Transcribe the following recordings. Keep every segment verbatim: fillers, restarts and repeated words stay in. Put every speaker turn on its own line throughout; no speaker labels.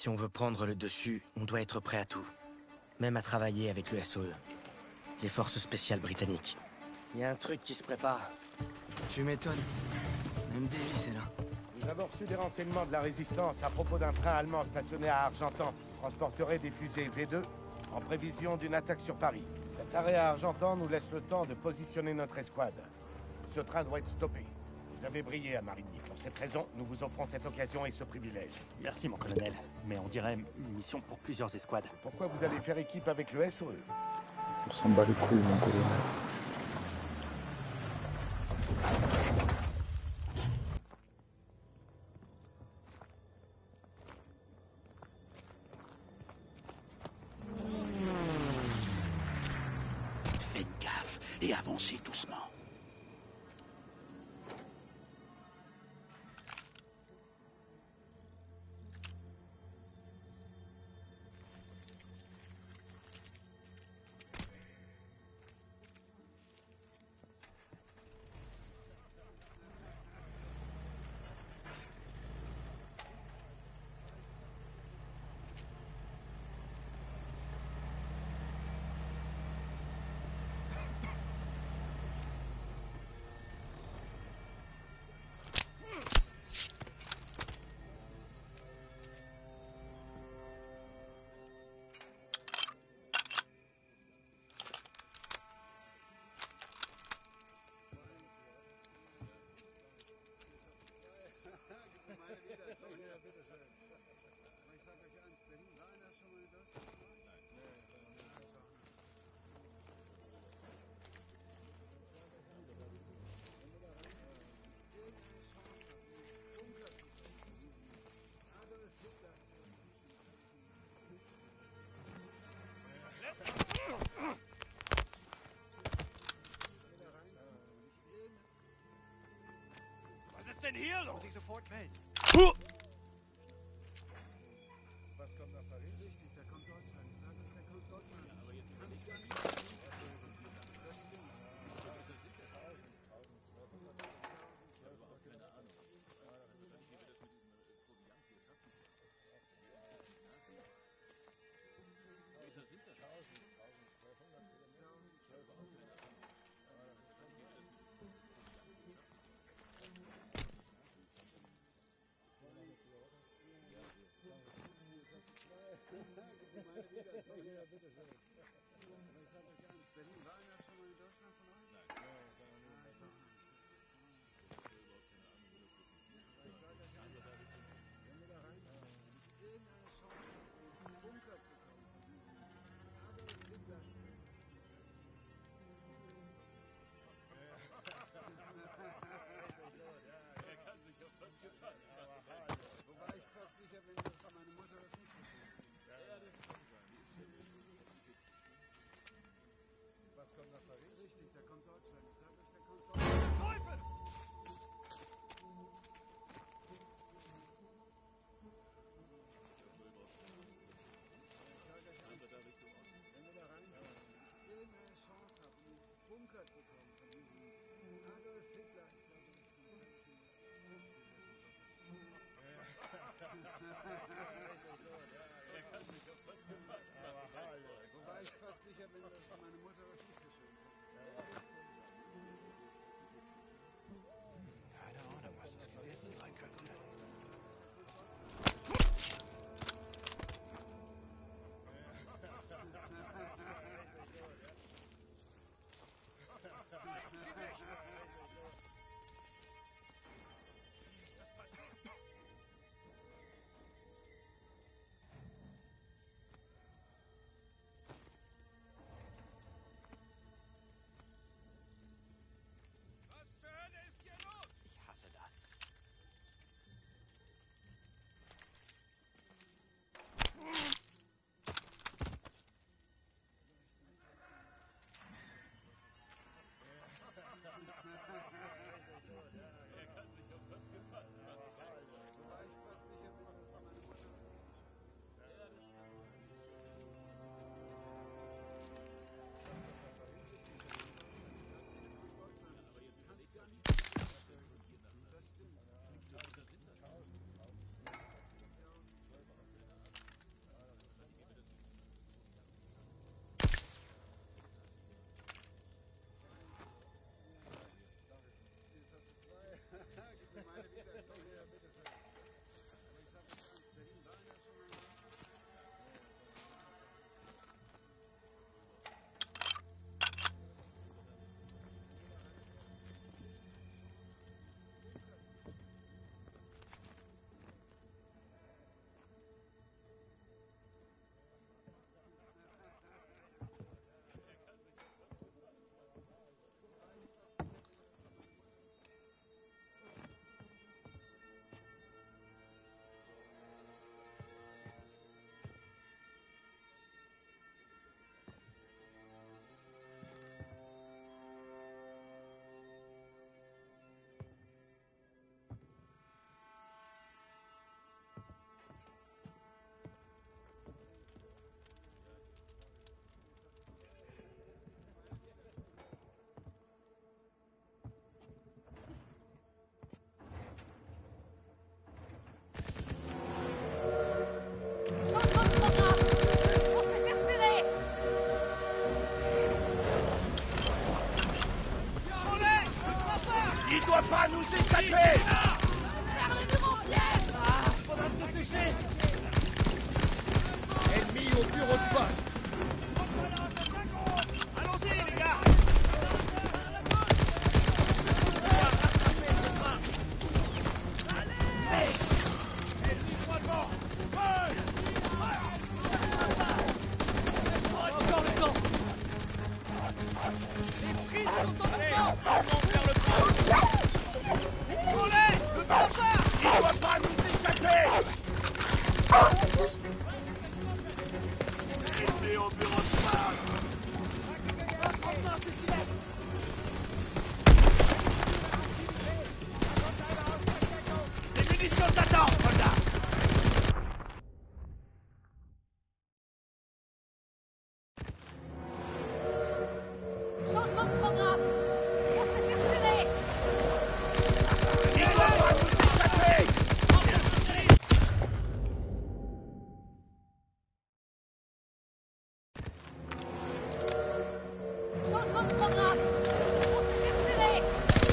Si on veut prendre le dessus, on doit être prêt à tout. Même à travailler avec le S O E. Les forces spéciales britanniques. Il y a un truc qui se prépare.
Tu m'étonnes. Même Davis est là.
Nous avons reçu des renseignements de la Résistance à propos d'un train allemand stationné à Argentan. Transporterait des fusées V deux en prévision d'une attaque sur Paris. Cet arrêt à Argentan nous laisse le temps de positionner notre escouade. Ce train doit être stoppé. Vous avez brillé à Marigny. Pour cette raison, nous vous offrons cette occasion et ce privilège.
Merci, mon colonel. Mais on dirait une mission pour plusieurs escouades.
Pourquoi vous allez faire équipe avec le S O E?
On s'en bat les couilles, mon colonel.
Faites gaffe et avancez doucement.
Was ist denn hier los? Muss ich sofort melden.
Huh!
Was kommt nach Paris?
Richtig, da kommt Deutschland. Ich sage euch, da kommt Deutschland. Ja, aber jetzt kann ich gar nicht. Das stimmt. Berlin war einer schon mal in Deutschland von euch? Nein. Ich sage euch eins, wenn wir da reinkommen, irgendeine Chance in den Bunker zu kommen. Adolf Hitler ist es. Er kann sich auf was gefasst machen. Wobei ich fast sicher bin, dass bei meiner Mutter das nicht so ist. Ja, das kann sein.
Was kommt nach Paris?
Richtig, da kommt Deutschland. Ich sage euch, da kommt Deutschland. Teufel! Ich sage euch eins, wenn wir da reinkommen, irgendeine Chance haben, in den Bunker zu kommen von diesem Adolf Hitler. Ich sage euch,
Er kann sich auf was gefasst machen.
wobei ich fast sicher bin, dass für meine Mutter was nicht so schön ist.
Keine Ahnung, was das gewesen sein könnte.
munitions t'attendent, soldat!
Changement de programme. On s'est fait repérer.
Il doit pas nous échapper!
Changement de programme. On s'est fait repérer.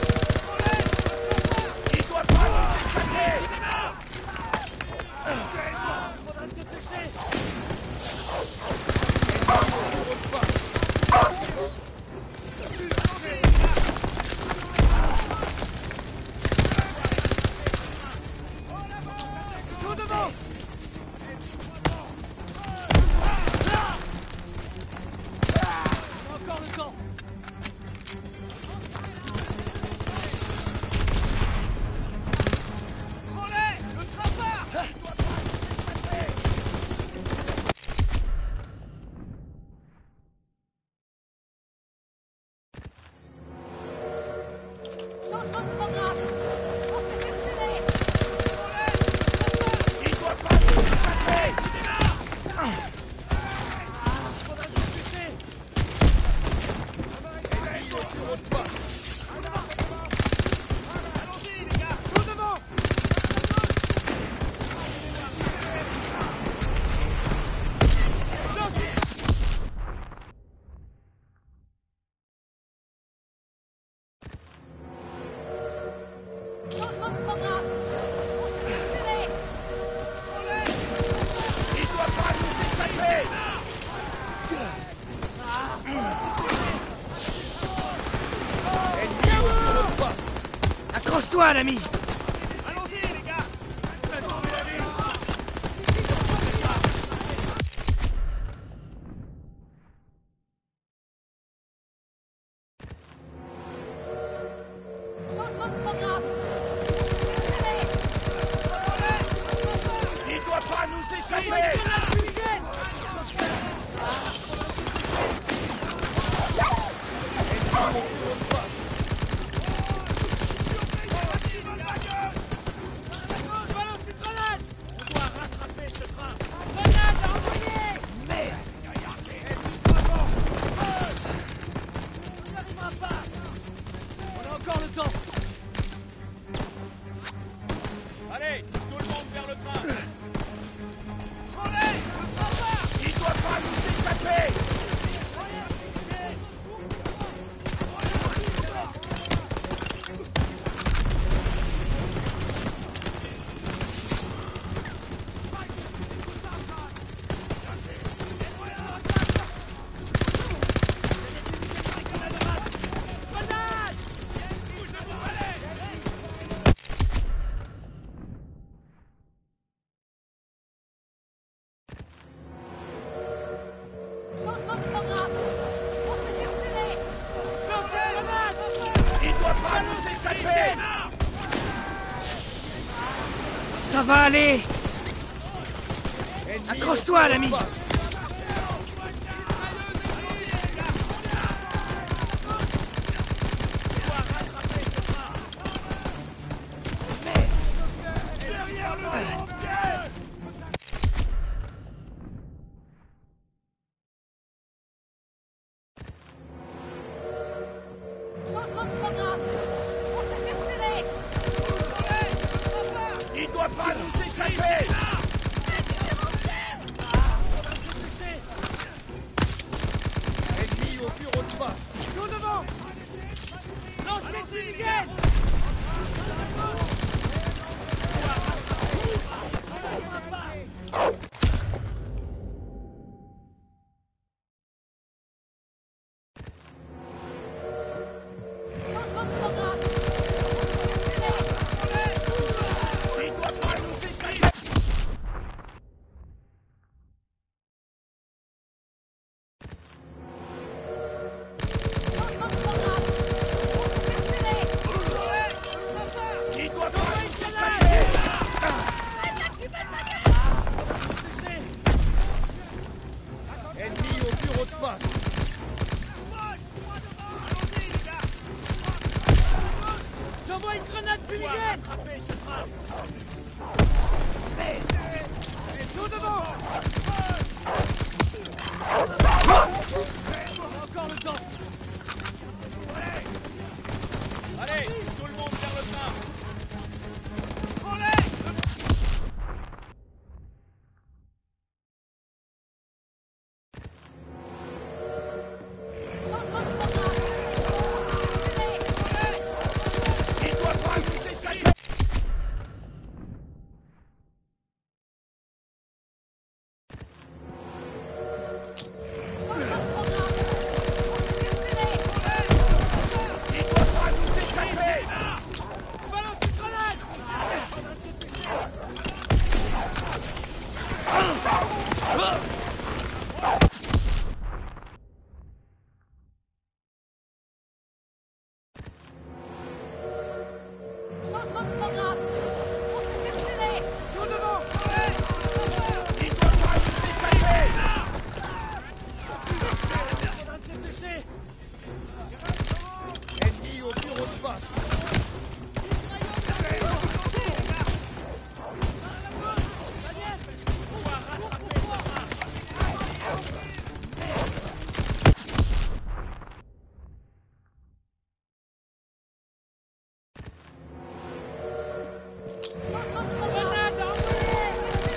Il doit pas nous échapper!
Encore le temps.
Relais! Le train part! Il doit pas nous échapper!
Changement de programme. On s'est fait repérer.
Il doit pas nous échapper! Allons-y, les gars! Tout devant!
Changement de programme. On s'est fait repérer.
Il doit pas nous échapper!
Accroche-toi, l'ami!
Allons-y, les gars! Faites tomber la ville!
Changement de programme. On s'est fait repérer.
Il doit pas nous échapper!
Balance une grenade. On doit rattraper ce train. Grenade à envoyer. Merde. On n'y arrivera pas. On a encore le temps. Allez, tout le monde vers le train.
Relais! Le train part! Il doit pas nous échapper!
Changement de programme. On s'est fait repérer.
Il doit pas nous échapper!
Ça va aller! Accroche-toi, l'ami!
Derrière le frontière!
Changement de programme. On s'est fait repérer.
Il doit pas nous échapper!
Ennemi au bureau de poste. Tout devant. Lancez fumigène.
Changement de programme. On s'est fait repérer.
Il doit pas nous échapper!
Tout devant. Encore le temps. Allez. Allez, tout le monde vers le train. Allez.
Changement de programme.
Il doit pas nous échapper.
Changement de programme. Circulez.
Il doit pas nous échapper.
Je balance une grenade.
Changement de programme. Circulez.
Tout devant. Allez.
Il doit pas nous échapper.
Faudra se dépêcher.
Ennemi au bureau de poste.
Changement de programme.
Grenade à envoyer.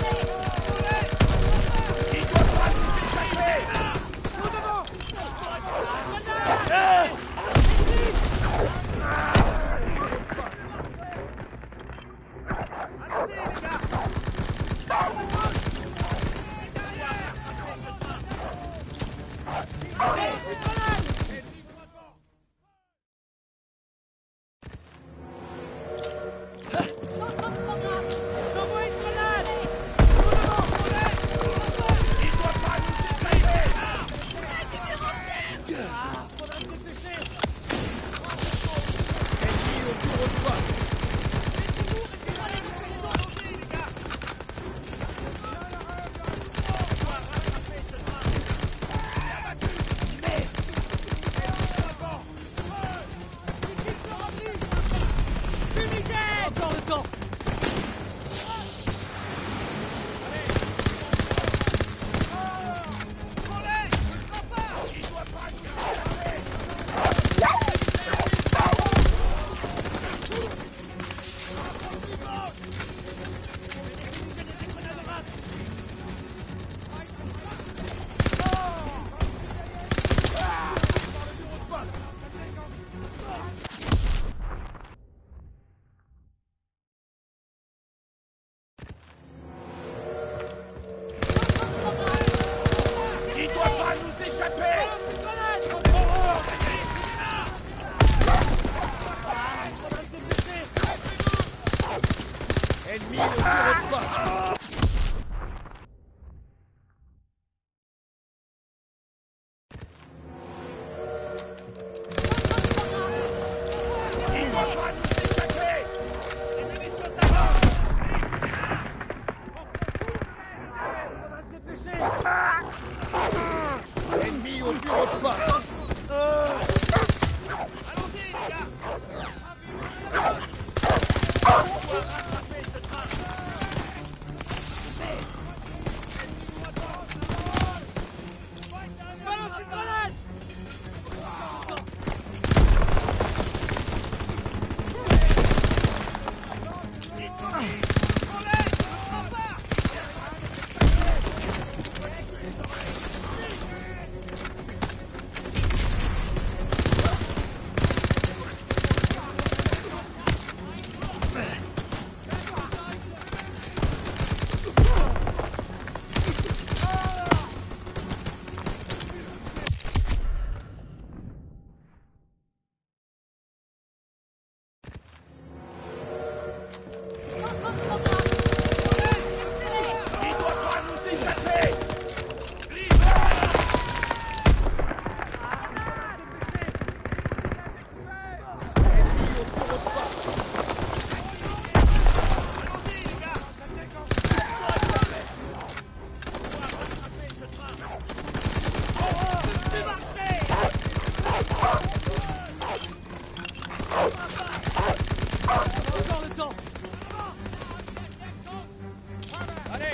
Il doit pas nous échapper.
Tout devant. Grenade. Allez-y, les gars. Allez, une grenade.
Changement de programme.
J'envoie une grenade. Tout devant.
Il doit pas nous échapper.
Ah, faudra se dépêcher.
Ennemi au bureau de poste.
Encore le temps.
Il doit pas nous échapper. Ennemi au bureau de poste. Il doit pas nous échapper. Les munitions d'abord.
Faudra se dépêcher.
Ennemi au bureau de poste.
Allons-y, les gars. On doit rattraper ce train. Je balance une grenade.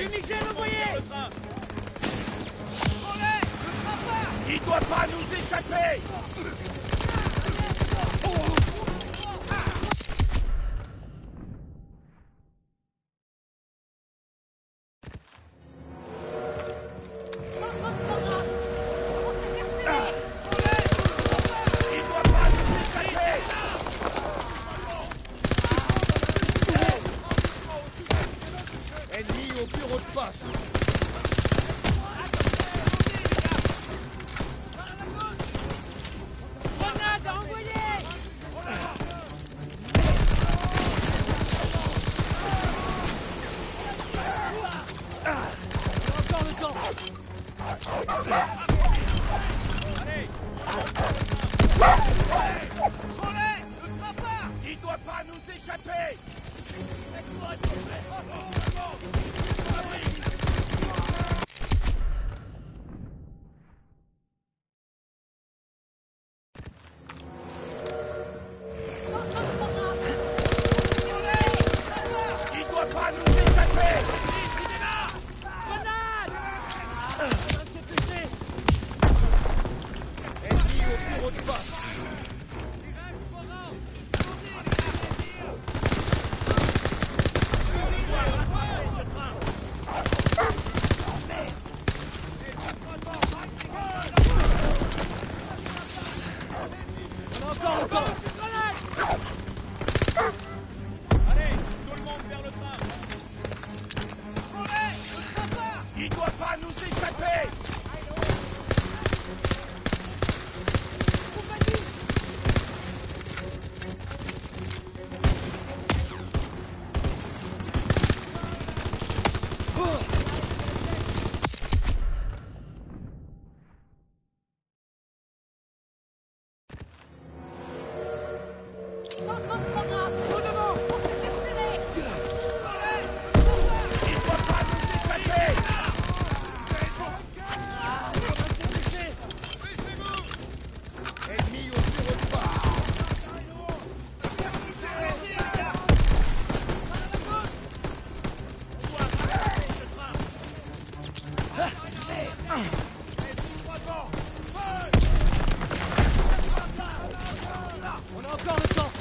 Fumigène envoyé!
Il doit pas nous échapper!
Changement de programme. On s'est fait repérer.
Il doit pas nous échapper!
Ennemi au bureau de poste! Grenade à envoyer! Encore le temps! Allez!
Relais! Ne frappe pas! Il doit pas nous échapper!
Changement de programme.
Il doit pas nous échapper!
Grenade! On s'est touché!
Ennemi au bureau de poste!
On a encore le temps! Allez, tout le monde vers le train!
Il doit pas nous échapper!
Changement de programme. On s'est fait repérer.
Il doit pas nous échapper!
Ennemi au bureau de poste! On a encore le temps!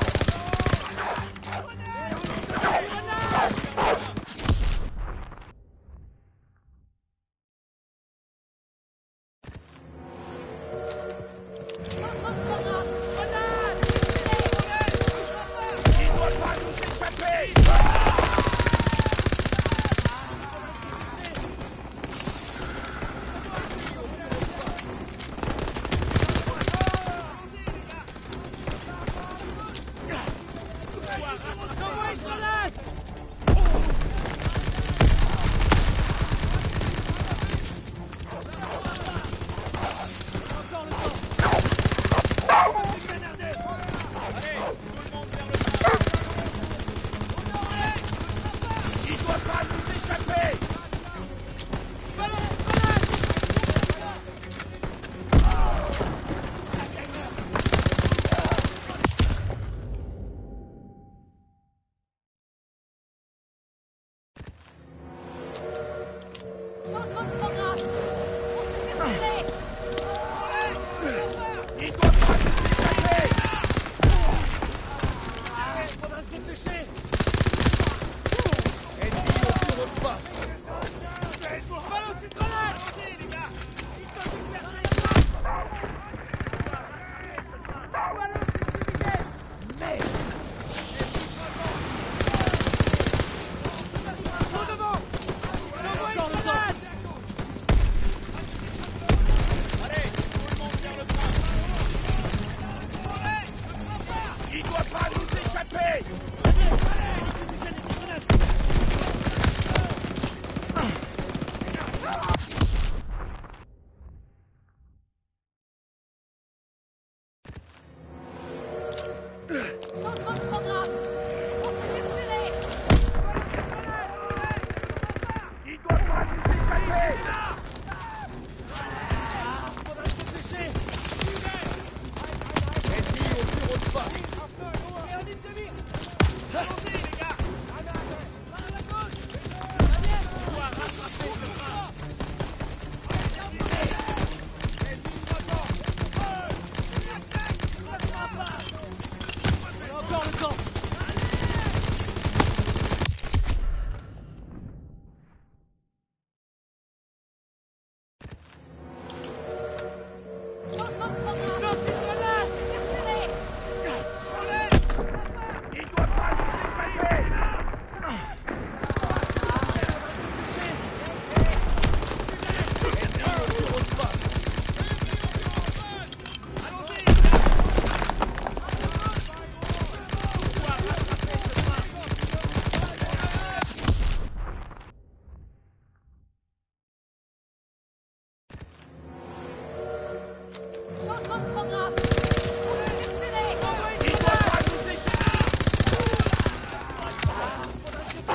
Changement de programme.
Il doit pas nous échapper!
Envoie une grenade! Encore le temps! Allez, tout le monde vers le train!
Il doit pas nous échapper!
Changement de programme. On s'est fait repérer.
Il doit pas nous échapper!
Faudra se dépêcher!
Ennemi au bureau de poste!
Balance une grenade! Les gars! Ils peuvent disperser la place! Balance une fumigène!
Merde!
Au devant! Envoie une grenade! Allez, tout le monde vers le train!
Il doit pas nous échapper!
Allez, allez! Fumigène et grenade!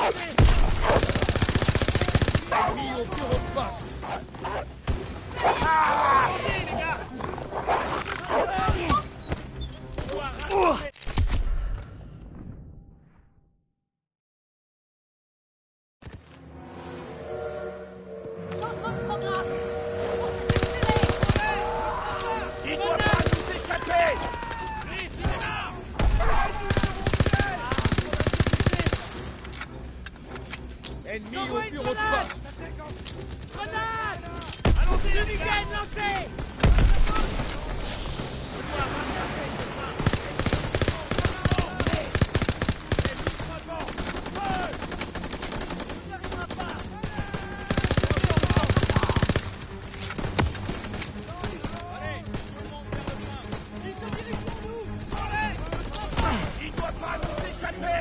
Ennemi au bureau de poste.
Allez, les gars.
Changement de programme.
Il doit pas nous échapper.
Vite, il démarre.
Ennemi
J'envoie
au
une
bureau de
grenade.
poste.
Grenade. Allons-y, les week-ends, lancez. On doit rattraper ce train. Il n'arrivera pas. Allez, tout le monde vers le train. Il se dirige pour nous. Allez,
Il doit pas nous échapper.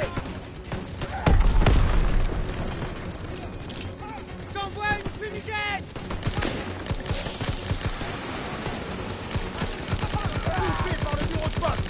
j'envoie une fumigène.
Bouffé par le bureau de poste.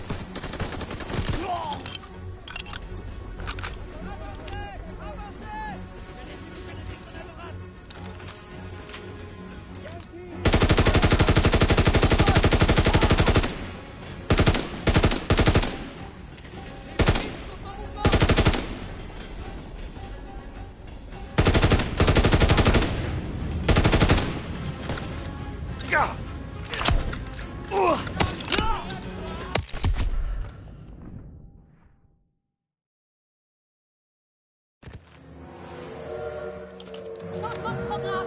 Changement de programme.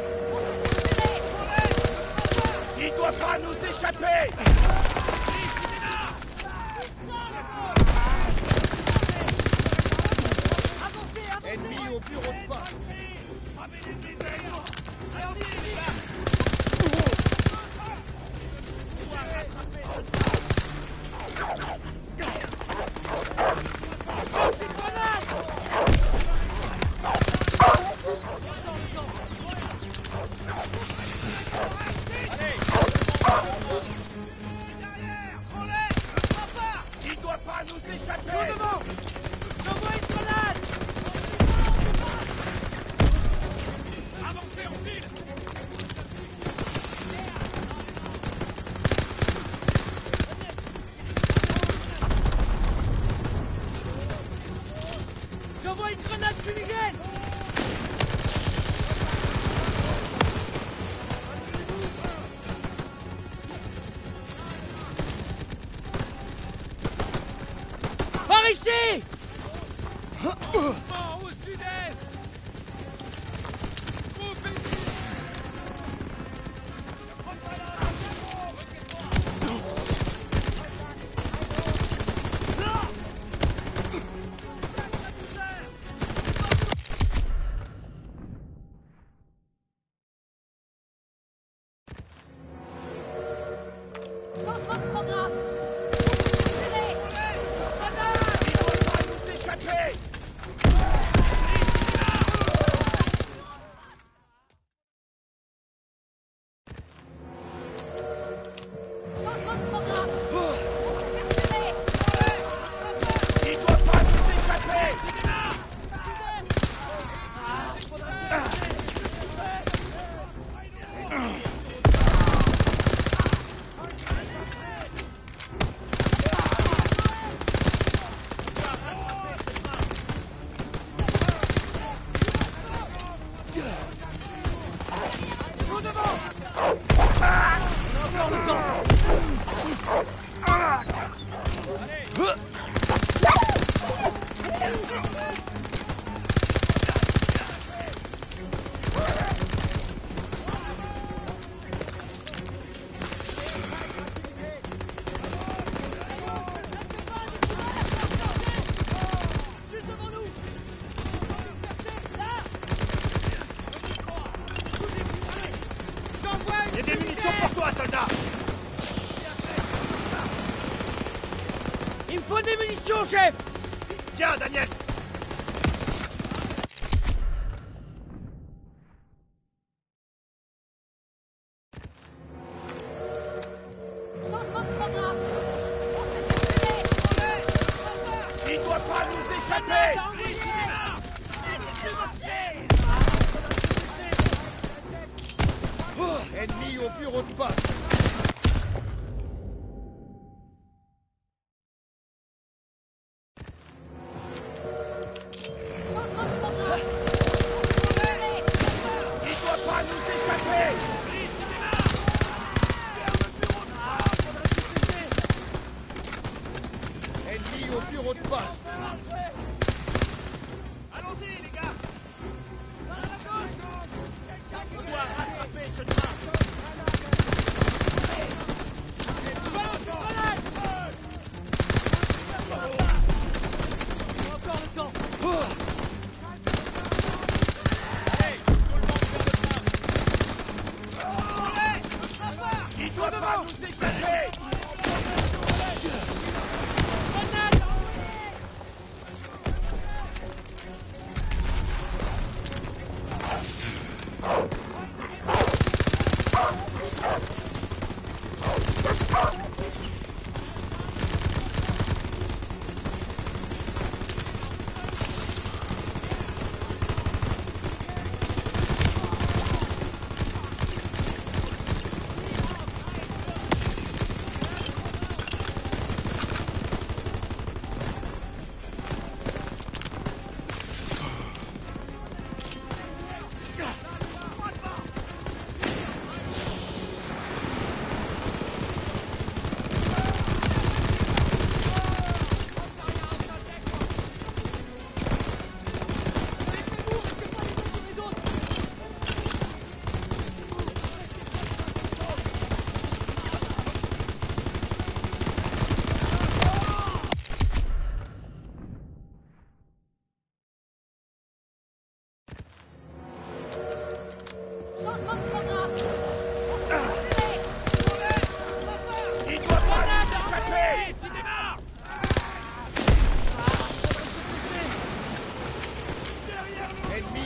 Il doit pas nous échapper. Ennemi au bureau de poste. Il doit pas nous échapper.
J'envoie une grenade. Avancez, on file. J'envoie une grenade fumigène. Par ici. Mouvement au sud-est.
Changement de programme.
Il doit pas nous échapper.
Changement de programme.
Il doit pas nous échapper.
Tout devant. On a encore le temps. Juste devant nous. Là. J'envoie une
Il y a des munitions pour toi, soldat.
Il me faut des munitions, chef.
Tiens, Daniel.
Changement de programme.
Il doit pas nous échapper.
Envoyez.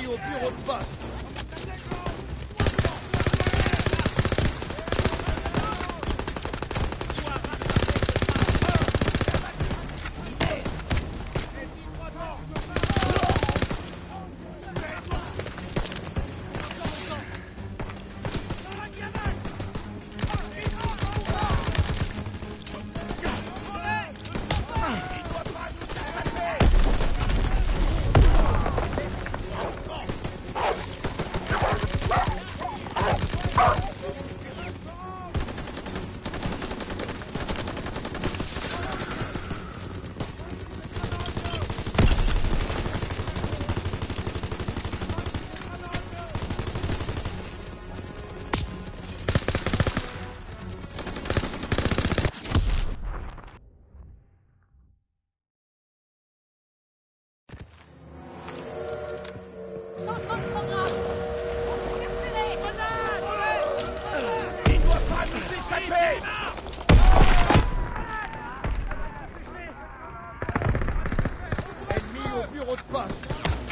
au bureau de poste.
Changement de programme.
Il doit pas nous échapper. Ennemi au bureau de poste.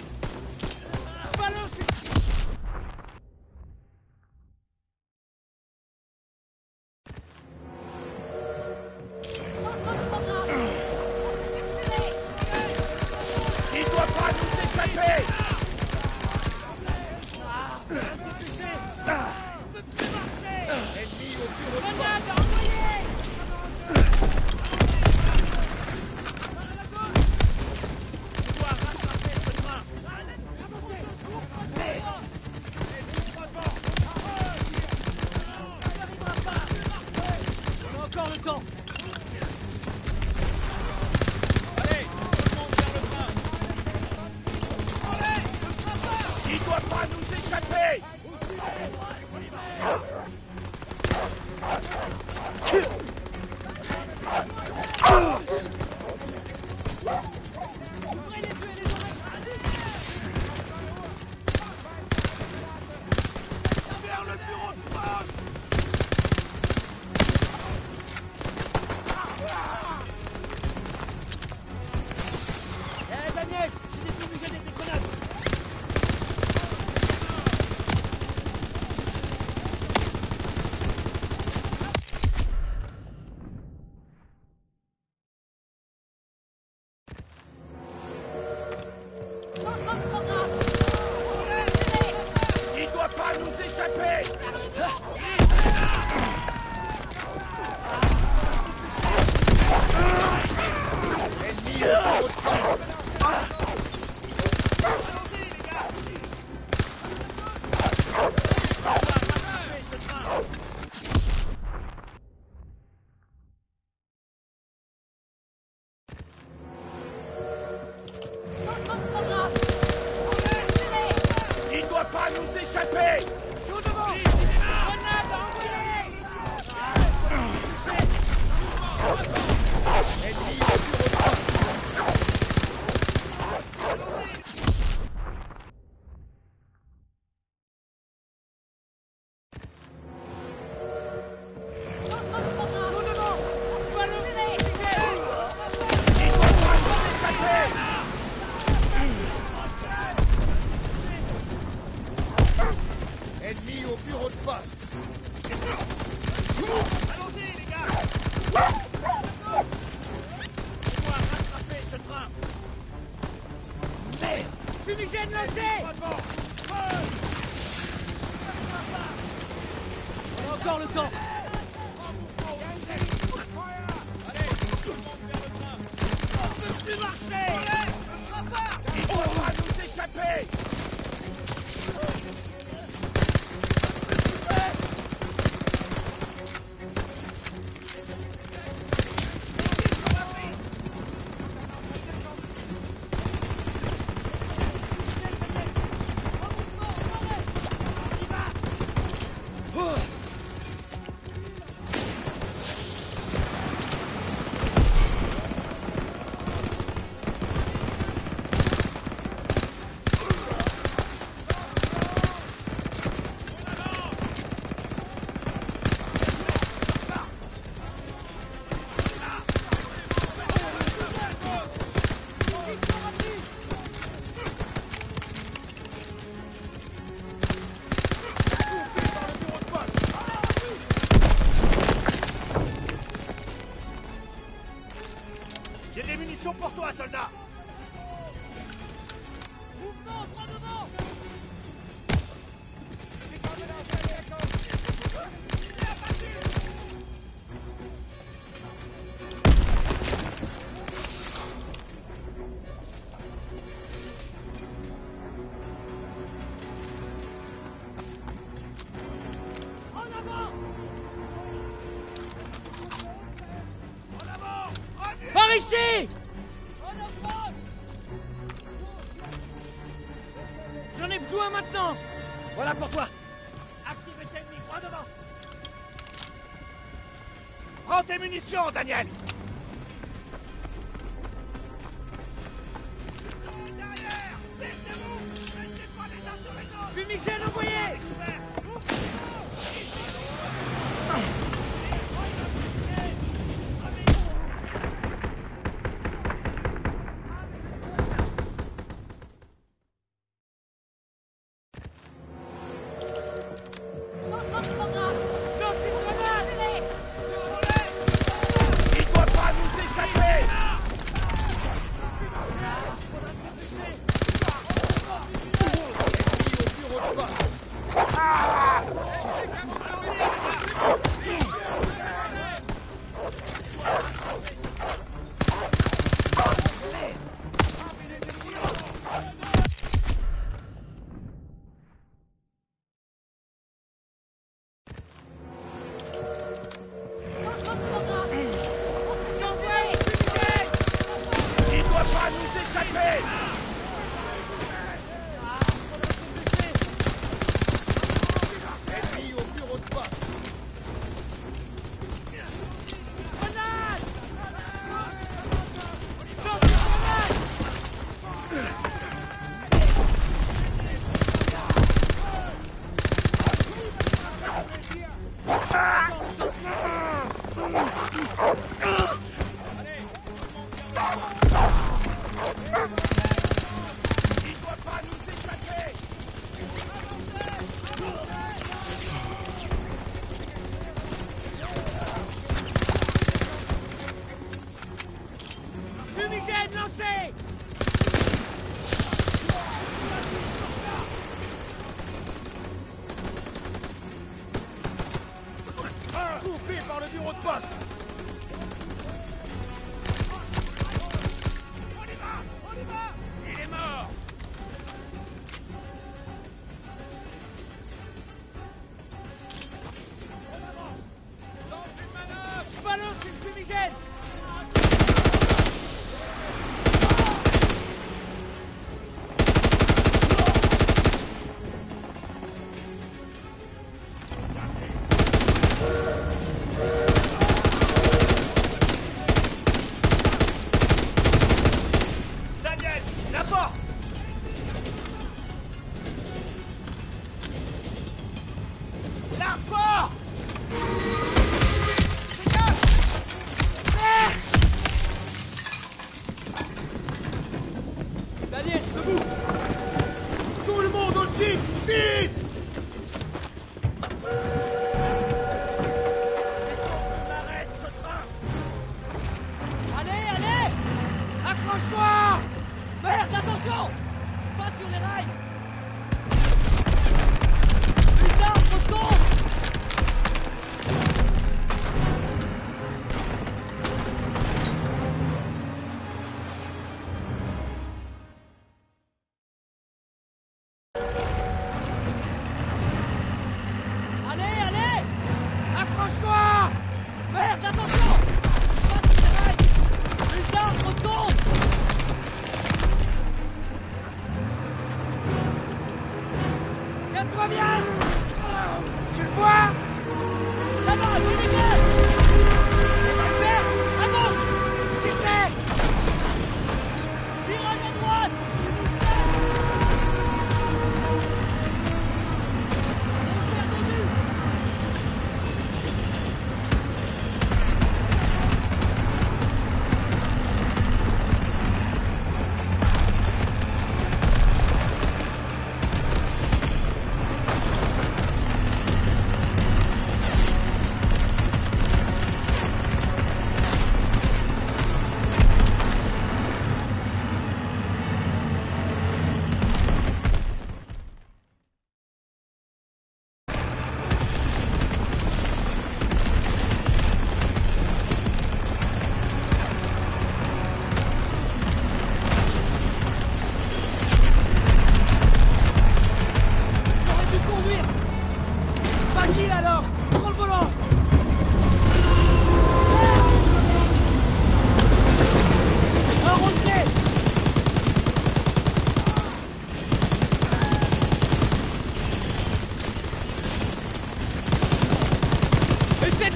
Changement de programme.
Il doit pas nous échapper. Ennemi au bureau de poste.
On a encore le temps.
Il doit pas nous échapper. Vers le bureau de poste.
Eh, Daniel, j'ai des fumigènes et des grenades.
Changement de programme.
Il doit pas nous échapper. Ennemi au bureau de poste.
Changement de programme.
Il doit pas nous échapper.
Grenade envoyée.
Ennemi au bureau de poste.
Changement de programme.
Il doit pas nous échapper. Ennemi au bureau de poste.
Allons-y, les gars. On doit rattraper ce train. Merde. Fumigène lancé. On a encore le temps.
On peut plus marcher. Il doit pas nous échapper.
Ici! J'en ai besoin maintenant! Voilà pour toi! Activez tes ennemis, droit devant!
Prends tes munitions, Daniels!
Derrière! Laissez-vous! Restez pas les uns sur les autres!
Fumigène envoyé!
Changement de programme.
Lancez une grenade!
Il doit pas nous échapper!
Changement de programme.
J'envoie une fumigène!
Il doit pas nous échapper! Ennemi au bureau de poste!
Grenade! Lance une grenade!
Il doit pas nous échapper!
Fumigène lancé!
Coupé par le bureau de poste!
On y va! On y va!
Il est mort!
Lance une manœuvre!
Je balance une fumigène!
Daniel! La porte! La porte!
Daniel, debout!
Tout le monde au jeep! Vite! Arrête ce train!
Allez, allez! Accroche-toi! Merde, attention! Pas sur les rails! Les arbres tombent! Allez, allez! Accroche-toi! Merde, attention! Pas sur les rails! Les arbres tombent! Tiens-toi bien! Tu le vois? Là-bas, le milieu! On va le faire! À gauche! Qui c'est? Virage à droite! Perdu!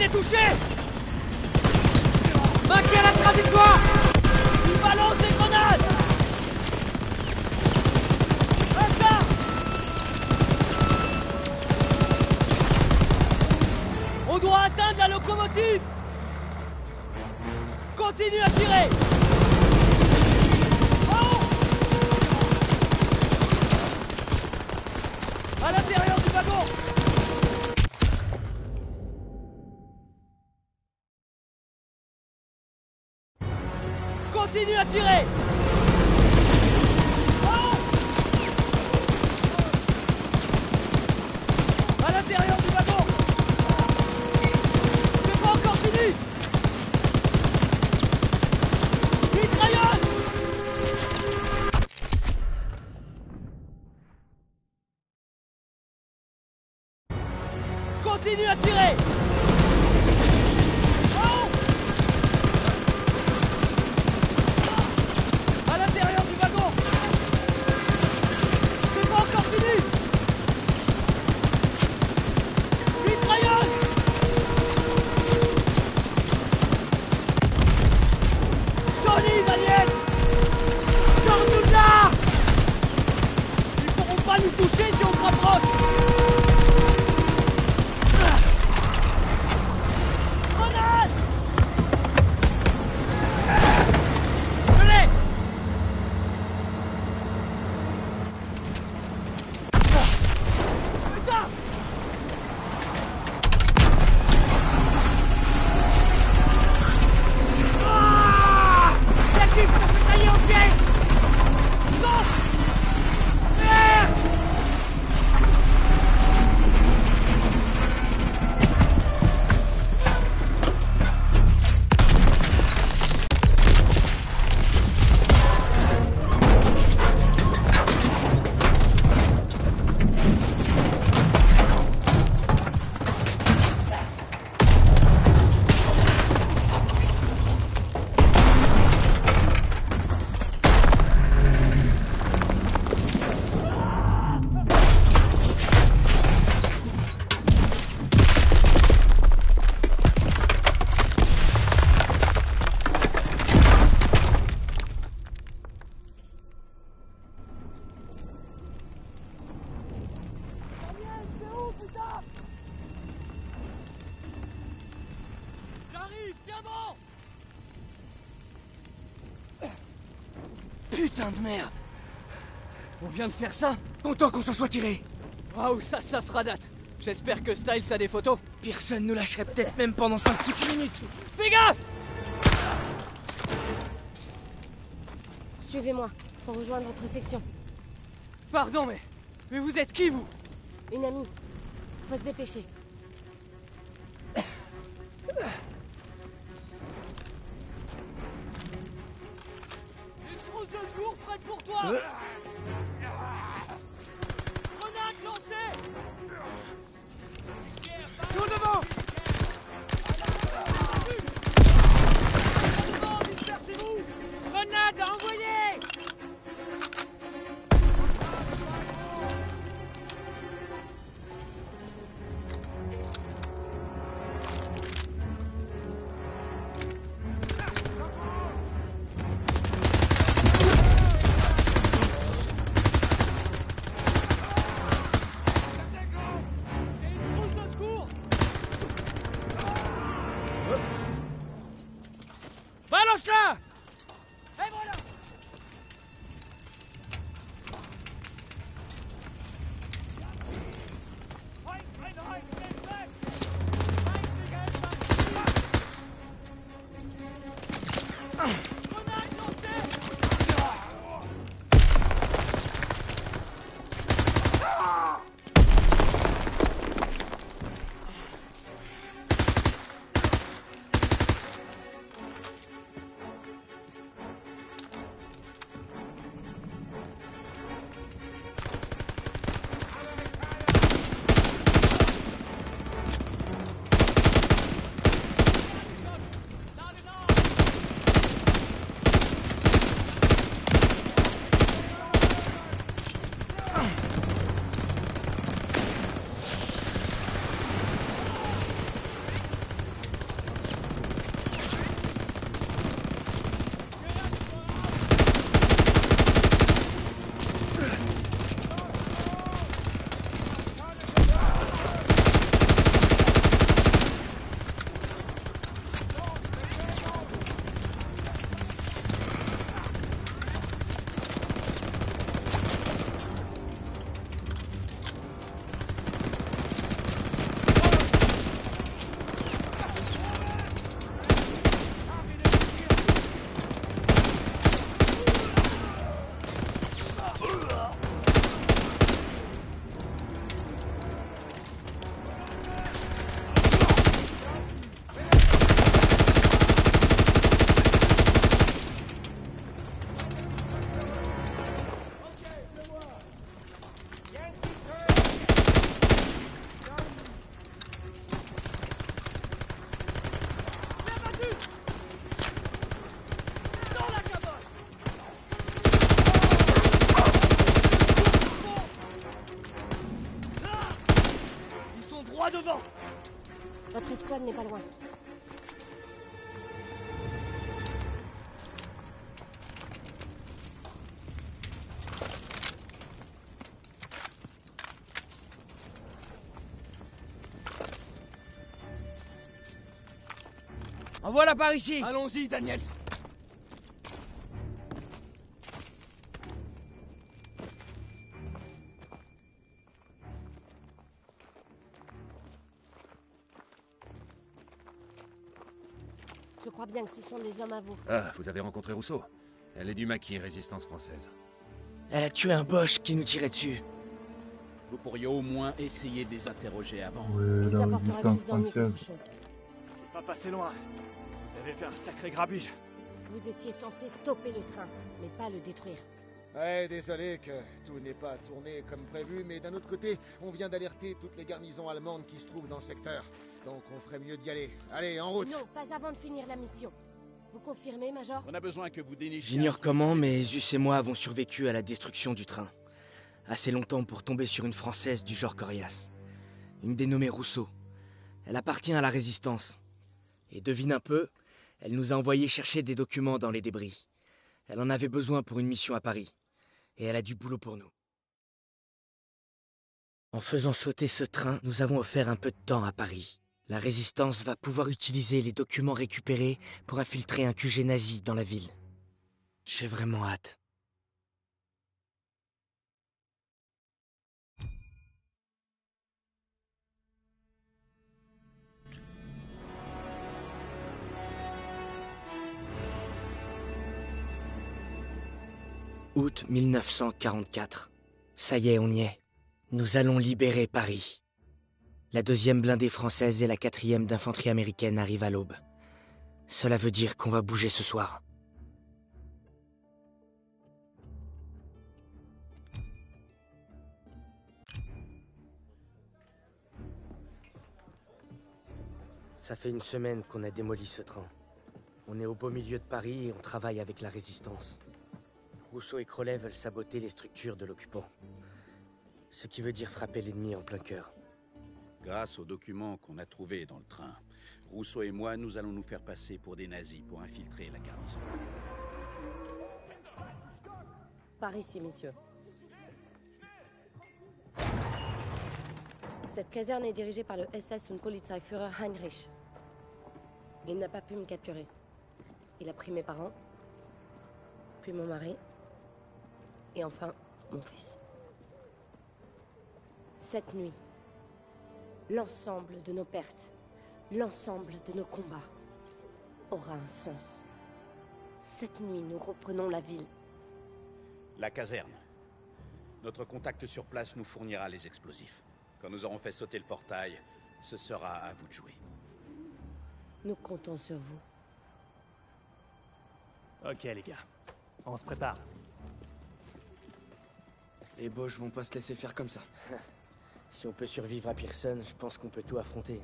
été touché! Maintiens la trajectoire! Il balance des grenades! À ça! On doit atteindre la locomotive! Continue à tirer! Oh! À l'intérieur du wagon! Continue à tirer! Oh! À l'intérieur du wagon! C'est pas encore fini! Mitrailleuse! Continue à tirer! Oh! À l'intérieur du wagon! C'est pas encore fini! Mitrailleuse! Solide, alien! Sors-nous de là! Ils pourront pas nous toucher si on se rapproche! Grenade! Je l'ai! Putain! Ah! La jeep se fait tailler au pied! Saute! Merde! J'arrive, tiens bon!
Putain de merde!
On vient de faire ça?
Content qu'on s'en soit tiré!
Waouh, ça, ça fera date! J'espère que Styles a des photos.
Personne ne lâcherait peut-être même pendant cinq foutues minutes!
Fais gaffe!
Suivez-moi, pour rejoindre votre section.
Pardon, mais... Mais vous êtes qui, vous?
Une amie. Faut se dépêcher.
Une trousse de secours prête pour toi! Grenade lancée!
Tout devant!
Dispersez-vous! Grenade à envoyer! devant!
Votre escouade n'est pas loin.
Envoie-la par ici! Allons-y, Daniels!
Je crois bien que ce sont des hommes à vous.
Ah, vous avez rencontré Rousseau? Elle est du maquis Résistance française.
Elle a tué un Boche qui nous tirait dessus.
Vous pourriez au moins essayer de les interroger avant.
Ouais,
Ils
la
apporteraient
résistance
plus d'ennuis
française.
qu'autre chose.
C'est pas passé loin. Vous avez fait un sacré grabuge.
Vous étiez censé stopper le train, mais pas le détruire.
Ouais, désolé que tout n'est pas tourné comme prévu, mais d'un autre côté, on vient d'alerter toutes les garnisons allemandes qui se trouvent dans le secteur. Donc on ferait mieux d'y aller. Allez, en route!
Non, pas avant de finir la mission. Vous confirmez, Major?
On a besoin que vous dénichiez...
J'ignore comment, mais Zus et moi avons survécu à la destruction du train. Assez longtemps pour tomber sur une Française du genre Corias. Une dénommée Rousseau. Elle appartient à la Résistance. Et devine un peu, elle nous a envoyé chercher des documents dans les débris. Elle en avait besoin pour une mission à Paris. Et elle a du boulot pour nous. En faisant sauter ce train, nous avons offert un peu de temps à Paris. La Résistance va pouvoir utiliser les documents récupérés pour infiltrer un Q G nazi dans la ville. J'ai vraiment hâte. Août mille neuf cent quarante-quatre. Ça y est, on y est. Nous allons libérer Paris. La deuxième blindée française et la quatrième d'infanterie américaine arrivent à l'aube. Cela veut dire qu'on va bouger ce soir. Ça fait une semaine qu'on a démoli ce train. On est au beau milieu de Paris et on travaille avec la Résistance. Rousseau et Crollet veulent saboter les structures de l'occupant. Ce qui veut dire frapper l'ennemi en plein cœur.
Grâce aux documents qu'on a trouvés dans le train, Rousseau et moi, nous allons nous faire passer pour des nazis pour infiltrer la garnison.
Par ici, messieurs. Cette caserne est dirigée par le S S und Polizeiführer Heinrich. Il n'a pas pu me capturer. Il a pris mes parents, puis mon mari, et enfin, mon fils. Cette nuit, l'ensemble de nos pertes, l'ensemble de nos combats aura un sens. Cette nuit, nous reprenons la ville.
La caserne. Notre contact sur place nous fournira les explosifs. Quand nous aurons fait sauter le portail, ce sera à vous de jouer.
Nous comptons sur vous.
Ok les gars, on se prépare.
Les Boches vont pas se laisser faire comme ça. Si on peut survivre à Pearson, je pense qu'on peut tout affronter.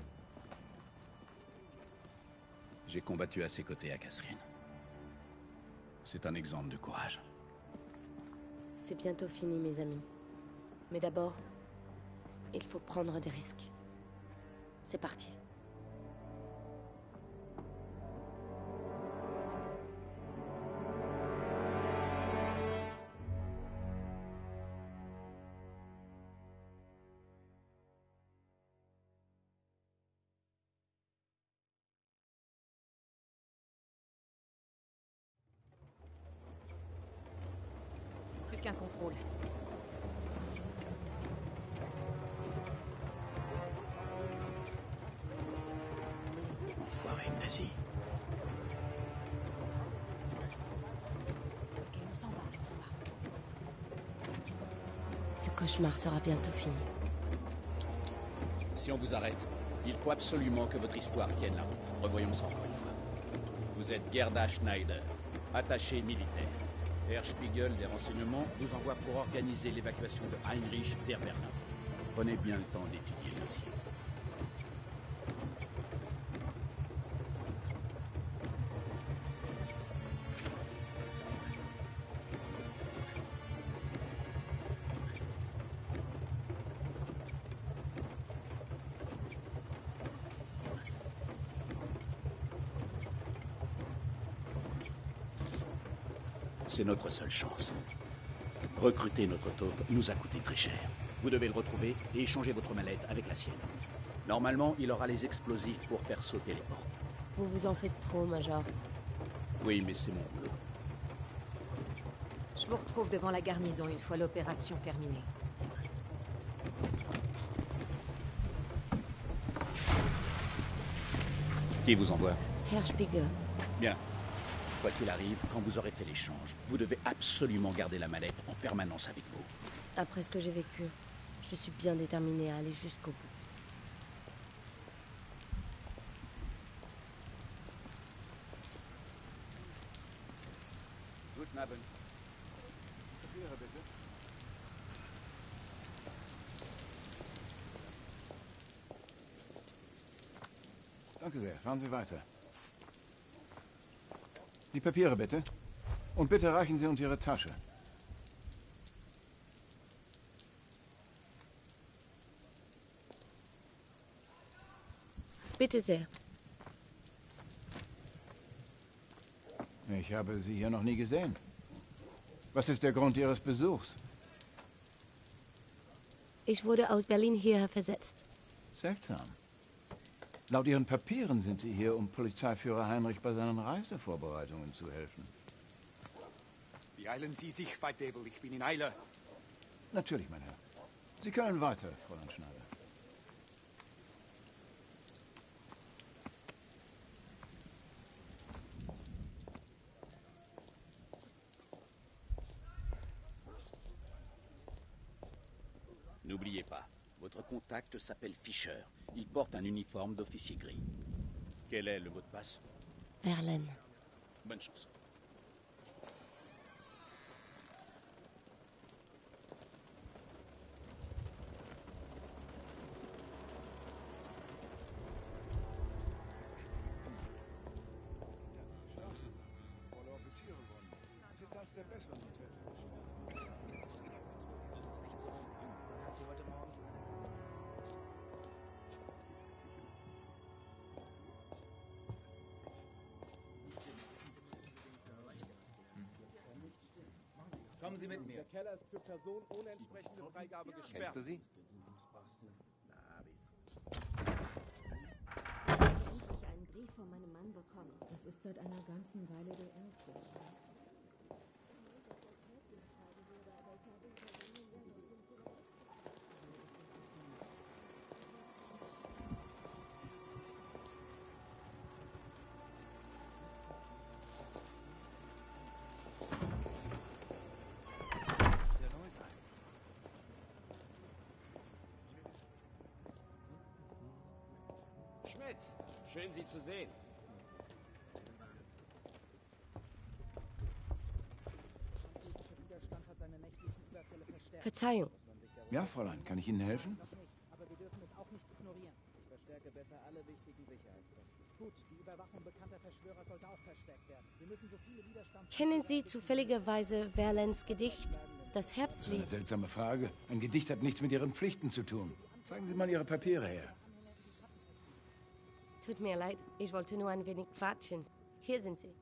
J'ai combattu à ses côtés à Kasserine. C'est un exemple de courage.
C'est bientôt fini, mes amis. Mais d'abord, il faut prendre des risques. C'est parti.
Plus qu'un contrôle.
Enfoiré de nazi.
Ok, on s'en va, on s'en va.
Ce cauchemar sera bientôt fini.
Si on vous arrête, il faut absolument que votre histoire tienne la route. Revoyons ça encore une fois. Vous êtes Gerda Schneider, attaché militaire. Der Spiegel des renseignements vous envoie pour organiser l'évacuation de Heinrich vers Berlin. Prenez bien le temps d'étudier le dossier. C'est notre seule chance. Recruter notre taupe nous a coûté très cher. Vous devez le retrouver et échanger votre mallette avec la sienne. Normalement, il aura les explosifs pour faire sauter les portes.
Vous vous en faites trop, Major.
Oui, mais c'est mon boulot.
Je vous retrouve devant la garnison une fois l'opération terminée.
Qui vous envoie?
Herr Spiegel.
Bien. Quoi qu'il arrive, quand vous aurez fait l'échange, vous devez absolument garder la mallette en permanence avec vous.
Après ce que j'ai vécu, je suis bien déterminée à aller jusqu'au bout.
Guten Abend.
Danke sehr. Fahren Sie weiter. Die Papiere bitte. Und bitte reichen Sie uns Ihre Tasche.
Bitte sehr.
Ich habe Sie hier noch nie gesehen. Was ist der Grund Ihres Besuchs?
Ich wurde aus Berlin hierher versetzt.
Seltsam. Laut Ihren Papieren sind Sie hier, um Polizeiführer Heinrich bei seinen Reisevorbereitungen zu helfen.
Beeilen Sie sich, Weidebel. Ich bin in Eile.
Natürlich, mein Herr. Sie können weiter, Fräulein Schneider.
N'oubliez pas, votre contact s'appelle Fischer. Il porte un uniforme d'officier gris. Quel est le mot de passe?
Verlaine.
Bonne chance.
Kommen Sie mit mir.
Der Keller ist für Personen ohne entsprechende Freigabe gesperrt.
Kennst du sie?
Endlich einen Brief von meinem Mann bekommen. Das ist seit einer ganzen Weile der erste.
Schmidt, schön Sie zu sehen.
Verzeihung.
Ja, Fräulein, kann ich Ihnen helfen?
Aber wir dürfen es auch nicht ignorieren. Ich verstärke besser alle wichtigen Sicherheitsposten. Gut, die Überwachung bekannter Verschwörer sollte auch verstärkt werden. Wir müssen so viele Widerstands...
Kennen Sie zufälligerweise Verlaines Gedicht, das Herbstlied?
Eine seltsame Frage. Ein Gedicht hat nichts mit Ihren Pflichten zu tun. Zeigen Sie mal Ihre Papiere her.
Tut mir leid, ich wollte nur ein wenig quatschen. Hier sind sie.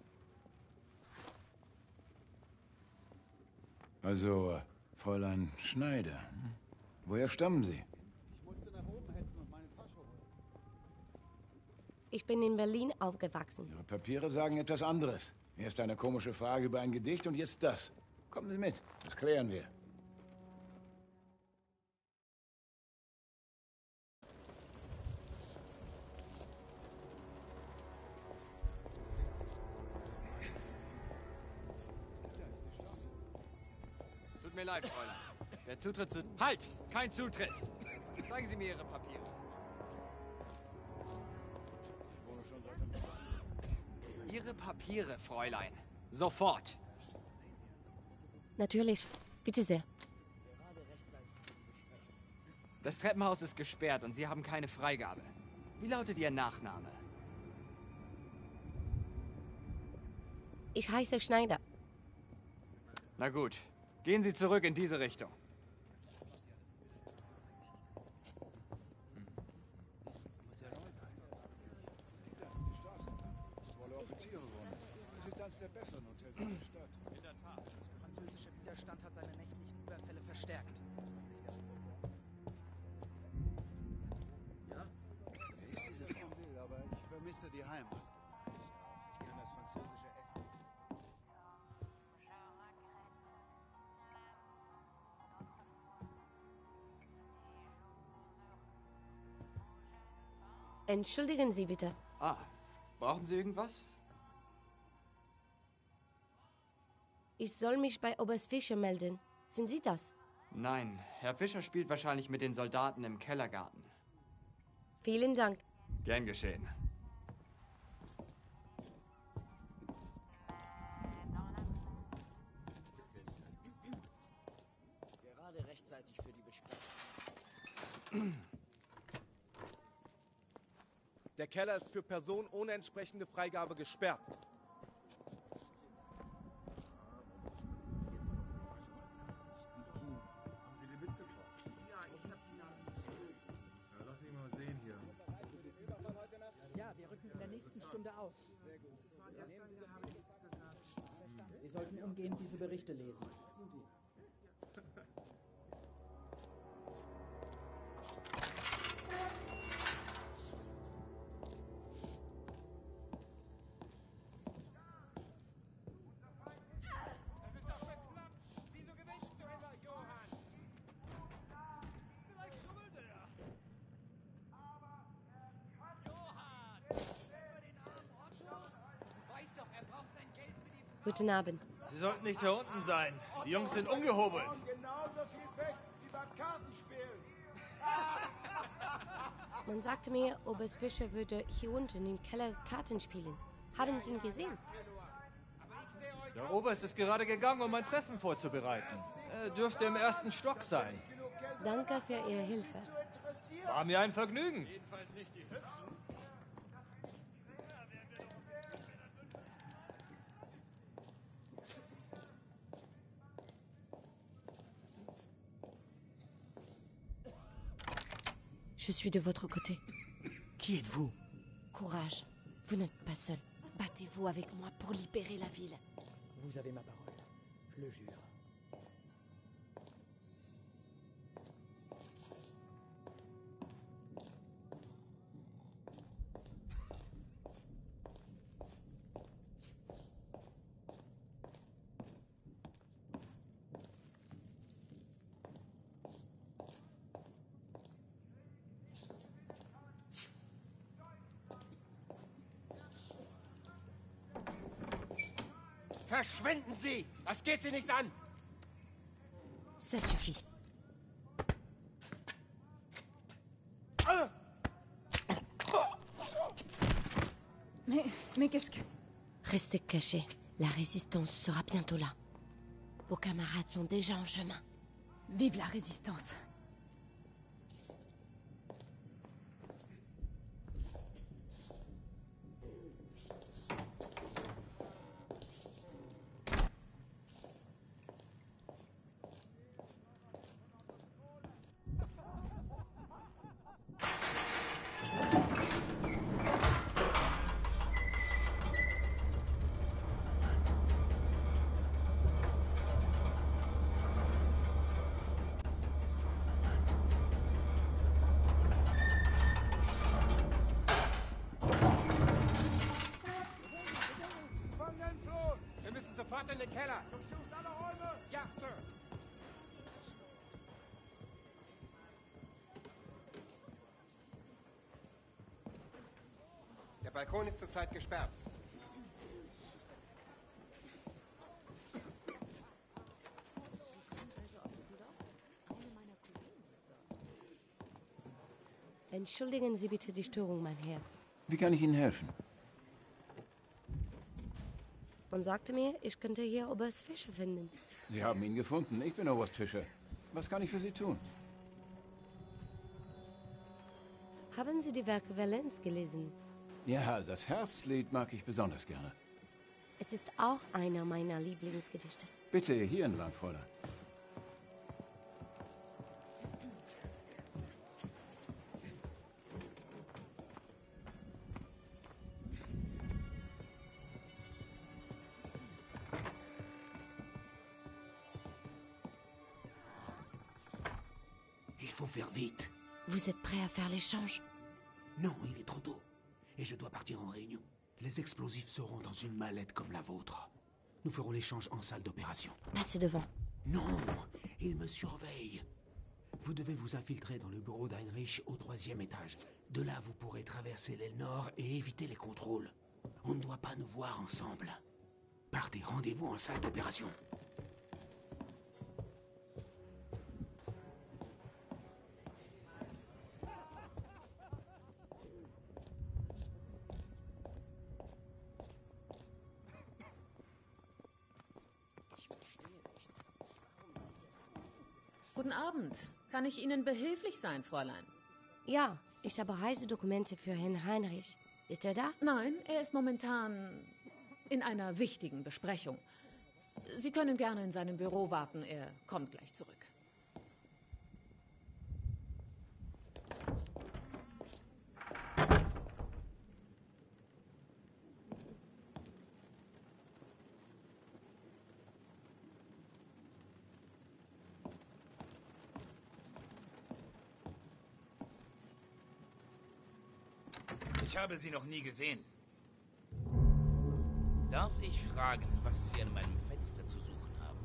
Also, äh, Fräulein Schneider. Hm? Woher stammen Sie?
Ich musste nach oben hetzen und meine Tasche holen.
Ich bin in Berlin aufgewachsen.
Ihre Papiere sagen etwas anderes. Erst eine komische Frage über ein Gedicht und jetzt das. Kommen Sie mit, das klären wir.
Tut mir leid, Fräulein. Der Zutritt zu... Halt! Kein Zutritt! Zeigen Sie mir Ihre Papiere. Ihre Papiere, Fräulein. Sofort.
Natürlich. Bitte sehr.
Das Treppenhaus ist gesperrt und Sie haben keine Freigabe. Wie lautet Ihr Nachname?
Ich heiße Schneider.
Na gut. Gehen Sie zurück in diese Richtung.
als der besseren Hotels in der Stadt.
In der Tat.
Der französische Widerstand hat seine nächtlichen Überfälle verstärkt.
Ja? Wer ist diese Frau? Ich will, aber ich vermisse die Heimat. Ich kann das französische Essen.
Entschuldigen Sie bitte.
Ah, brauchen Sie irgendwas?
Ich soll mich bei Oberst Fischer melden. Sind Sie das?
Nein, Herr Fischer spielt wahrscheinlich mit den Soldaten im Kellergarten.
Vielen Dank.
Gern geschehen.
Gerade rechtzeitig für die Besprechung.
Der Keller ist für Personen ohne entsprechende Freigabe gesperrt.
Haben Sie die mitgebracht? Ja, ich hab die Namen. Ja, lass ihn mal sehen hier.
Ja, wir rücken in der nächsten Stunde aus. Sehr gut. Sie sollten umgehend diese Berichte lesen.
Guten Abend.
Sie sollten nicht hier unten sein. Die Jungs sind ungehobelt.
Genauso viel weg wie beim Kartenspielen.
Man sagte mir, Oberst Fischer würde hier unten im Keller Karten spielen. Haben Sie ihn gesehen?
Der Oberst ist gerade gegangen, um ein Treffen vorzubereiten. Er dürfte im ersten Stock sein.
Danke für Ihre Hilfe.
War mir ein Vergnügen.
Jedenfalls nicht die Hübschen.
Je suis de votre côté.
Qui êtes-vous?
Courage. Vous n'êtes pas seul. Battez-vous avec moi pour libérer la ville.
Vous avez ma parole. Je le jure.
Verschwinden Sie! Das geht Sie nichts an!
Ça suffit.
Mais, mais qu'est-ce que...
Restez cachés. La résistance sera bientôt là. Vos camarades sont déjà en chemin.
Vive la résistance!
Wir müssen sofort in den Keller. Durchsucht alle Räume. Ja, Sir. Der Balkon ist zurzeit gesperrt.
Entschuldigen Sie bitte die Störung, mein Herr.
Wie kann ich Ihnen helfen?
Man sagte mir, ich könnte hier Oberst Fischer finden.
Sie haben ihn gefunden. Ich bin Oberst Fischer. Was kann ich für Sie tun?
Haben Sie die Werke Valenz gelesen?
Ja, das Herbstlied mag ich besonders gerne.
Es ist auch einer meiner Lieblingsgedichte.
Bitte, hier entlang, Fräulein.
Il faut faire vite.
Vous êtes prêt à faire l'échange?
Non, il est trop tôt. Et je dois partir en réunion. Les explosifs seront dans une mallette comme la vôtre. Nous ferons l'échange en salle d'opération.
Passez devant.
Non, il me surveille. Vous devez vous infiltrer dans le bureau d'Heinrich au troisième étage. De là, vous pourrez traverser l'aile nord et éviter les contrôles. On ne doit pas nous voir ensemble. Partez, rendez-vous en salle d'opération.
Guten Abend. Kann ich Ihnen behilflich sein, Fräulein?
Ja, ich habe Reisedokumente für Herrn Heinrich. Ist er da?
Nein, er ist momentan in einer wichtigen Besprechung. Sie können gerne in seinem Büro warten, er kommt gleich zurück.
Ich habe Sie noch nie gesehen. Darf ich fragen, was Sie an meinem Fenster zu suchen haben?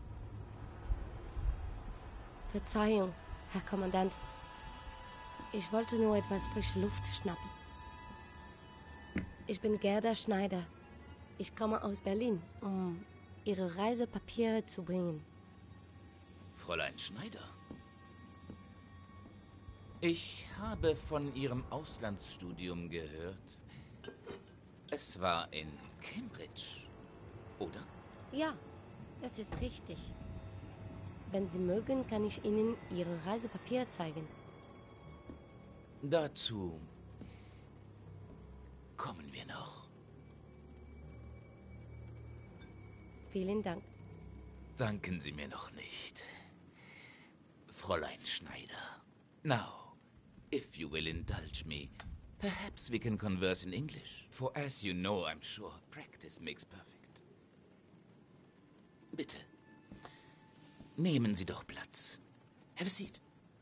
Verzeihung, Herr Kommandant. Ich wollte nur etwas frische Luft schnappen. Ich bin Gerda Schneider. Ich komme aus Berlin, um Ihre Reisepapiere zu bringen.
Fräulein Schneider? Ich habe von Ihrem Auslandsstudium gehört. Es war in Cambridge, oder?
Ja, das ist richtig. Wenn Sie mögen, kann ich Ihnen Ihre Reisepapiere zeigen.
Dazu kommen wir noch.
Vielen Dank.
Danken Sie mir noch nicht. Fräulein Schneider. Now, if you will indulge me, perhaps we can converse in English. For as you know, I'm sure, practice makes perfect. Bitte, nehmen Sie doch Platz. Have a seat.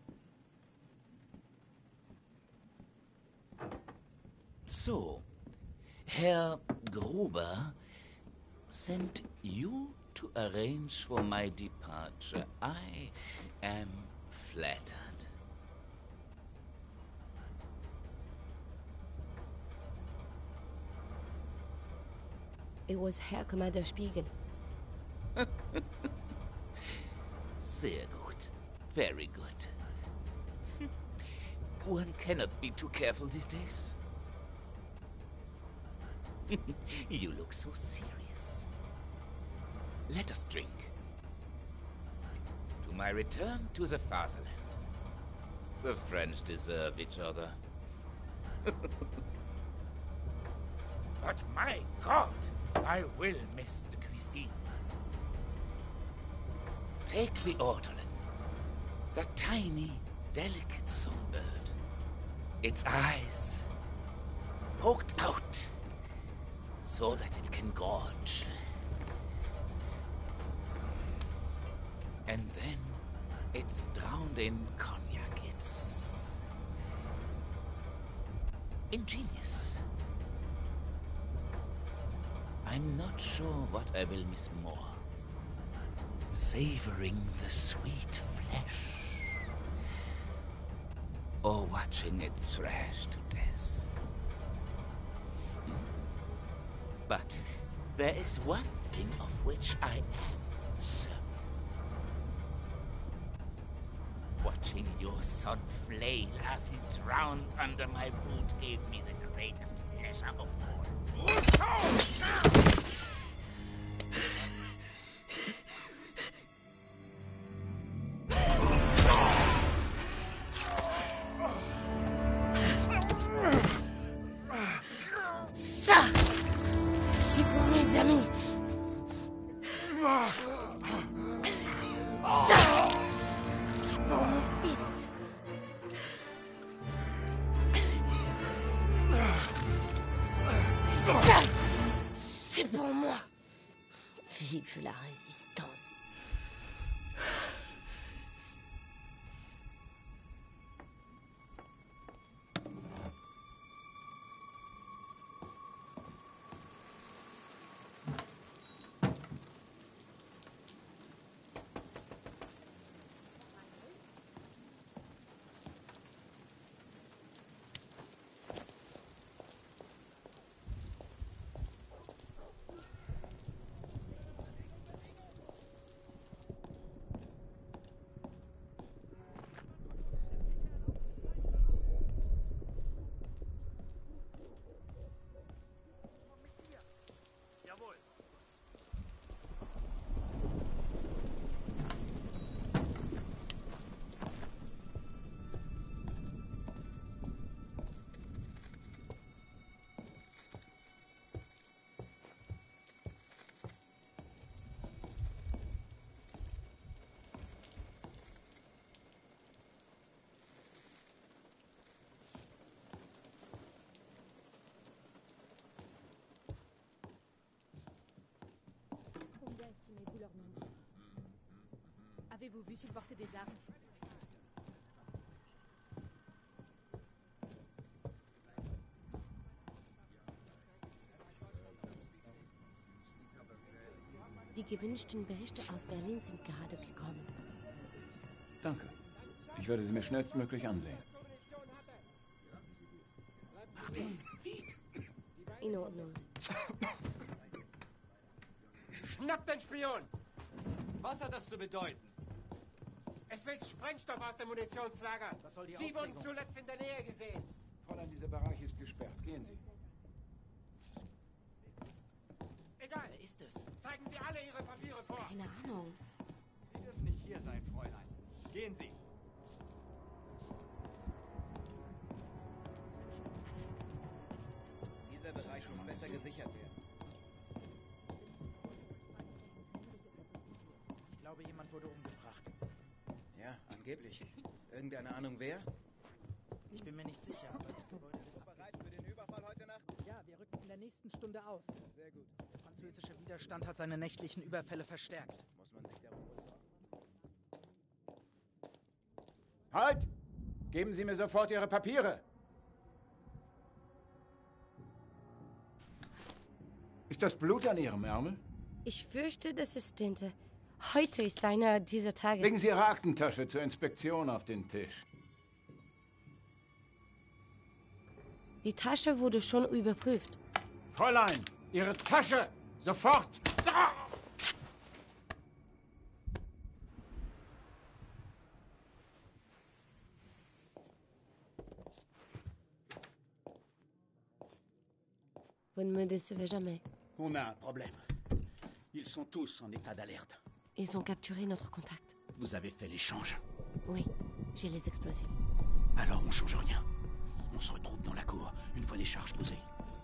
So, Herr Gruber sent you to arrange for my departure. I am flattered.
It was Herr Commander Spiegel.
Sehr gut. Very good. One cannot be too careful these days. You look so serious. Let us drink. To my return to the fatherland. The French deserve each other. But my God, I will miss the cuisine. Take the ortolan, the tiny, delicate songbird. Its eyes poked out so that it can gorge. And then it's drowned in cognac. It's ingenious. I'm not sure what I will miss more. Savoring the sweet flesh, or watching it thrash to death. But there is one thing of which I am certain. Watching your son flail as he drowned under my boot gave me the greatest pleasure of all.
Ça, c'est pour mes amis. Ça, c'est pour mon fils. Ça, c'est pour moi. Vive la résistance.
Avez-vous vu s'il portait des armes?
Die gewünschten Berichte aus Berlin sind gerade gekommen.
Danke. Ich werde sie mir schnellstmöglich ansehen.
In Ordnung.
Schnappt den Spion!
Was hat das zu bedeuten?
Es will Sprengstoff aus dem Munitionslager.
Was soll die
Sie wurden
Aufregung?
zuletzt in der Nähe gesehen.
Fräulein, dieser Bereich ist gesperrt. Gehen Sie.
Egal.
Wer ist es?
Zeigen Sie alle Ihre Papiere vor.
Keine Ahnung.
Sie dürfen nicht hier sein, Fräulein. Gehen Sie.
Dieser Bereich muss besser gesichert werden. Ich glaube, jemand wurde umgebracht.
Ja, angeblich. Irgendeine Ahnung wer?
Ich bin mir nicht sicher, aber das Gebäude ist
Bereit für den Überfall heute Nacht?
Ja, wir rücken in der nächsten Stunde aus.
Sehr gut.
Der französische Widerstand hat seine nächtlichen Überfälle verstärkt.
Muss man sich darum wohl sorgen.
Halt! Geben Sie mir sofort Ihre Papiere! Ist das Blut an Ihrem Ärmel?
Ich fürchte, das ist Tinte. Heute ist einer dieser Tage.
Legen Sie Ihre Aktentasche zur Inspektion auf den Tisch.
Die Tasche wurde schon überprüft.
Fräulein, Ihre Tasche! Sofort! Ah!
Vous ne me décevez jamais.
On a un problème. Ils sont tous en état d'alerte.
Ils ont capturé notre contact.
Vous avez fait l'échange.
Oui, j'ai les explosifs.
Alors on change rien. On se retrouve dans la cour, une fois les charges posées.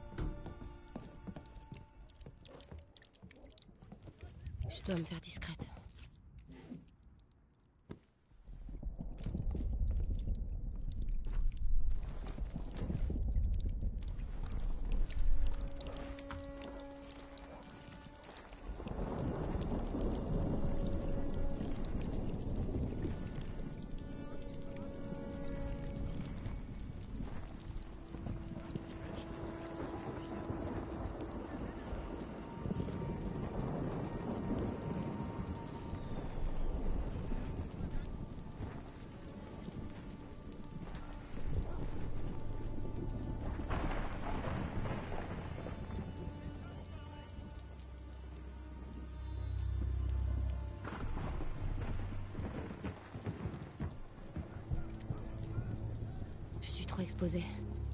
Je dois me faire discrète. Je suis trop exposée.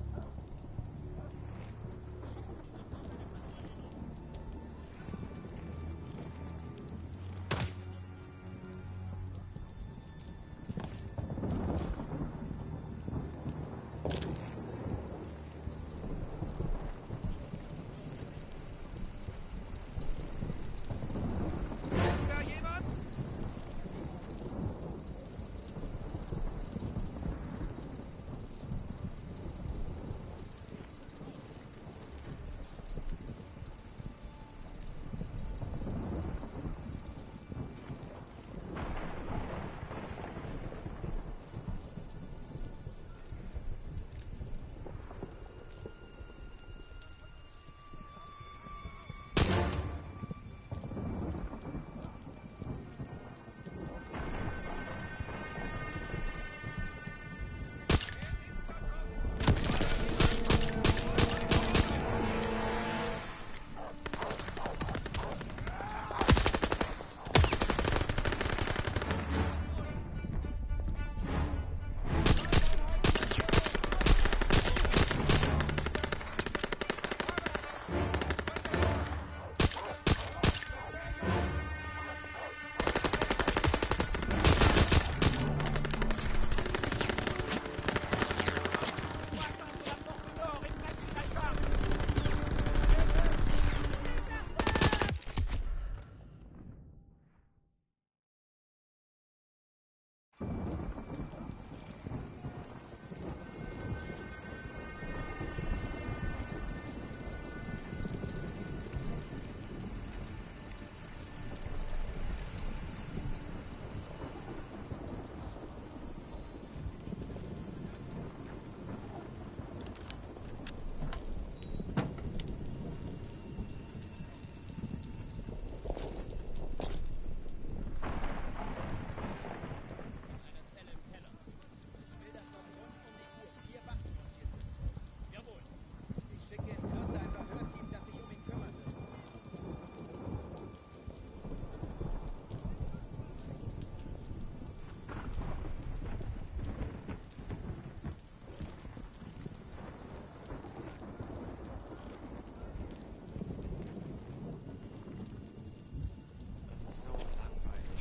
Ist da jemand?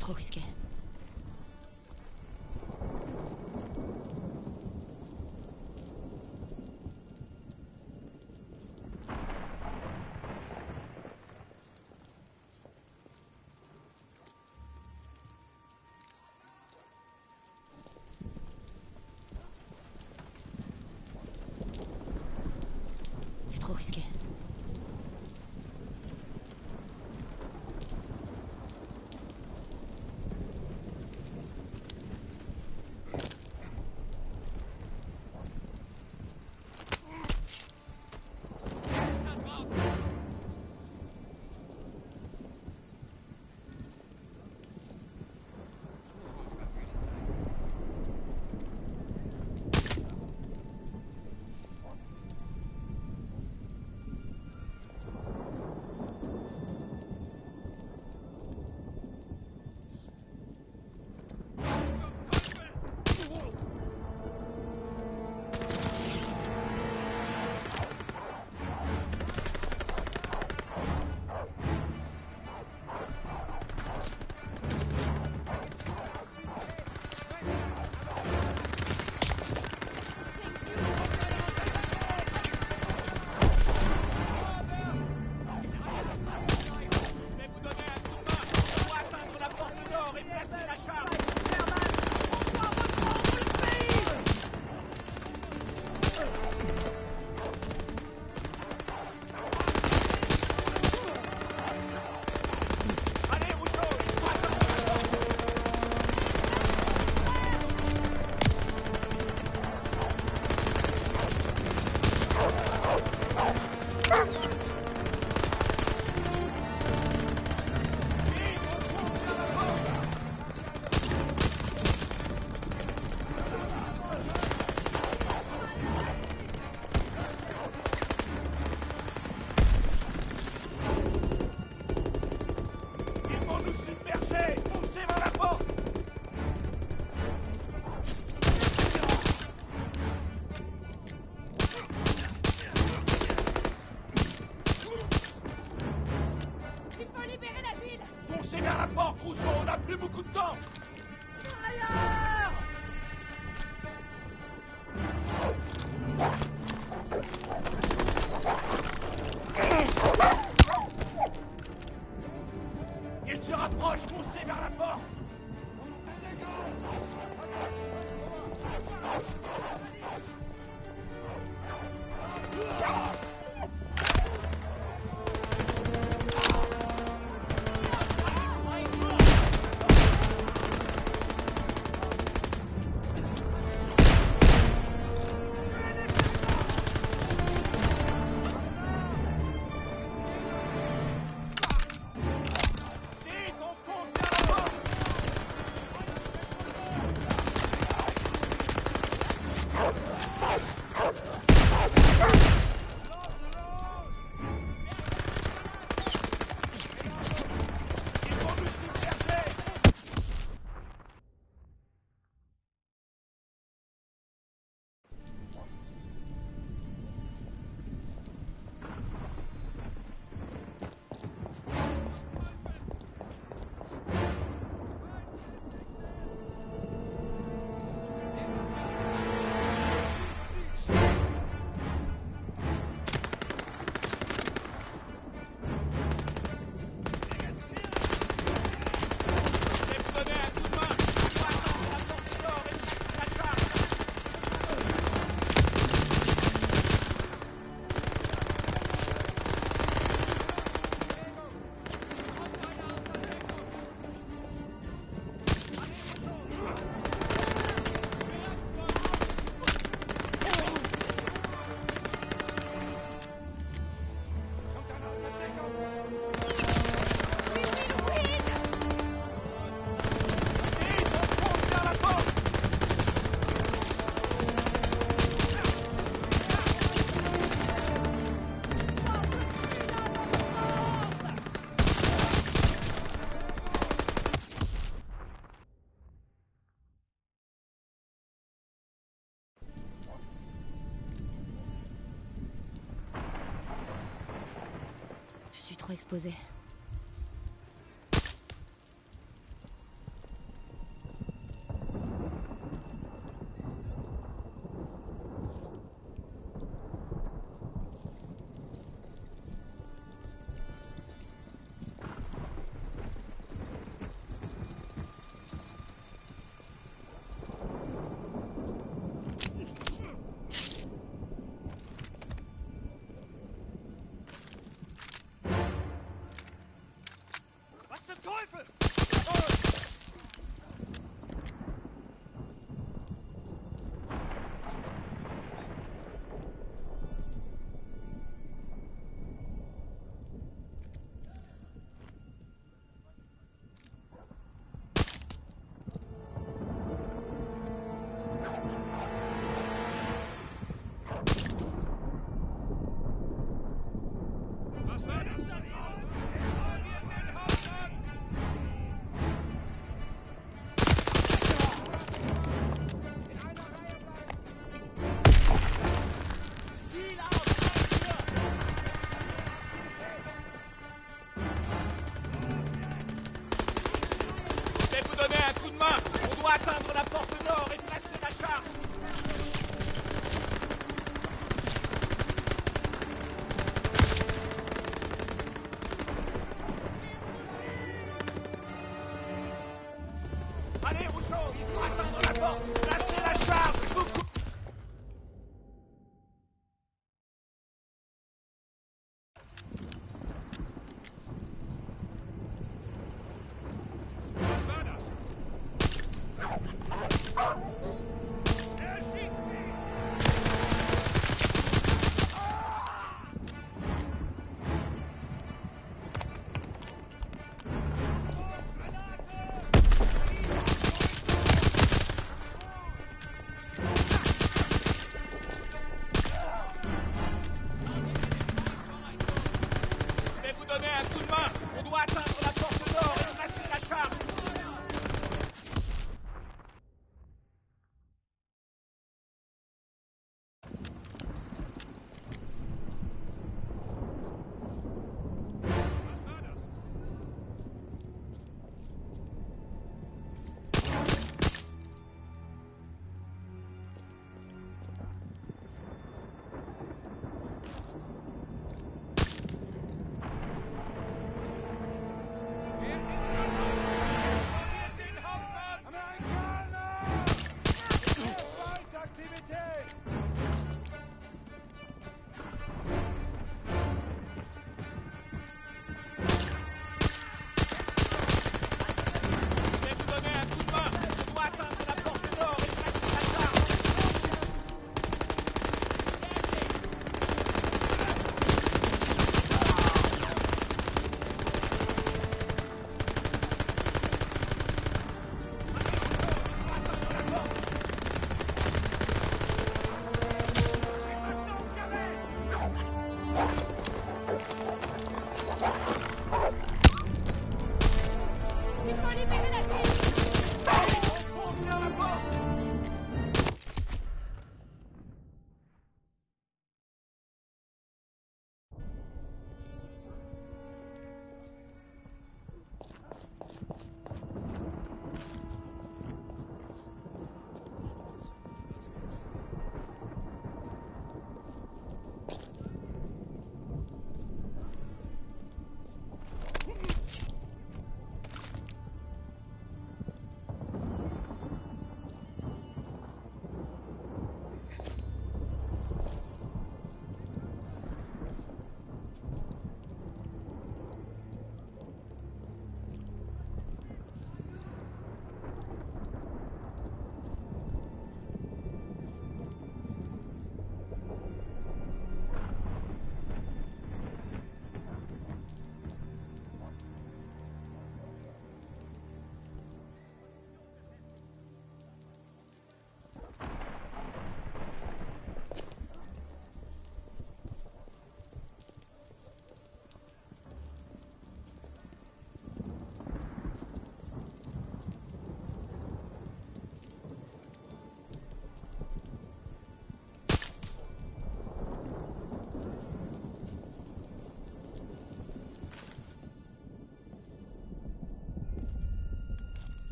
trop risqué. C'est trop risqué. Je suis trop exposée.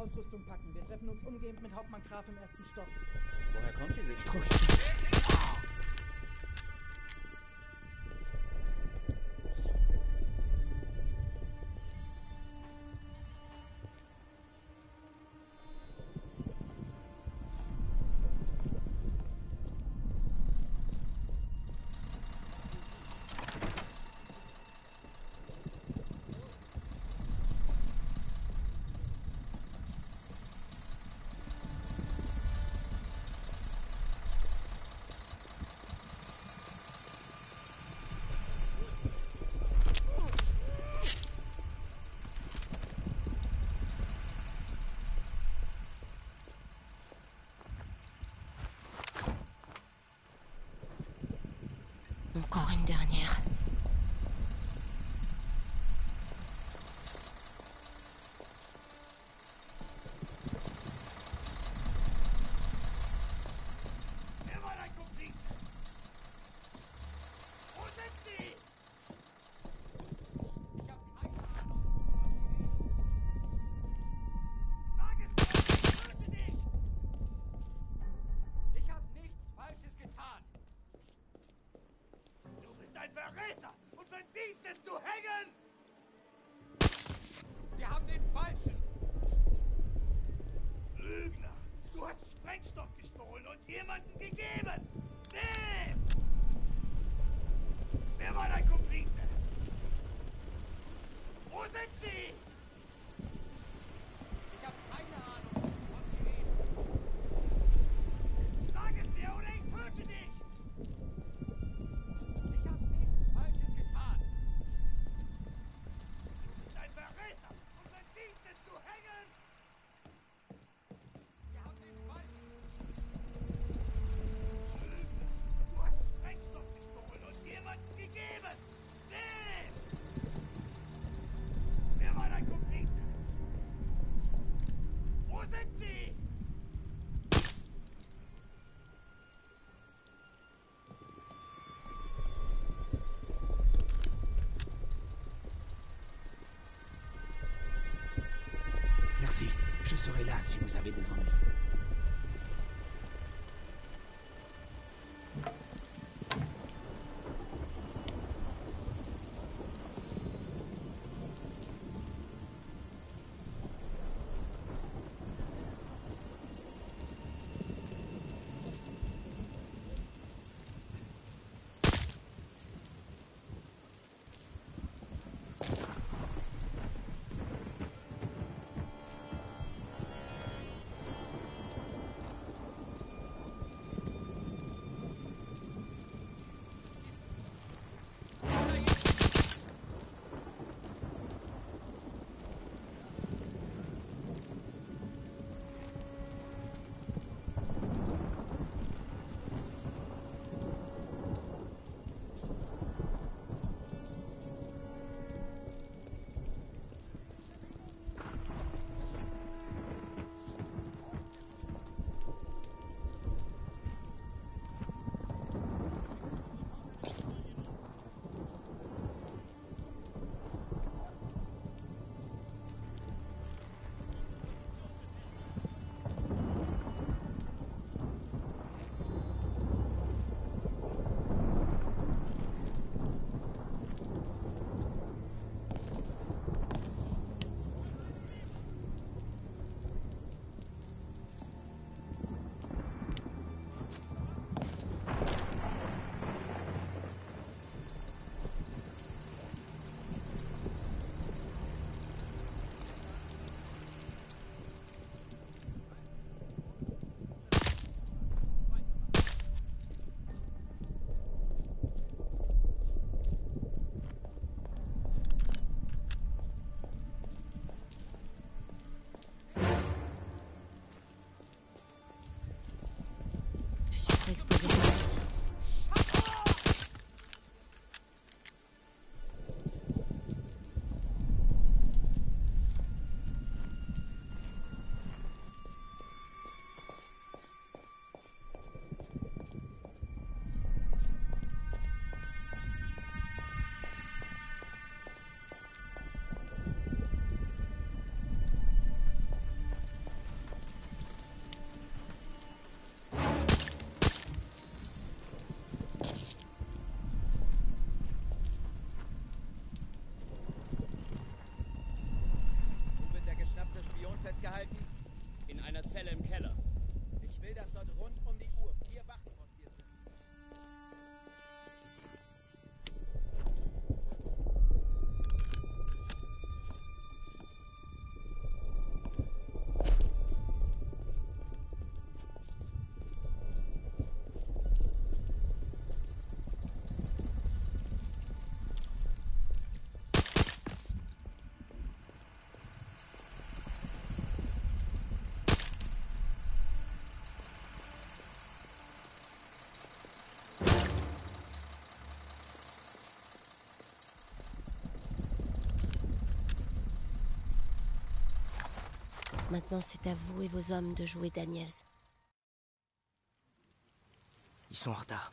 Ausrüstung packen. Wir treffen uns umgehend mit Hauptmann Graf im ersten Stock.
Woher kommt diese...
Ist ruhig.
Encore une dernière.
Wer war dein Kompliz? Wo sind sie? Ich hab keine Ahnung. Sag es mir, ich töte dich! Ich hab nichts Falsches getan. Du bist ein Verräter und verdienst es zu hängen! Sie haben den Falschen! Lügner! Du hast Sprengstoff gestohlen und jemanden gegeben! Wem? Wer war dein Komplize? Wo sind sie? Ich hab keine Ahnung, was sie reden. Sag es mir oder ich töte dich! Ich hab nichts Falsches getan. Du bist ein Verräter und verdienst es zu hängen! Sie haben den Falschen. Lügner! Du hast Sprengstoff gestohlen und jemanden gegeben! Wem? Wer war dein Komplize? Wo sind sie?
Merci. Je serai là si vous avez des ennuis.
gehalten?
In einer Zelle im Keller.
Ich will, dass dort rund um die Uhr vier Wachen postiert sind.
Maintenant, c'est à vous et vos hommes de jouer Daniels.
Ils sont en retard.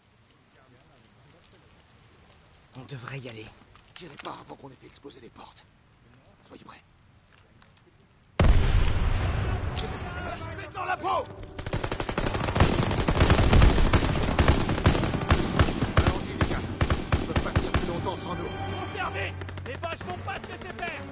On devrait y aller.
Tirez pas avant qu'on ait fait exploser les portes. Soyez prêts. Mets dans la peau! Allons-y, les gars. Ils peuvent pas tenir plus longtemps sans nous.
On faire vite! Les boches vont pas se laisser faire!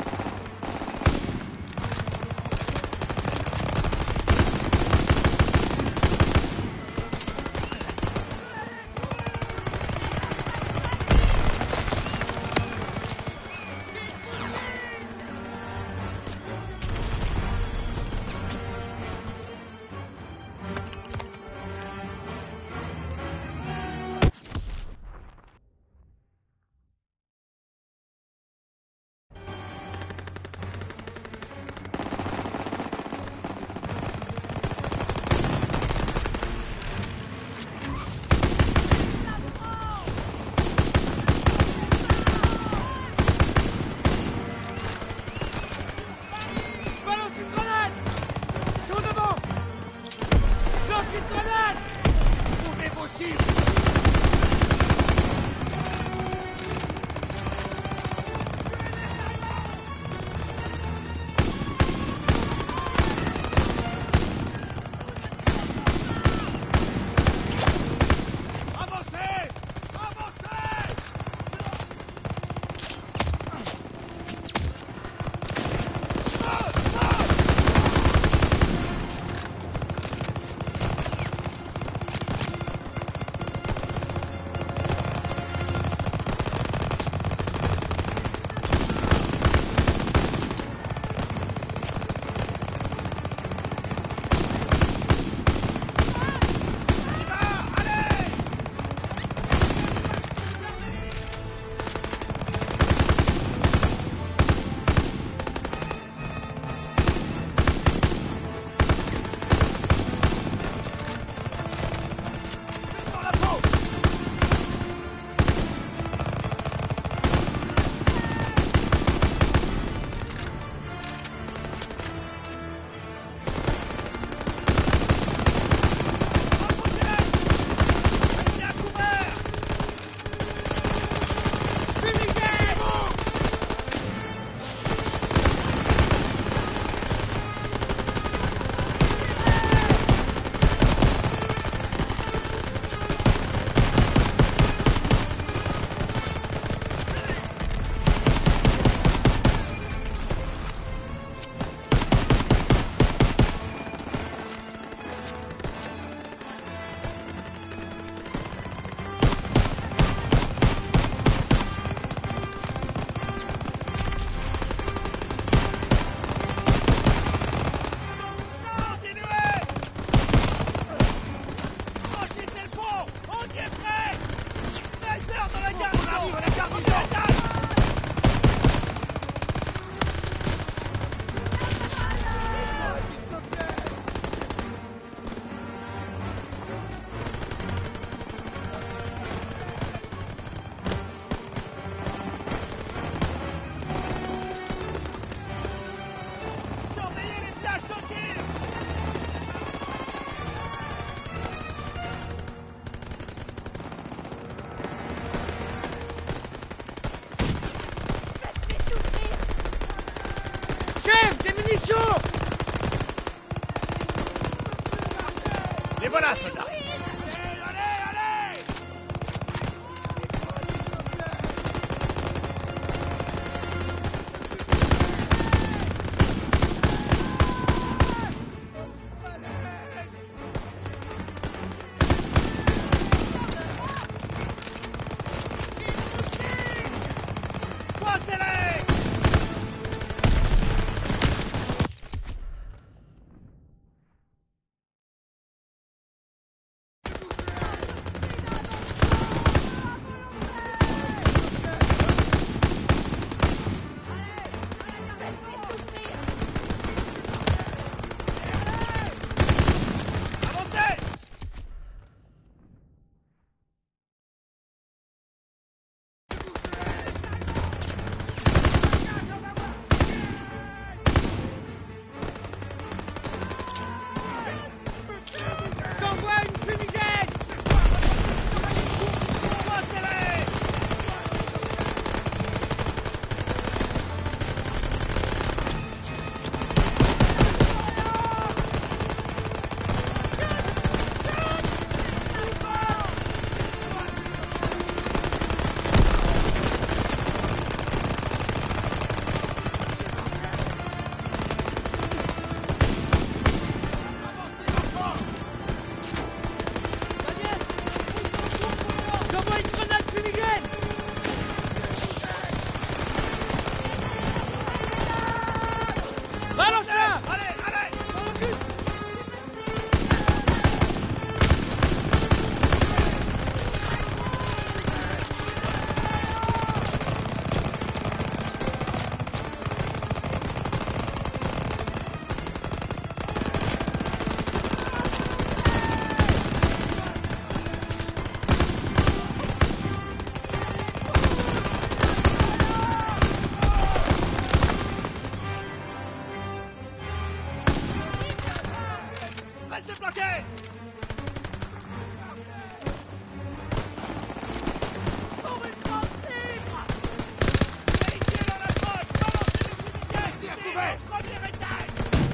Les voilà, soldats! Restez planqués! Pour une France libre! Vérifiez leur approche! Balancez les munitions! Restez à couvert! Au premier étage!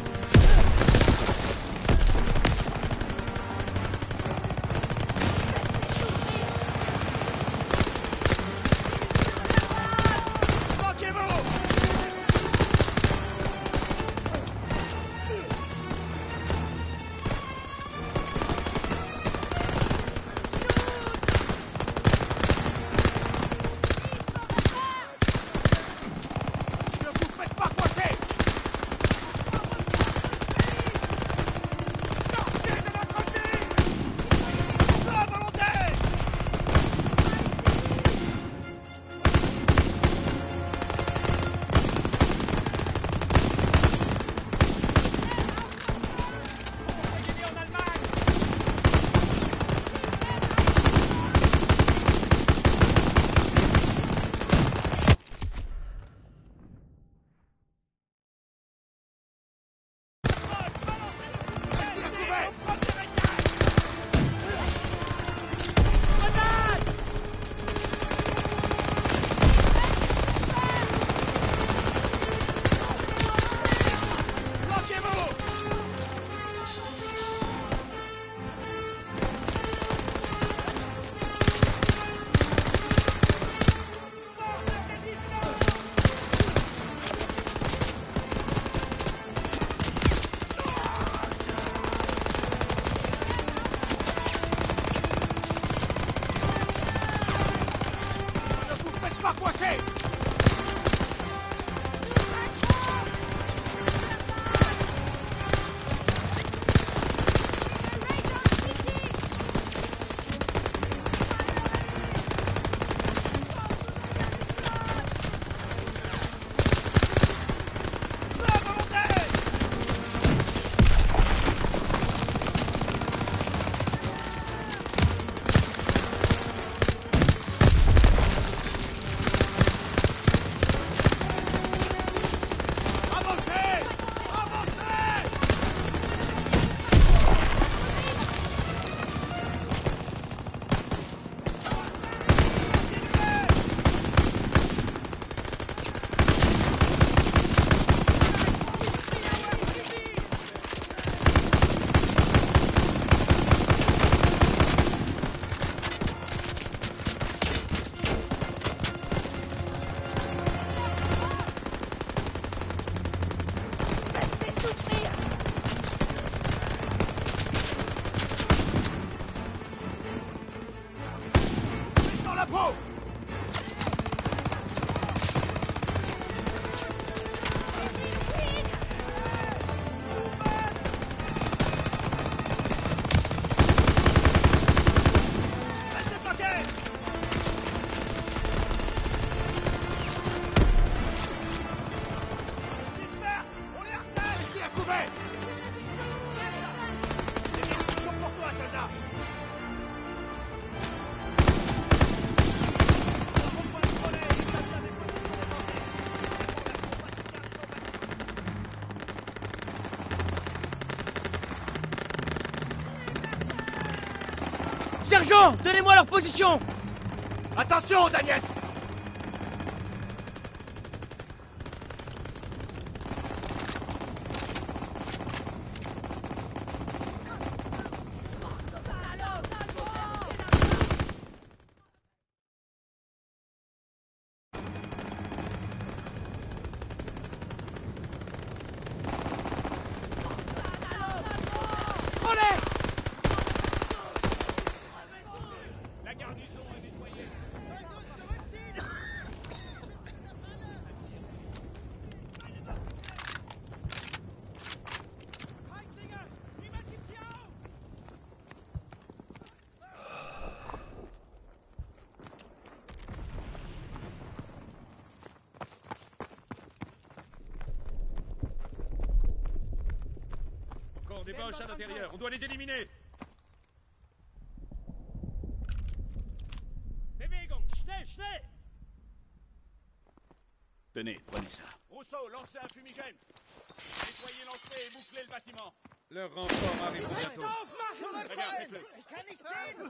Sergent, donnez-moi leur position!
Attention, Daniel!
Des Boches à l'intérieur, on doit les éliminer.
Bewegung, schnell, schnell!
Tenez, prenez ça.
Rousseau, lancez un fumigène. Nettoyez l'entrée et bouclez le bâtiment.
Le renfort arrive bientôt.
Zurückfallen!
Regarde, faites-le.
Ich kann nicht sehen!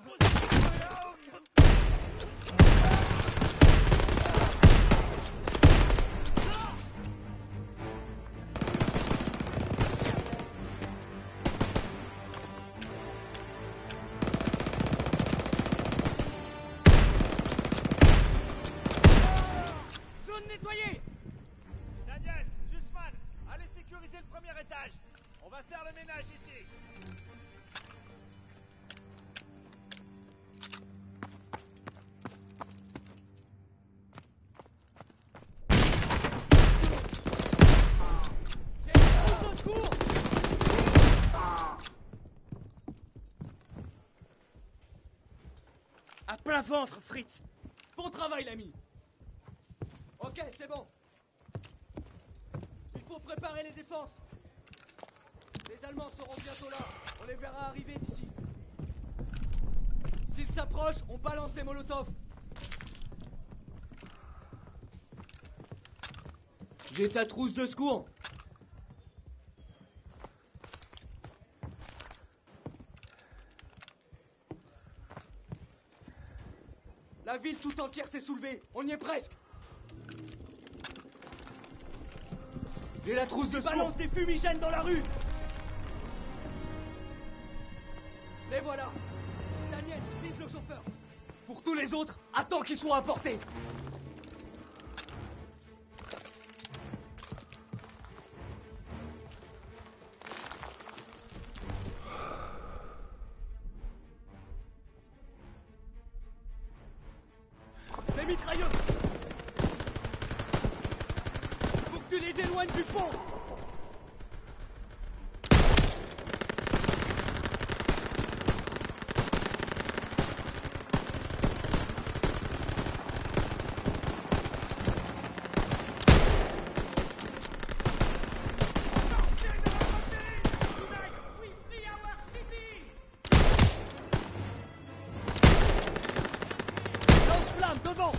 Zone nettoyée! Daniels, Jusman, allez sécuriser le premier étage. On va faire le ménage ici.
À plein ventre, Fritz.
Bon travail, l'ami. Ok, c'est bon. Il faut préparer les défenses. Les Allemands seront bientôt là. On les verra arriver d'ici. S'ils s'approchent, on balance des molotovs. J'ai ta trousse de secours. La ville tout entière s'est soulevée. On y est presque. J'ai la trousse de secours. Balance des fumigènes dans la rue. Les voilà. Daniel, vise le chauffeur. Pour tous les autres, attends qu'ils soient à portée. Les mitrailleux. Faut que tu les éloignes du pont. Lance-flamme devant.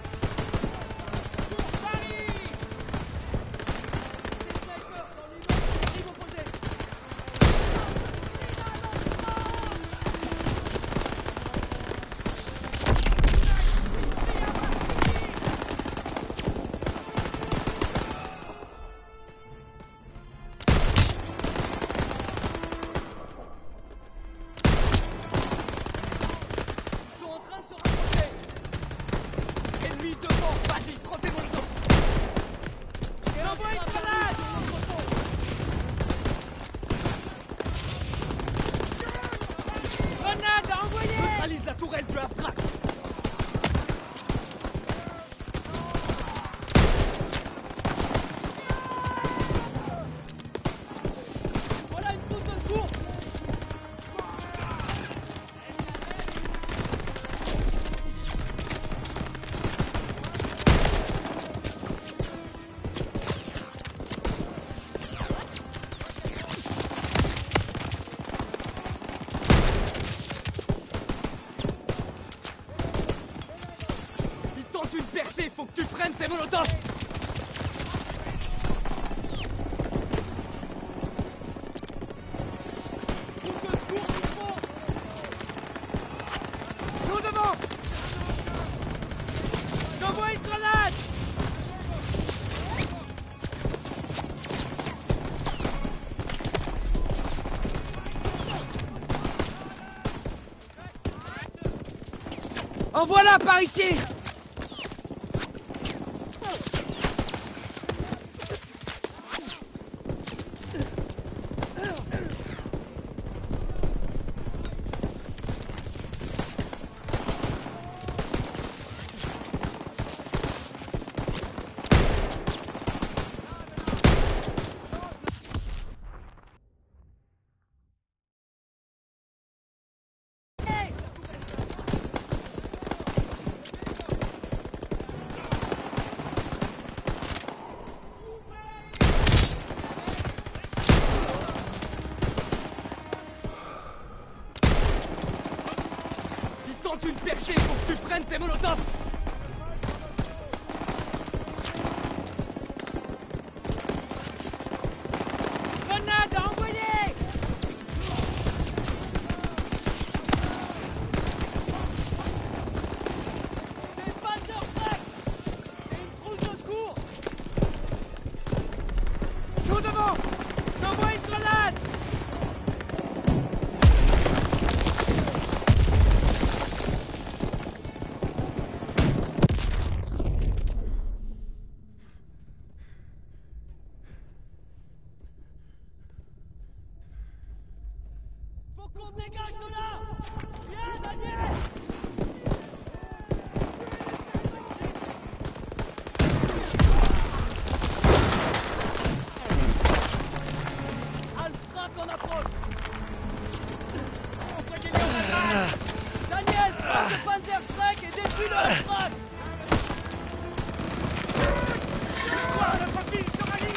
La tourelle du half-track. Voilà une trousse de secours. Une percée, faut que tu prennes ces molotovs. Trousse de secours, doucement. Joue devant. J'envoie une grenade.
En voilà par ici. Une percée, faut que tu prennes tes molotovs. Grenade à envoyer.
Faut qu'on dégage de là. Viens, Daniel. Alstrak en approche. On fait gagner en attaque. Daniel, passe le Panzerschreck et détruis le Alstrak. Quoi, le papier se rallie.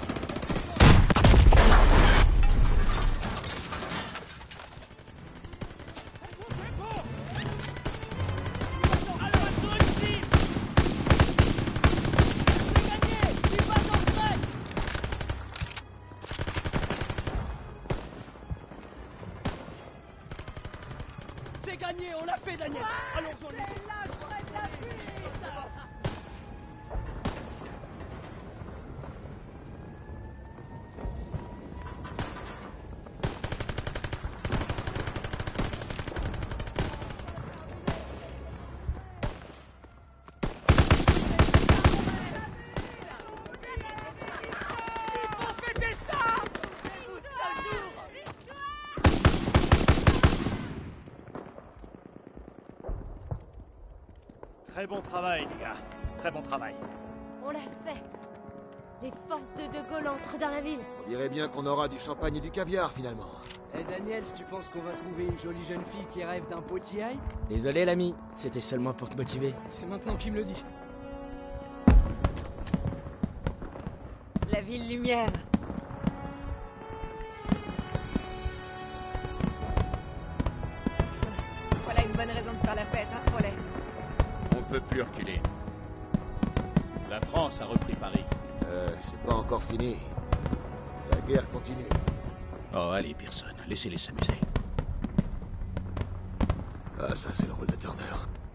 C'est gagné, on l'a fait, Daniel. Allons, on y va.
Très bon travail, les gars. Très bon travail.
On l'a fait. Les forces de De Gaulle entrent dans la ville.
On dirait bien qu'on aura du champagne et du caviar, finalement.
Eh hey Daniel, tu penses qu'on va trouver une jolie jeune fille qui rêve d'un pot de ail?
Désolé, l'ami. C'était seulement pour te motiver.
C'est maintenant qu'il me le dit.
La ville lumière. Voilà une bonne raison de faire la fête, hein, Rollet.
On peut plus reculer. La France a repris Paris.
Euh, c'est pas encore fini. La guerre continue.
Oh, allez, Pearson, laissez-les s'amuser.
Ah, ça, c'est le rôle de Turner.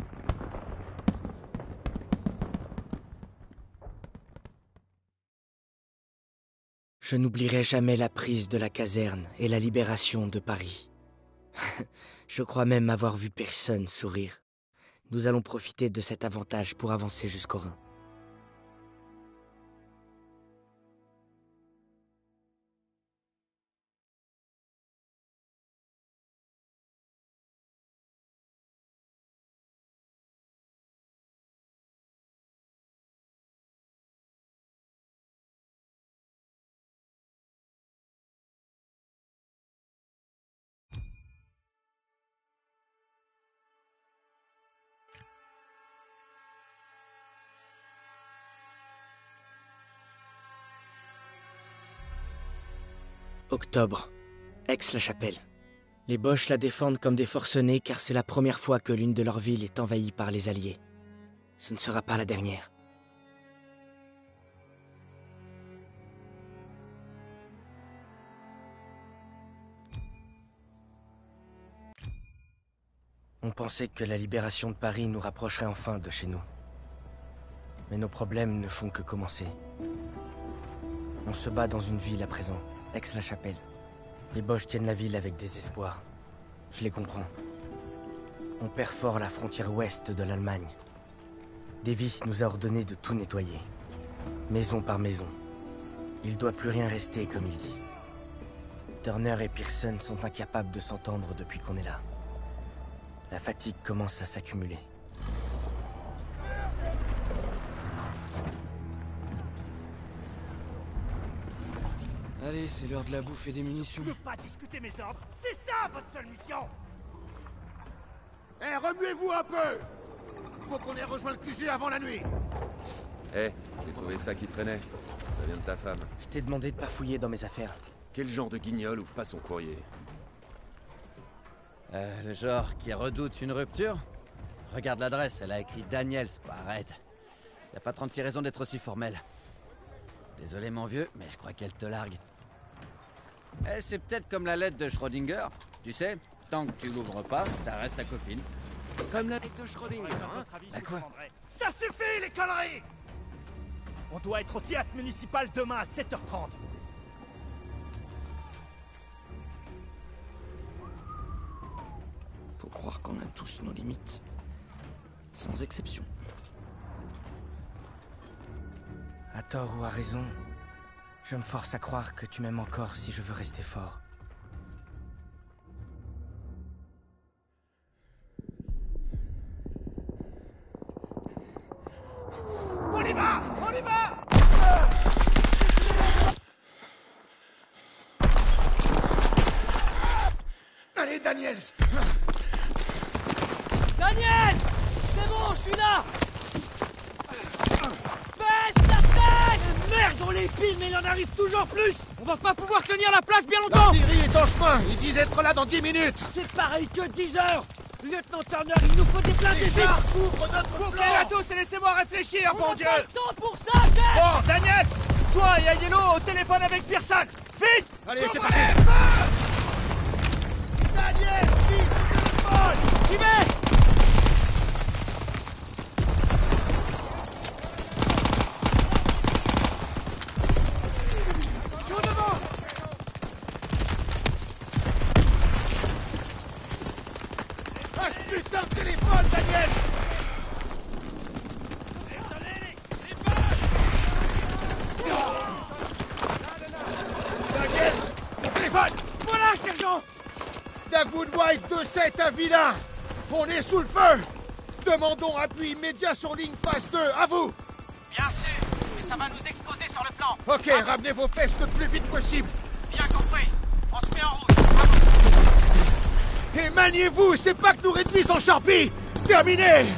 Je n'oublierai jamais la prise de la caserne et la libération de Paris. Je crois même avoir vu personne sourire. Nous allons profiter de cet avantage pour avancer jusqu'au Rhin. Octobre, Aix-la-Chapelle. Les Boches la défendent comme des forcenés car c'est la première fois que l'une de leurs villes est envahie par les Alliés. Ce ne sera pas la dernière. On pensait que la libération de Paris nous rapprocherait enfin de chez nous. Mais nos problèmes ne font que commencer. On se bat dans une ville à présent. Aix-la-Chapelle. Les Boches tiennent la ville avec désespoir. Je les comprends. On perd fort la frontière ouest de l'Allemagne. Davis nous a ordonné de tout nettoyer. Maison par maison. Il ne doit plus rien rester comme il dit. Turner et Pearson sont incapables de s'entendre depuis qu'on est là. La fatigue commence à s'accumuler.
Allez, c'est l'heure de la bouffe et des munitions.
Ne pas discuter mes ordres, c'est ça votre seule mission.
Eh, remuez-vous un peu! Faut qu'on ait rejoint le Q G avant la nuit!
Eh, j'ai trouvé ça qui traînait. Ça vient de ta femme.
Je t'ai demandé de pas fouiller dans mes affaires.
Quel genre de guignol ouvre pas son courrier?
Euh, le genre qui redoute une rupture? Regarde l'adresse, elle a écrit Daniels, quoi, arrête. Y a pas trente-six raisons d'être aussi formel. Désolé mon vieux, mais je crois qu'elle te largue. Eh, c'est peut-être comme la lettre de Schrödinger. Tu sais, tant que tu l'ouvres pas, ça reste ta copine.
Comme la lettre de Schrödinger, hein?
Bah quoi?
Ça suffit les conneries! On doit être au théâtre municipal demain à sept heures trente.
Faut croire qu'on a tous nos limites. Sans exception. À tort ou à raison, je me force à croire que tu m'aimes encore si je veux rester fort.
Libérez Daniels.
Daniel! C'est bon, je suis là! Baisse la tête! Merde, on les file, mais il en arrive toujours plus! On va pas pouvoir tenir la place bien longtemps!
L'artillerie est en chemin! Ils disent être là dans dix minutes!
C'est pareil que dix heures! Lieutenant Turner, il nous faut des plaintes
Les
ici!
chars couvrent notre flanc!
Couvrez-la tous et laissez-moi réfléchir,
On
bon
a
Dieu!
pas le temps pour ça, chef!
Bon, Daniel! Toi et Aiello au téléphone avec Pearson! Vite!
Allez, c'est
Couvrez!
parti!
Daniel! Vite! Téléphone!
J'y vais!
Ah, ce putain de téléphone, Daniel! Daniel! Mon téléphone!
Voilà, sergent!
Dagwood White deux sept à Vilain! On est sous le feu! Demandons appui immédiat sur ligne phase deux, à vous!
Bien sûr, mais ça va nous exposer sur le flanc.
Ok, ramenez vos fesses le plus vite possible!
Bien compris. On se met en route.
Et maniez-vous, c'est pas que nous réduisent en charpie! Terminé!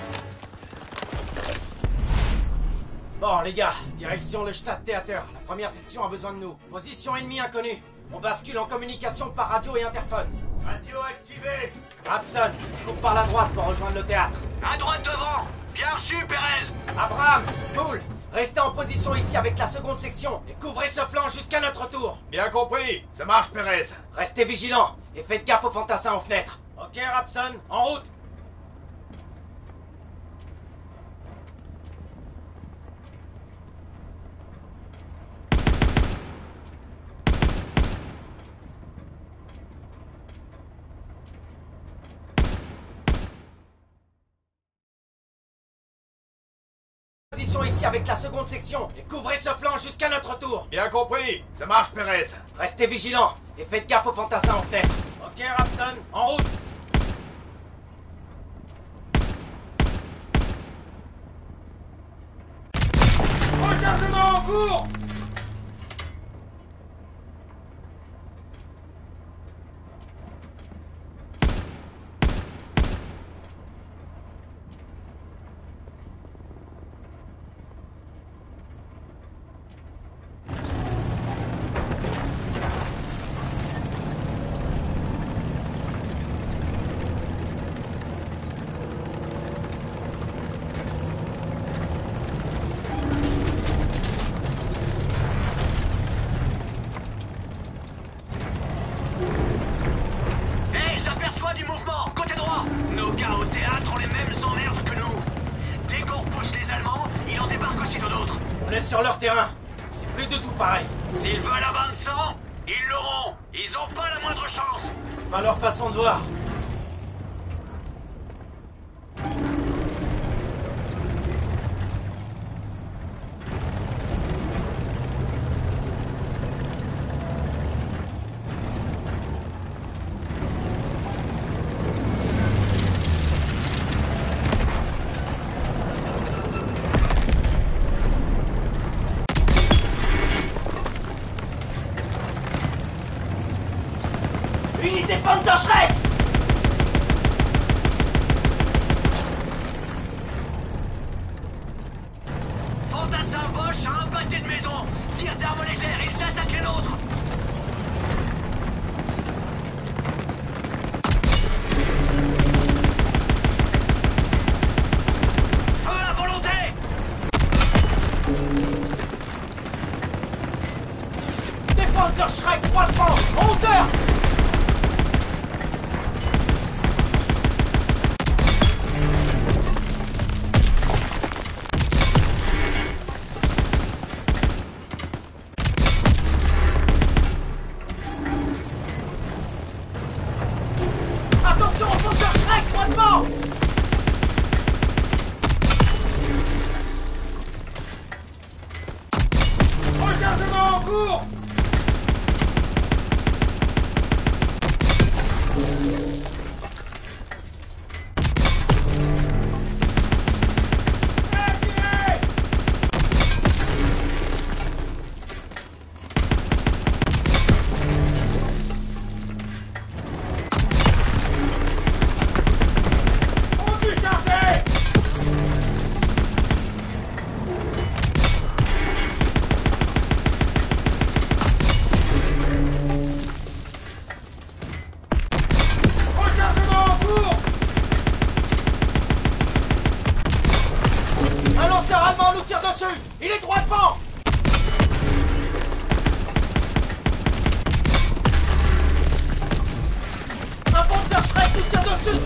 Bon, les gars, direction le Stadttheater. La première section a besoin de nous. Position ennemie inconnue. On bascule en communication par radio et interphone.
Radio activée!
Rapson, coupe par la droite pour rejoindre le théâtre. À droite devant. Bien reçu, Pérez. Abrams, cool. Restez en position ici avec la seconde section et couvrez ce flanc jusqu'à notre tour.
Bien compris! Ça marche, Pérez!
Restez vigilants et faites gaffe aux fantassins aux fenêtres. Ok, Rapson, en route. Position ici avec la seconde section et couvrez ce flanc jusqu'à notre tour.
Bien compris! Ça marche, Pérez!
Restez vigilants et faites gaffe aux fantassins aux fenêtres. Ok, Rapson, en route. Rechargement en cours. Sur leur terrain. C'est plus du tout pareil.
S'ils veulent un bain de sang, ils l'auront. Ils ont pas la moindre chance.
C'est pas leur façon de voir. Unité Panzerschreck!
Fantassin Bosch a un pâté de maison. Tire d'armes légères, ils attaquent les nôtres. Feu à volonté!
Des Panzerschreck trois de France, en hauteur! Attention au Panzerschreck, droitement! Rechargement en cours!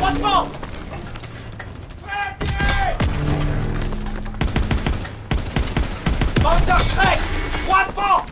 Droit devant! Panzer Schreck! Droit devant!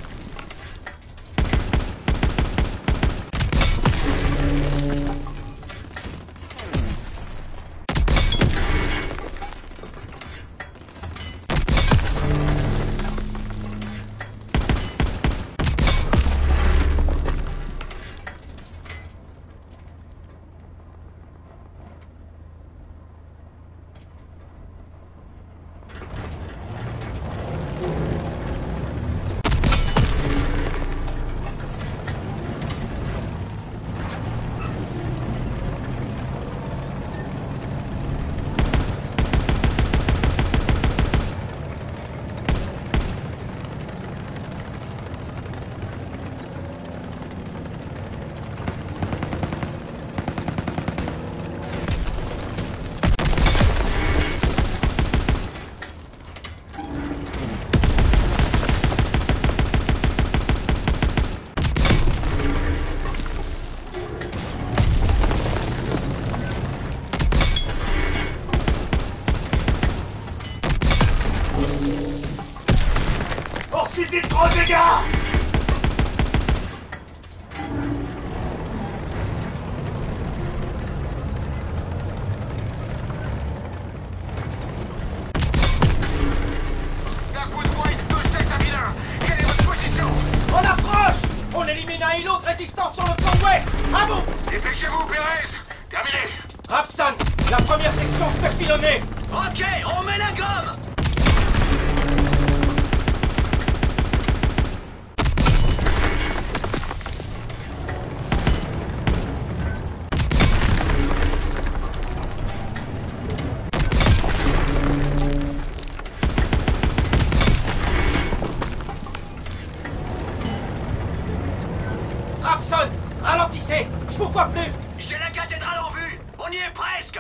Poursuivez trop, dégâts!
Darkwood White deux sept à Vilain. Quelle est votre position? On approche! On élimine un îlot de résistance sur le flanc ouest! À vous!
Dépêchez-vous, Pérez! Terminé!
Rapson, la première section se fait pilonner!
Ok, on met la gomme!
Rapson, ralentissez! Je vous vois plus!
J'ai la cathédrale en vue! On y est presque!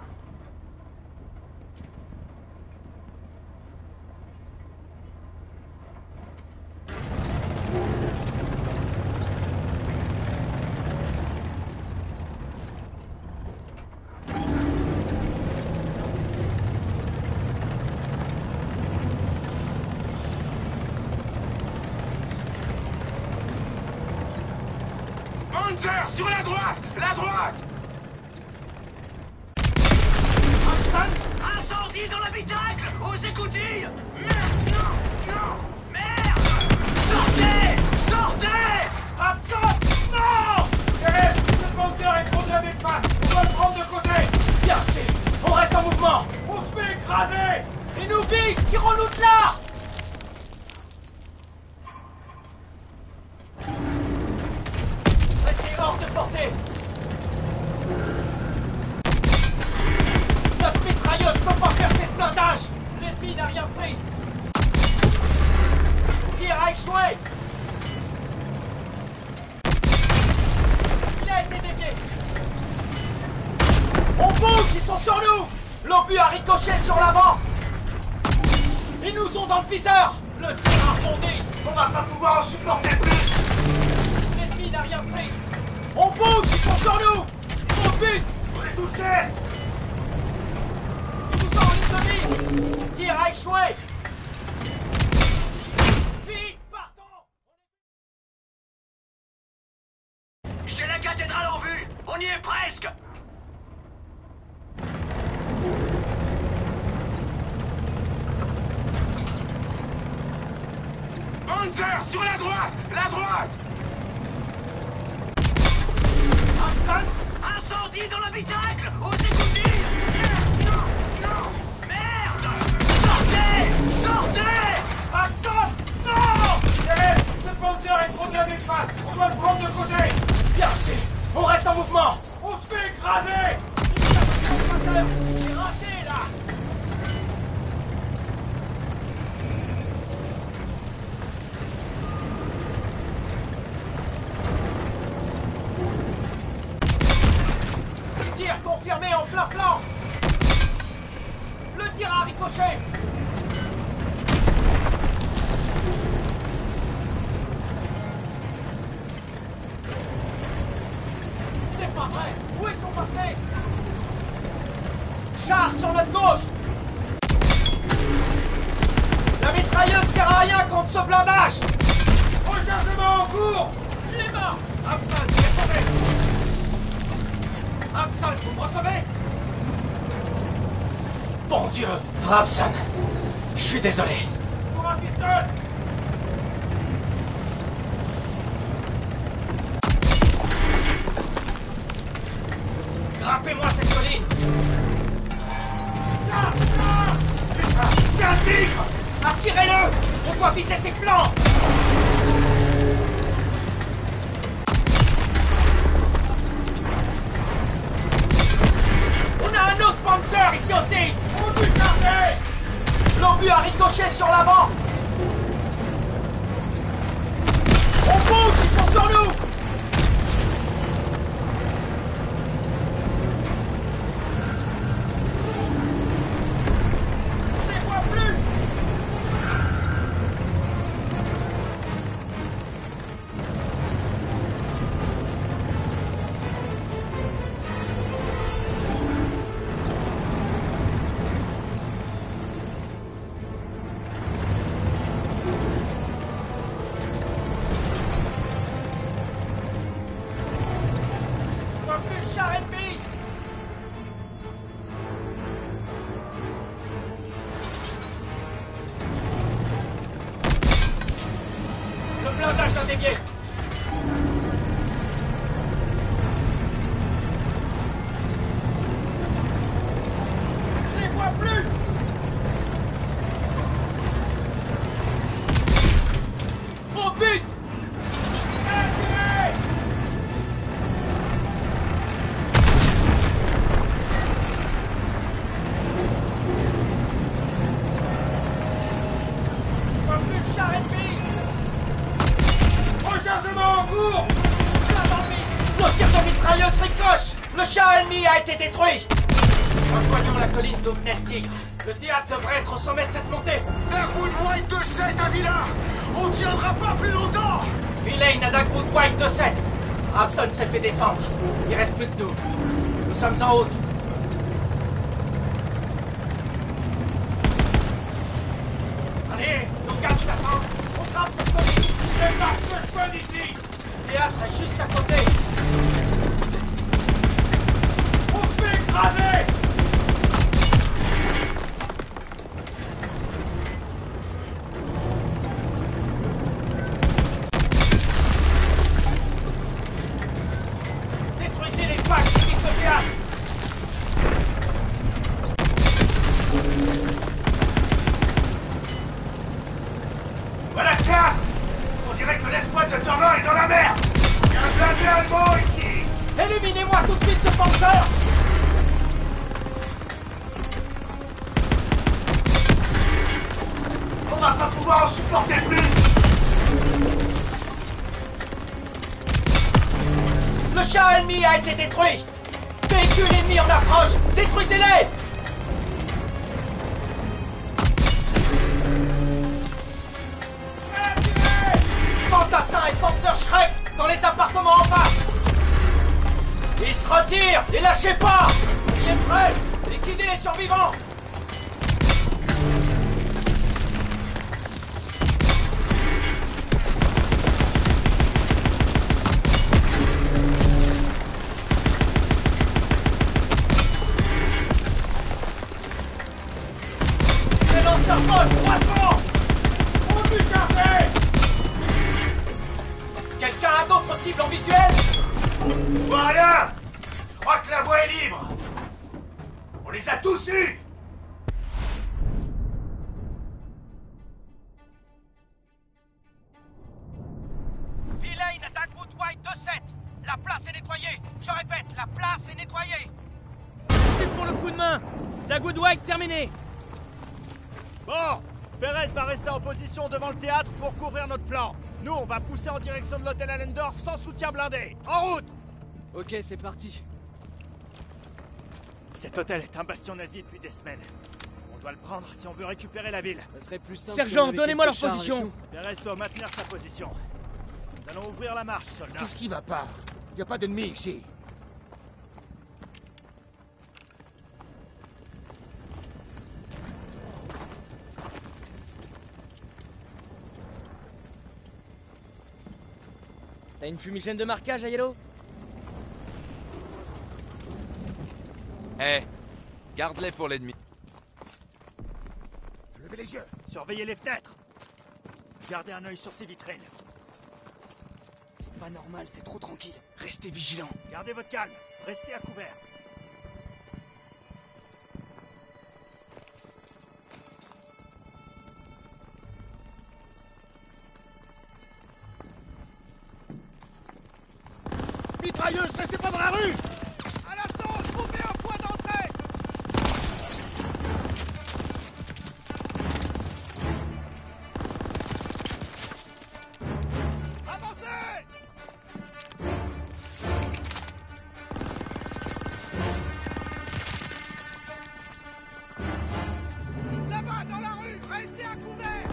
Panzer, sur la droite! La droite!
Rapson!
Incendie dans l'habitacle! Aux écoutilles! Merde! Non! Non! Merde! Sortez! Sortez!
Rapson! Non!
Pérez, ce Panzer est trop blindé de face! On doit le prendre de côté!
Bien sûr! On reste en mouvement!
On se fait écraser!
Ils nous visent! Tirons-nous de là! Restez hors de portée! Notre mitrailleuse peut pas faire ses splintages! L'ennemi n'a rien pris! Tir a échoué! Il a été dévié! On bouge! Ils sont sur nous! L'obus a ricoché sur l'avant! Ils nous ont dans le viseur! Le tir a rebondi!
On va pas pouvoir en supporter plus!
L'ennemi n'a rien pris! On bouge! Ils sont sur nous! On bute!
On est touchés!
Ils nous ont en ligne de mire! Le tir a échoué! Vite! Partons!
J'ai la cathédrale en vue! On y est presque! Panzer, sur la droite! La droite!
Hansen!
Incendie dans l'habitacle! Aux écoutilles! Non! Non! Merde! Sortez! Sortez!
Hansen! Non!
Pérez, ce Panzer est trop blindé de face! On doit le prendre de côté!
Bien sûr! On reste en mouvement!
On se fait écraser!
J'ai raté, là! Tir confirmé en plein flanc! Le tir a ricoché! C'est pas vrai! Où ils sont passés? char sur notre gauche! La mitrailleuse sert à rien contre ce blindage! Rechargement en cours! Les mains! Absinthe, répondez! Absinthe, vous me recevez? Bon Dieu! Rabson, je suis désolé. Pour un pistolet! Grimpez-moi cette colline! Là! Là! Putain! C'est un tigre! Attirez-le! On doit viser ses flancs! On a un autre Panzer ici aussi! On bute chargé! L'obus a ricoché sur l'avant! On bouge! Ils sont sur nous! Détruit! Rejoignons la colline d'où venait le tigre. Le théâtre devrait être au sommet de cette montée.
Dagwood White deux sept à Villa! On tiendra pas plus longtemps!
Villain à Dagwood White deux sept. Rabson s'est fait descendre. Il reste plus que nous. Nous sommes en route. Allez, nos gars nous attendent. On trappe cette colline.
C'est pas ce que je peux d'ici!
Le théâtre est juste à côté.
Allez!
Détruisez les packs qui visent le théâtre!
Voilà quatre! On dirait que l'escouade de Tornant est dans la mer! Il y a un blindé allemand ici!
Éliminez-moi tout de suite ce Panzer!
On va pas pouvoir en supporter plus!
Le char ennemi a été détruit! Véhicule ennemi en approche! Détruisez-les! Fantassin et Panzer Shrek dans les appartements en face! Ils se retirent! Les lâchez pas! Il y est presque! Liquidez les survivants! Les lanceurs poches, droitement! On bute chargé! Quelqu'un a d'autres cibles en visuel?
Je vois rien! Je crois que la voie est libre! On les a tous eus!
Villain à Dagwood White deux sept! La place est nettoyée! Je répète, la place est nettoyée!
C'est pour le coup de main! Dagwood White terminé!
Bon! Perez va rester en position devant le théâtre pour couvrir notre flanc. Nous, on va pousser en direction de l'hôtel Allendorf sans soutien blindé. En route!
Ok, c'est parti.
Cet hôtel est un bastion nazi depuis des semaines. On doit le prendre si on veut récupérer la ville.
Ça serait plus simple.
Sergent, donnez-moi leur position!
Perez doit maintenir sa position. Nous allons ouvrir la marche, soldat.
Qu'est-ce qui va pas? Y a pas d'ennemis ici.
T'as une fumigène de marquage à Yellow?
Eh, hey, garde-les pour l'ennemi.
Levez les yeux, surveillez les fenêtres. Gardez un œil sur ces vitrines.
C'est pas normal, c'est trop tranquille. Restez vigilants.
Gardez votre calme, restez à couvert.
Mitrailleuse, restez pas dans la rue!
À la sauce, trouvez un point d'entrée! Avancez! Là-bas, dans la rue, restez à couvert!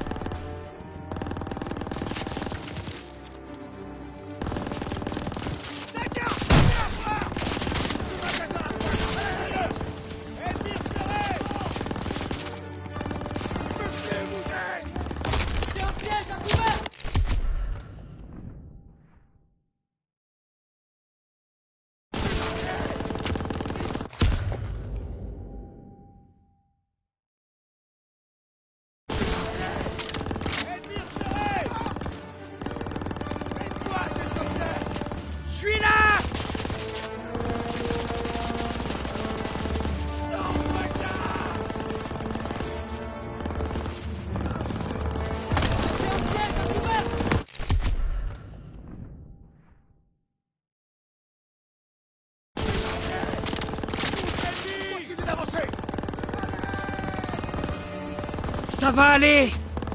Ça va aller!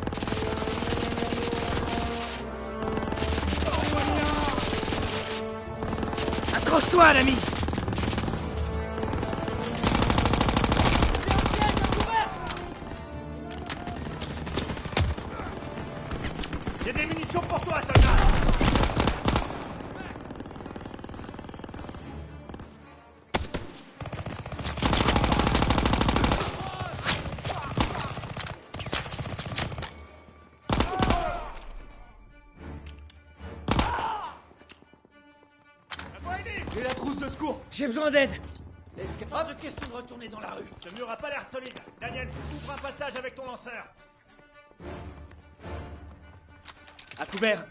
Accroche-toi, l'ami!
J'ai des munitions pour toi, soldat! J'ai la trousse de secours!
J'ai besoin d'aide!
Est-ce pas de question de retourner dans la rue? Ce mur a pas l'air solide. Daniel, ouvre un passage avec ton lanceur.
À couvert!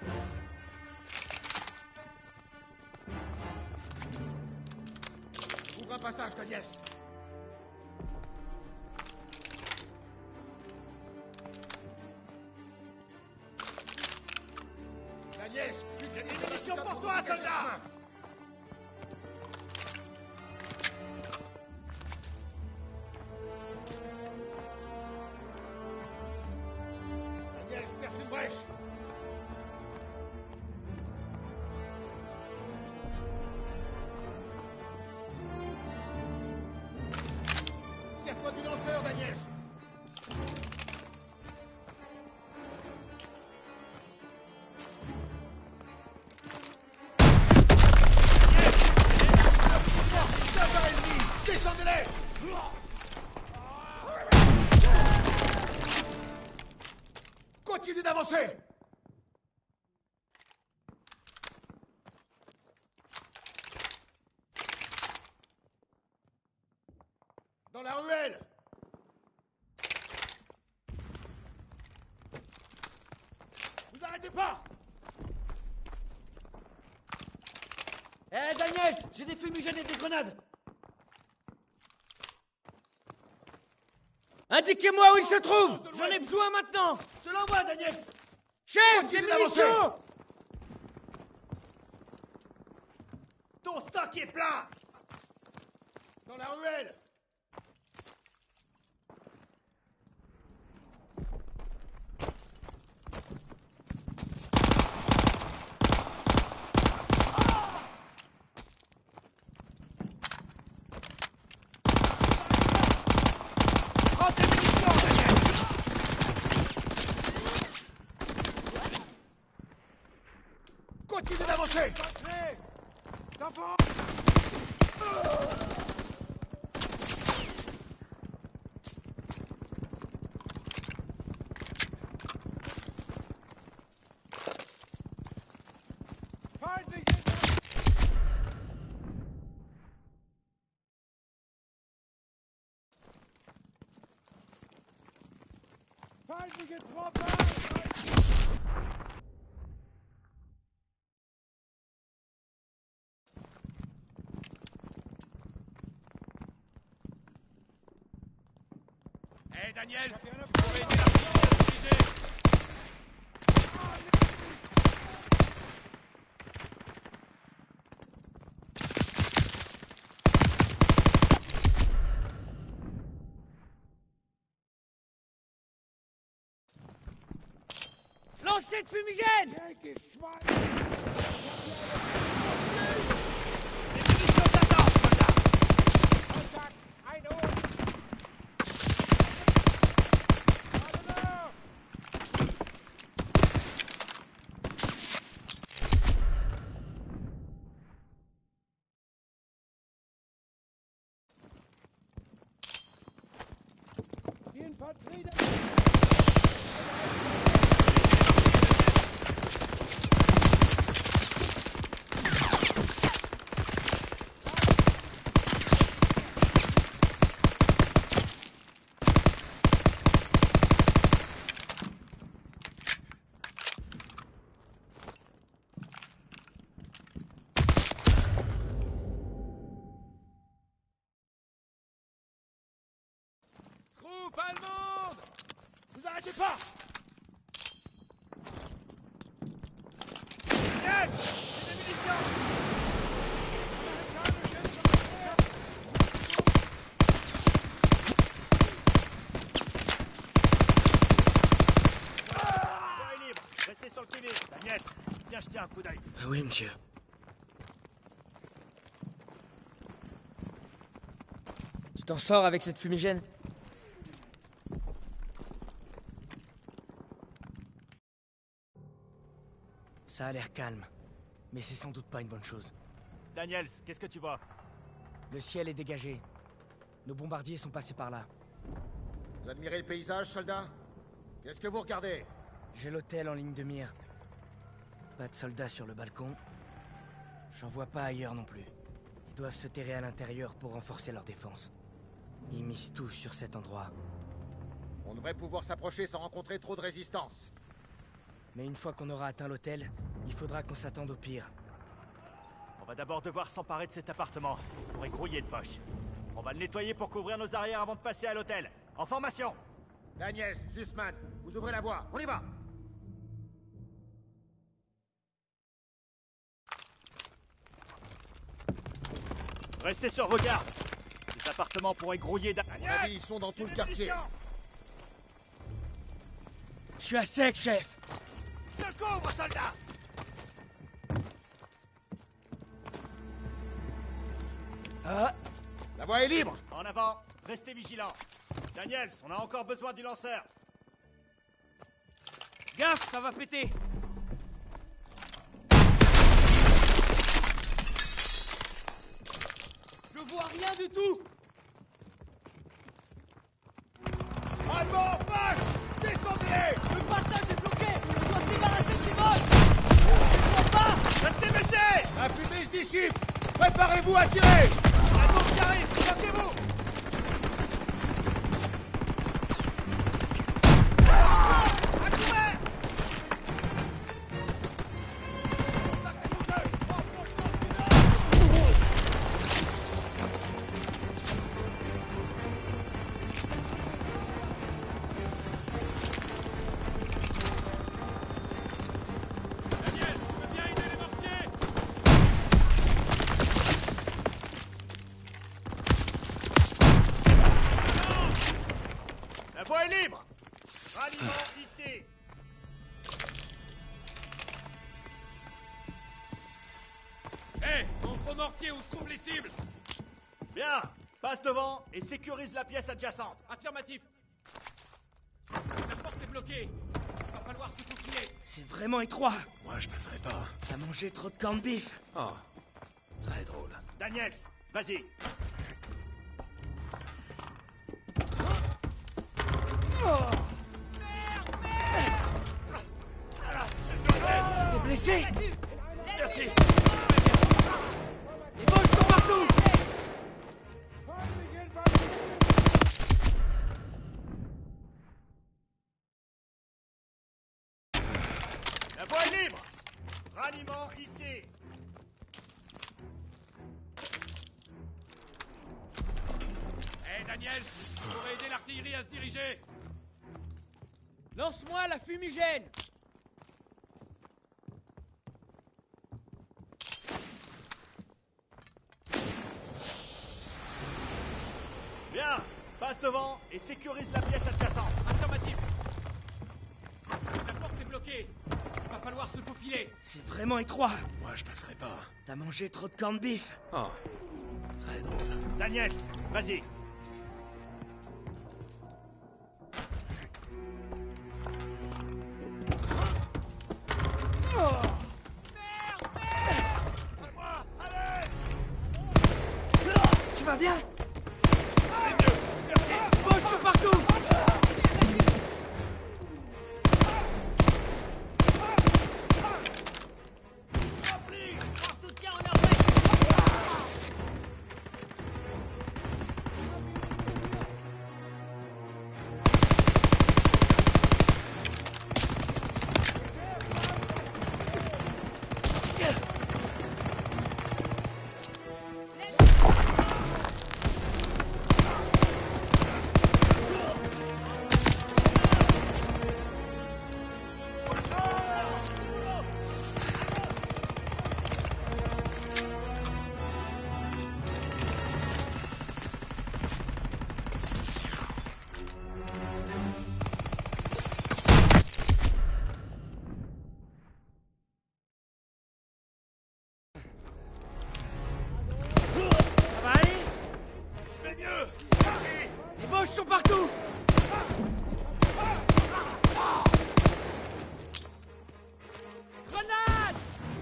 Ouvre un passage, Daniel. Daniel, j'ai des munitions pour toi, soldat! Daniel, perce une brèche! Serre-toi du lanceur, Daniel! Descendez-les! Continue d'avancer! Dans la ruelle! Vous arrêtez pas!
Eh, hey, Daniel! J'ai des fumigènes et des grenades! Indiquez-moi où il se trouve! J'en ai besoin maintenant! Je te l'envoie, Daniel! Chef, des munitions!
Ton stock est plein! Dans la ruelle! Continue d'avancer! D'enfant!
Feindliche Truppe!
Hey Daniels, vous pouvez aider la police à se diriger.
Lancez de fumigène!
Troupe allemande! Vous arrêtez pas! Yes! J'ai des munitions!
Voie est libre. Restez sur le qui-vive. Daniels, viens jeter un coup d'œil.
Oui, monsieur. Tu t'en sors avec cette fumigène? Ça a l'air calme, mais c'est sans doute pas une bonne chose.
Daniels, qu'est-ce que tu vois?
Le ciel est dégagé. Nos bombardiers sont passés par là.
Vous admirez le paysage, soldat? Qu'est-ce que vous regardez?
J'ai l'hôtel en ligne de mire. Pas de soldats sur le balcon. J'en vois pas ailleurs non plus. Ils doivent se terrer à l'intérieur pour renforcer leur défense. Ils misent tout sur cet endroit.
On devrait pouvoir s'approcher sans rencontrer trop de résistance.
Mais une fois qu'on aura atteint l'hôtel, il faudra qu'on s'attende au pire.
On va d'abord devoir s'emparer de cet appartement pour y grouiller de poche. On va le nettoyer pour couvrir nos arrières avant de passer à l'hôtel. En formation!
Daniels, Sussman, vous ouvrez la voie. On y va!
Restez sur vos gardes. Les appartements pourraient grouiller d'un...
À mon avis, ils sont dans tout le quartier.
Je suis à sec, chef!
Je te couvre, soldat!
Ah!
La voie est libre!
En avant, restez vigilants. Daniels, on a encore besoin du lanceur.
Gaffe, ça va péter!
Je vois rien du tout! Allemand en face! Descendez-les! Le passage est bloqué! On doit se débarrasser de ces vols! Ne pas! Restez baissés! La fumée se dissipe! Préparez-vous à tirer! La bombe qui arrive! Bloquez-vous! La voie est libre! Ralliement ici! Hé, hey, montre au mortier où se trouvent les cibles! Bien! Passe devant et sécurise la pièce adjacente. Affirmatif! La porte est bloquée! Il va falloir se confiner!
C'est vraiment étroit!
Moi, je passerai pas.
T'as mangé trop de corned beef!
Oh, très drôle.
Daniels, vas-y!
T'es blessé?
Merci! Daniel, vous pourrez aider l'artillerie à se diriger.
Lance-moi la fumigène.
Bien, passe devant et sécurise la pièce adjacente.
Affirmatif. La porte est bloquée. Il va falloir se faufiler.
C'est vraiment étroit.
Moi, je passerai pas.
T'as mangé trop de corned beef.
Oh, très drôle.
Daniel, vas-y.
Tu vas bien? Boches sont partout!
En soutien, on a
sont partout!
Grenade!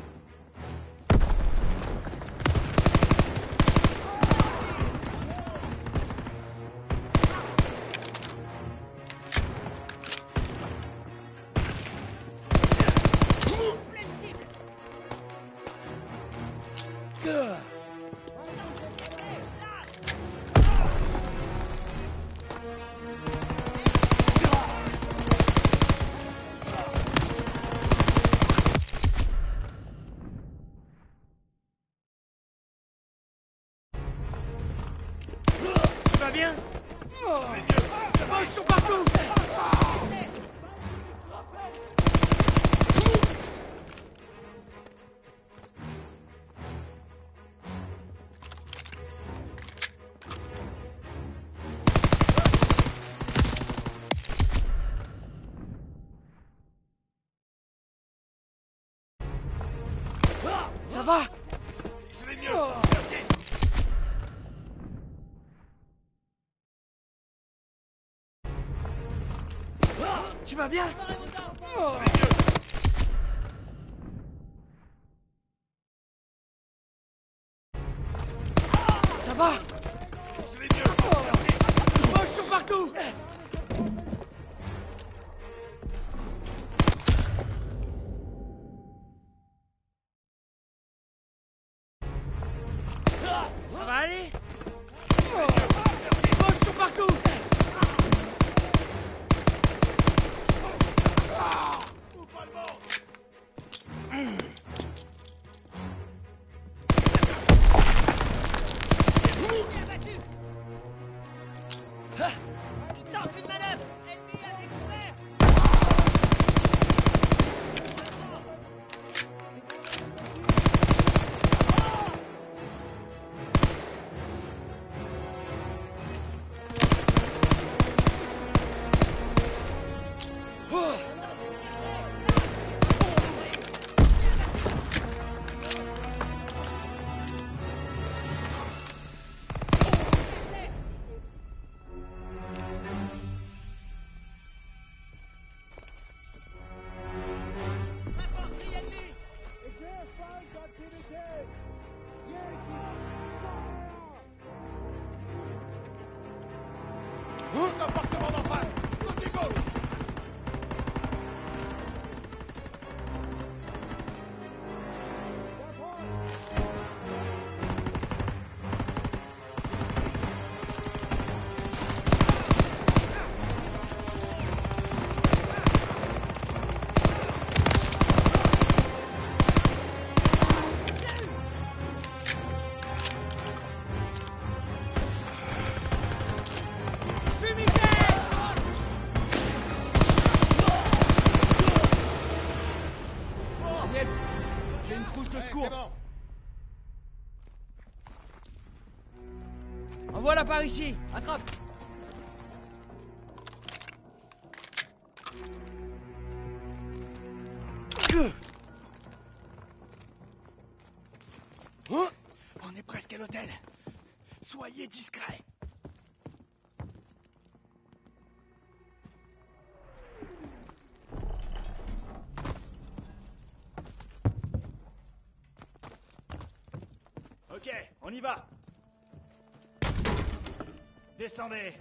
Tu vas bien? Les Boches sont partout! Ça va?
Je vais mieux. Merci.
Tu vas bien? Ça va?
Je vais mieux. Merci.
Les Boches sont partout! Ça va aller? Les Boches sont partout!
Il tente une manœuvre. Ennemi à découvert.
Appartement d'en face! Côté gauche! secours.
Envoie-la par ici. Attrape.
Oh, on est presque à l'hôtel. Soyez discrets. Ok, on y va. Descendez.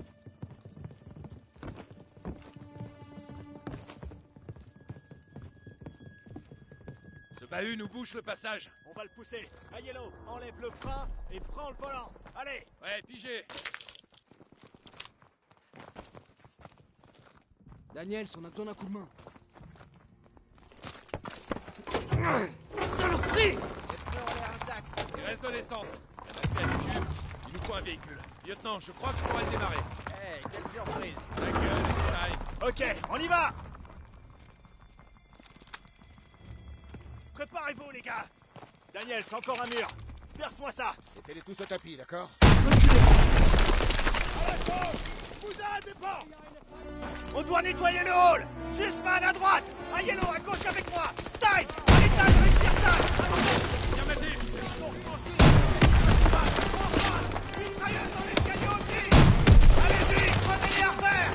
Ce bahut nous bouche le passage.
On va le pousser. À Yellow, enlève le frein et prends le volant. Allez.
Ouais, pigé.
Daniels, on a besoin d'un coup de main.
Saloperie!
Il reste de l'essence. La navette du jus. Il nous faut un véhicule. Lieutenant, je crois que je pourrais le démarrer.
Hey, quelle surprise.
La gueule, les détails.
Ok, on y va. Préparez-vous, les gars. Daniel, c'est encore un mur. Perce-moi ça.
Mettez-les tous au tapis, d'accord?
Vous arrêtez pas. On doit nettoyer le hall. Sussman à droite. À Yellow, à gauche avec moi. Stein, à l'étage avec Pearson.
Affirmatif.
Ils sont franchis. Mitrailleuse dans l'escalier aussi. Allez-y, prenez les affaires.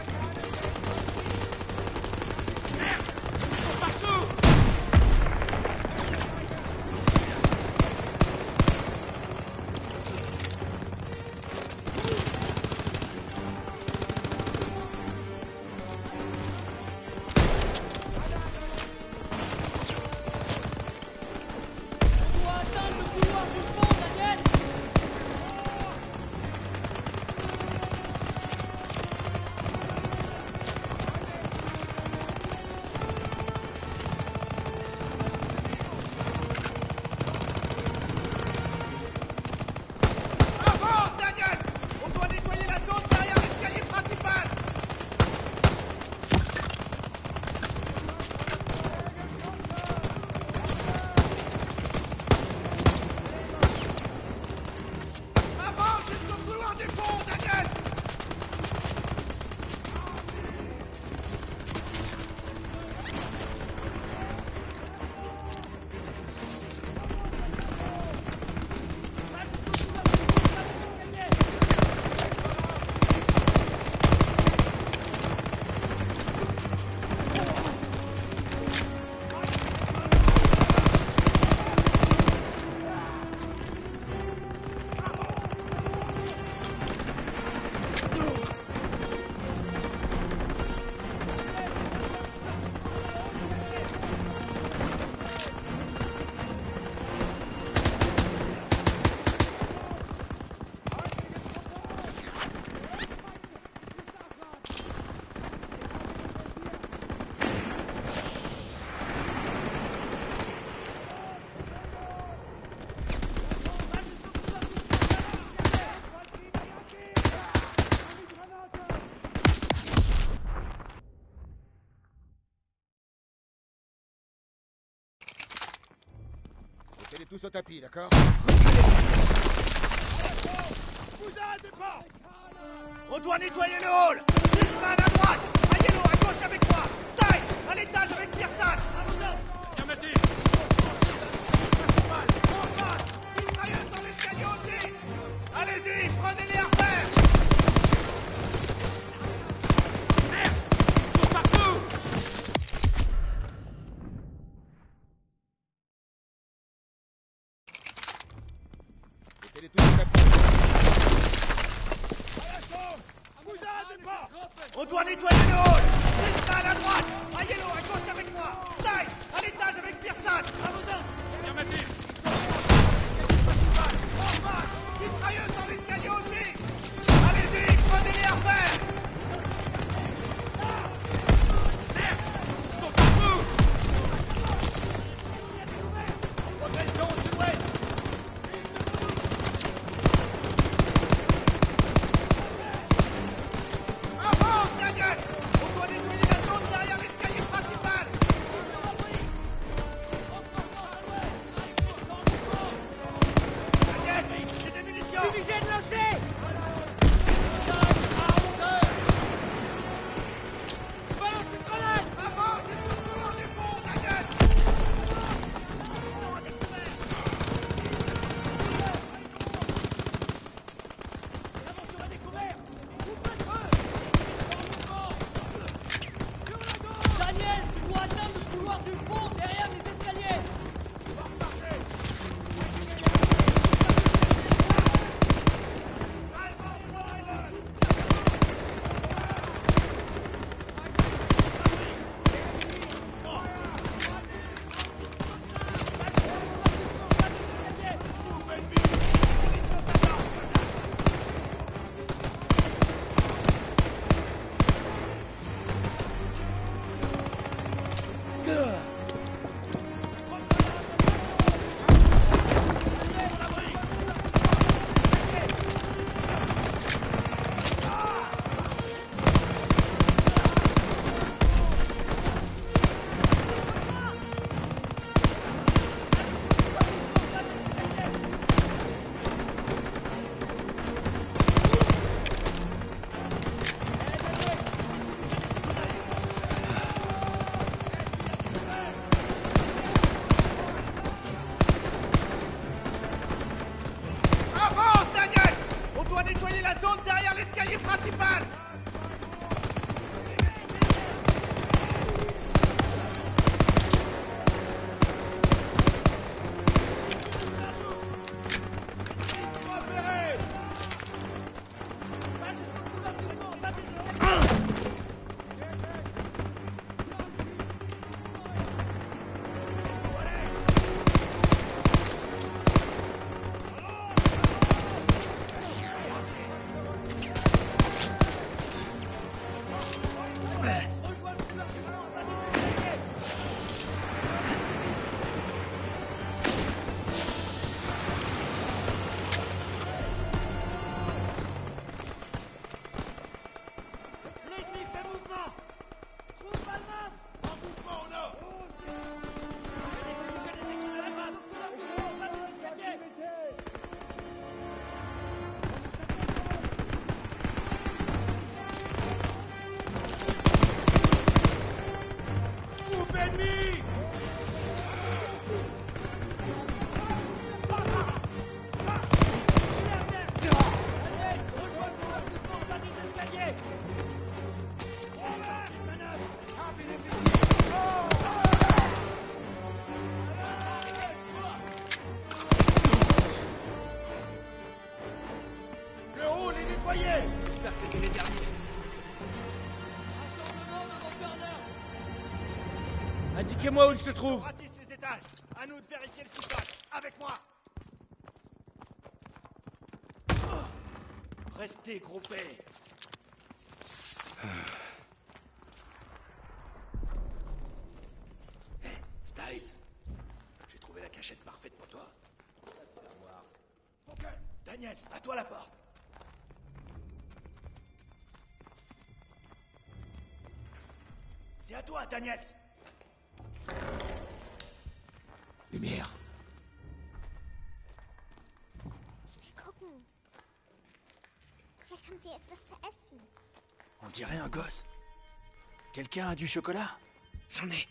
Merde, ils sont partout.
Mettez-les tous au tapis, d'accord?
Vous arrêtez pas. On doit nettoyer le hall. Sussman à droite. À Yellow, à gauche avec moi. Stein, à l'étage avec Pearson.
Affirmatif.
En face. Mitrailleuse dans l'escalier aussi. Allez-y, prenez les affaires.
Merde, ils sont partout.
Mettez-les tous au tapis.
Vous arrêtez pas. On doit nettoyer le hall. Sussman à droite. À Yellow, à gauche avec moi. Stein, à l'étage avec Pearson.
Affirmatif.
En face. Mitrailleuse dans l'escalier aussi. Allez-y, prenez les affaires.
Merde, ils sont partout.
Progression au sud-ouest. Avance, Daniel. On doit nettoyer la zone derrière l'escalier principal.
nettoyer la zone derrière l'escalier principal.
Indiquez-moi où il se trouve.
On ratisse les étages. À nous de vérifier le sous-sol. Avec moi. Restez groupés.
Hey, Styles. J'ai trouvé la cachette parfaite pour toi.
Ok. Daniels, à toi la porte. C'est à toi, Daniels.
Lumière.
Ich will gucken. Vielleicht haben sie etwas zu essen.
On dirait un gosse. Quelqu'un a du chocolat? J'en ai.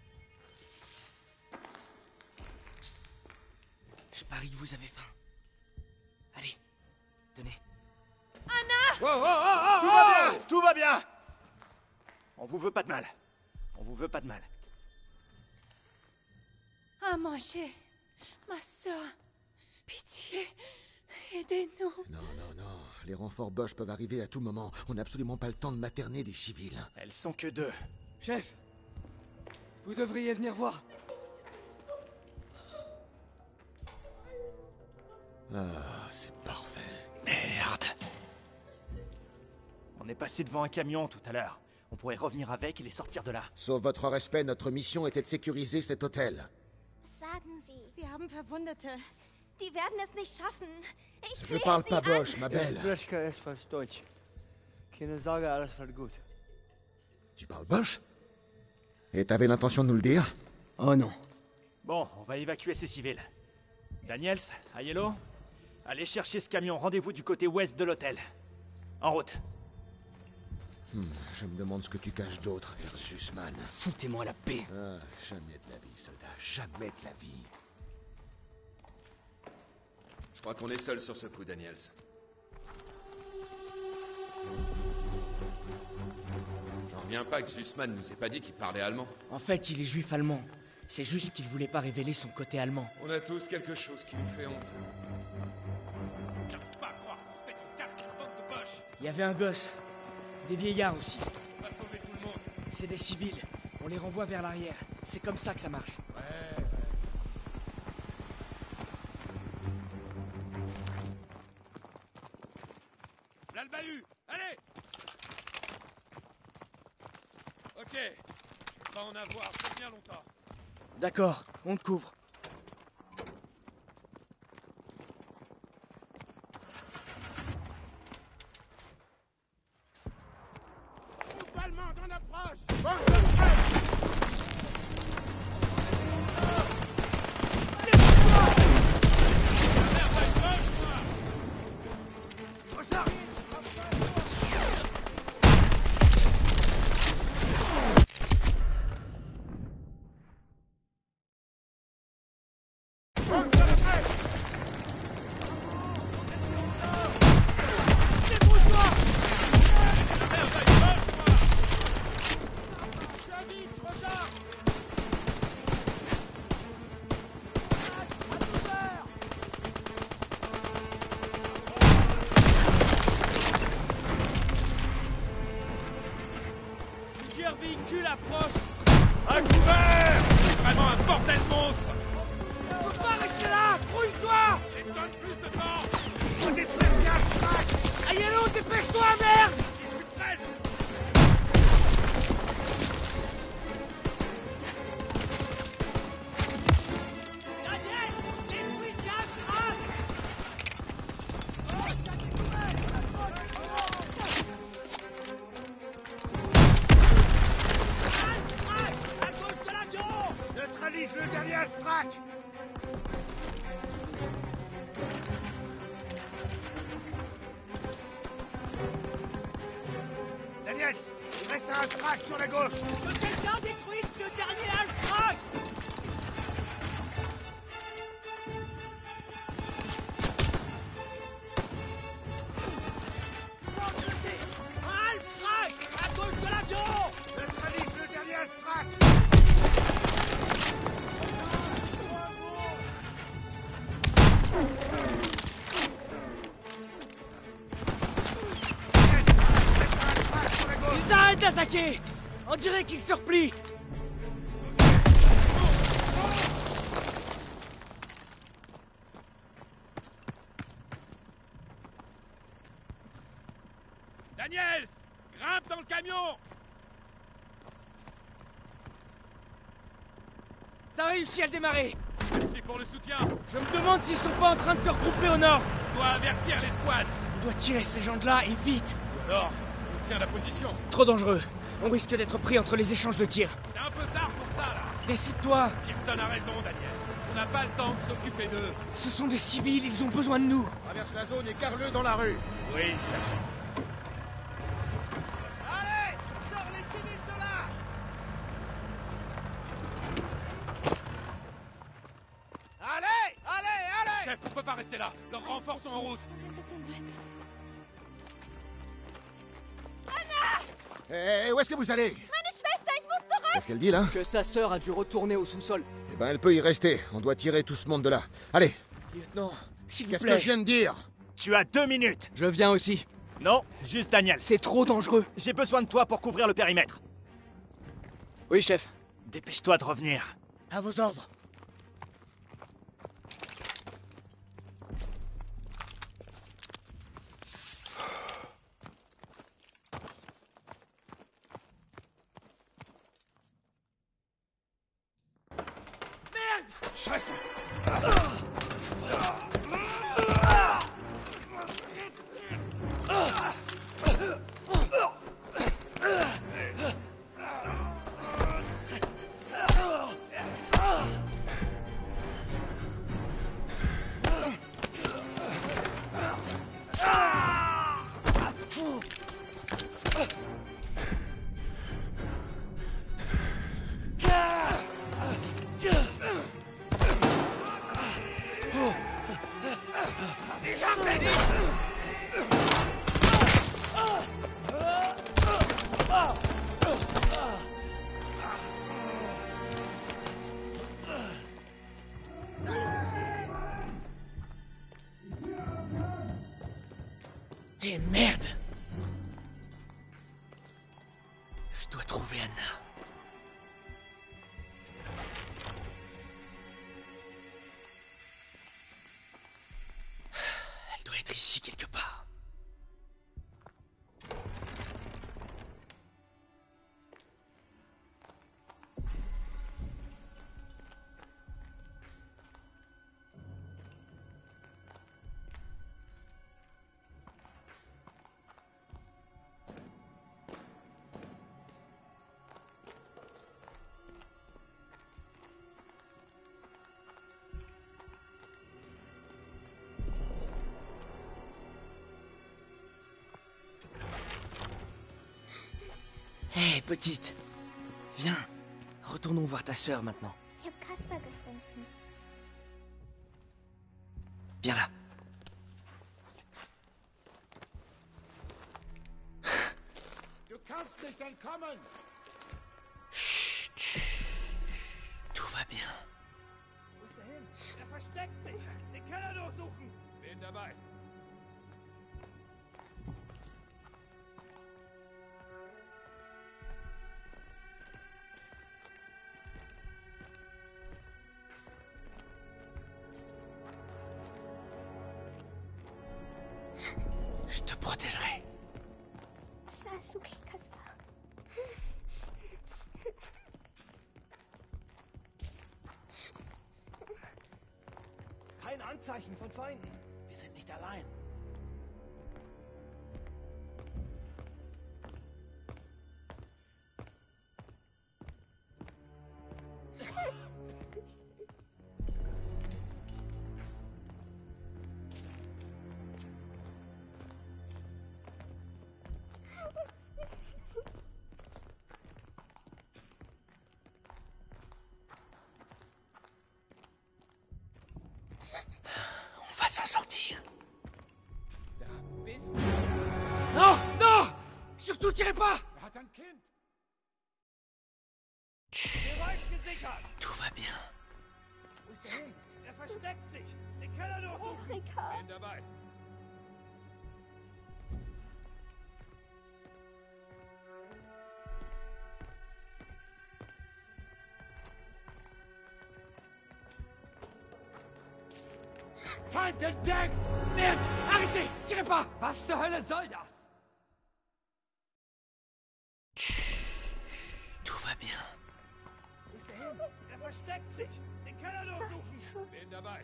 Je parie que vous avez faim. Allez, tenez.
Anna! Oh, oh, oh, oh, tout va bien, tout va bien. On vous veut pas de mal. On vous veut pas de mal.
À manger. Ma soeur. Pitié. Aidez-nous.
Non, non, non. Les renforts Bosch peuvent arriver à tout moment. On n'a absolument pas le temps de materner des civils.
Elles sont que deux.
Chef, vous devriez venir voir.
Ah, c'est parfait.
Merde. On est passé devant un camion tout à l'heure. On pourrait revenir avec et les sortir de là.
Sauf votre respect, notre mission était de sécuriser cet hôtel.
Sagen Sie. Wir haben Verwundete. Die werden es nicht schaffen. Ich
Je
flehe
parle
Sie
pas
an.
Bosch, ma belle.
Ich spreche etwas Deutsch. Keine Sorge, alles wird gut.
Tu parles Bosch? Et t'avais l'intention de nous le dire?
Oh non.
Bon, on va évacuer ces civils. Daniels, Aiello, allez chercher ce camion. Rendez-vous du côté ouest de l'hôtel. En route.
Hmm, je me demande ce que tu caches d'autre, Ersusman.
Foutez-moi la paix.
Ah, jamais de la vie, soldat. Jamais de la vie.
Je crois qu'on est seul sur ce coup, Daniels. J'en reviens pas que Zussman nous ait pas dit qu'il parlait allemand.
En fait, il est juif allemand. C'est juste qu'il voulait pas révéler son côté allemand.
On a tous quelque chose qui nous fait honte.
J'arrive pas à croire qu'on se mette une carte en bande de Bosch.
Il y avait un gosse. Des vieillards aussi.
On va sauver tout le monde.
C'est des civils. On les renvoie vers l'arrière. C'est comme ça que ça marche.
Ouais, ouais. Là le bahut. Allez.
Ok. On va en avoir pour bien longtemps.
D'accord, on te couvre.
Groupe allemand en approche. Frac sur la gauche!
Que quelqu'un détruise ce dernier Alfrac! Alfrac! À gauche de l'avion!
Neutralise le dernier Alfrac!
Ils arrêtent d'attaquer! On dirait qu'ils se replient!
Daniels! Grimpe dans le camion!
T'as réussi à le démarrer!
Merci pour le soutien!
Je me demande s'ils sont pas en train de se regrouper au nord!
On doit avertir l'escouade!
On doit tirer ces gens de là et vite!
Ou alors, on tient la position.
Trop dangereux. On risque d'être pris entre les échanges de tirs.
C'est un peu tard pour ça, là!
Décide-toi!
Pearson a raison, Daniels. On n'a pas le temps de s'occuper d'eux.
Ce sont des civils, ils ont besoin de nous!
Traverse la zone et carre-le dans la rue.
Oui, sergent.
Allez! Sors les civils de là! Allez! Allez! Allez!
Chef, on peut pas rester là. Leurs renforts sont en route.
Eh, où est-ce que vous allez?
Meine Schwester, ich muss zurück!
Qu'est-ce qu'elle dit, là?
Que sa sœur a dû retourner au sous-sol.
Eh ben, elle peut y rester. On doit tirer tout ce monde de là. Allez!
Lieutenant, s'il vous
Qu'est-ce
plaît...
que je viens de dire?
Tu as deux minutes.
Je viens aussi.
Non, juste Daniel.
C'est trop dangereux.
J'ai besoin de toi pour couvrir le périmètre.
Oui, chef.
Dépêche-toi de revenir.
À vos ordres.
Scheiße!
Eh merde! Je dois trouver Anna. Elle doit être ici quelque part. Hé, hey, petite. Viens. Retournons voir ta sœur maintenant.
Ich habe Kasper gefunden.
Viens là.
Du kannst nicht entkommen!
Chut, chut. Tout va bien.
Wo ist er hin? Er versteckt sich! Den Keller durchsuchen!
Bin dabei.
Je te protégerai.
Ça ist okay, Kasper.
Kein Anzeichen von Feinden. Wir sind nicht allein.
s'en sortir.
Non, non! Surtout tirez pas!
Er hat ein Kind.
Tout va bien.
Wo ist er hin? Er versteckt sich! Den Keller durchsuchen!
Erika!
Bin dabei.
Feind entdeckt! Merde! Arrêtez! Tirez pas! Was zur Hölle soll das?
Tout va bien.
Wo ist er hin? Er versteckt sich! Den Keller durchsuchen!
Bin dabei.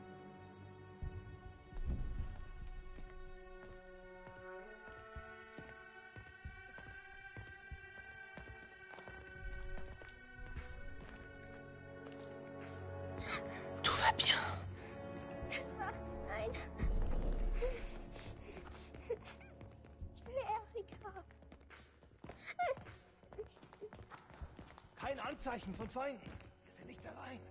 Tout va bien.
Das war ein... Ich will Erika.
Kein Anzeichen von Feinden. Wir sind nicht allein.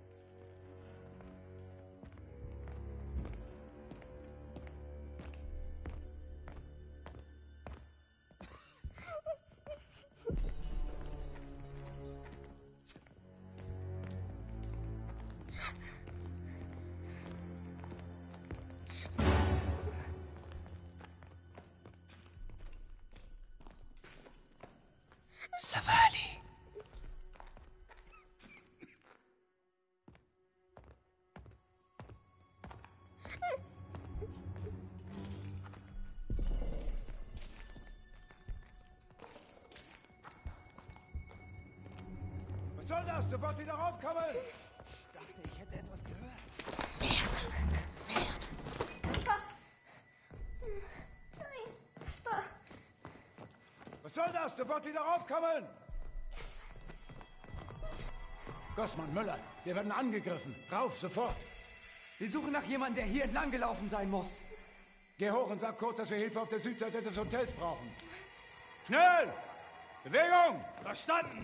Ça va aller.
Was soll das? Sofort wieder raufkommen!
Ich dachte, ich hätte etwas gehört.
Das war... Nein, das war...
Was soll das? Sofort wieder raufkommen!
Gossmann, Müller, wir werden angegriffen. Rauf, sofort.
Wir suchen nach jemandem, der hier entlang gelaufen sein muss.
Geh hoch und sag Kurt, dass wir Hilfe auf der Südseite des Hotels brauchen.
Schnell! Bewegung!
Verstanden!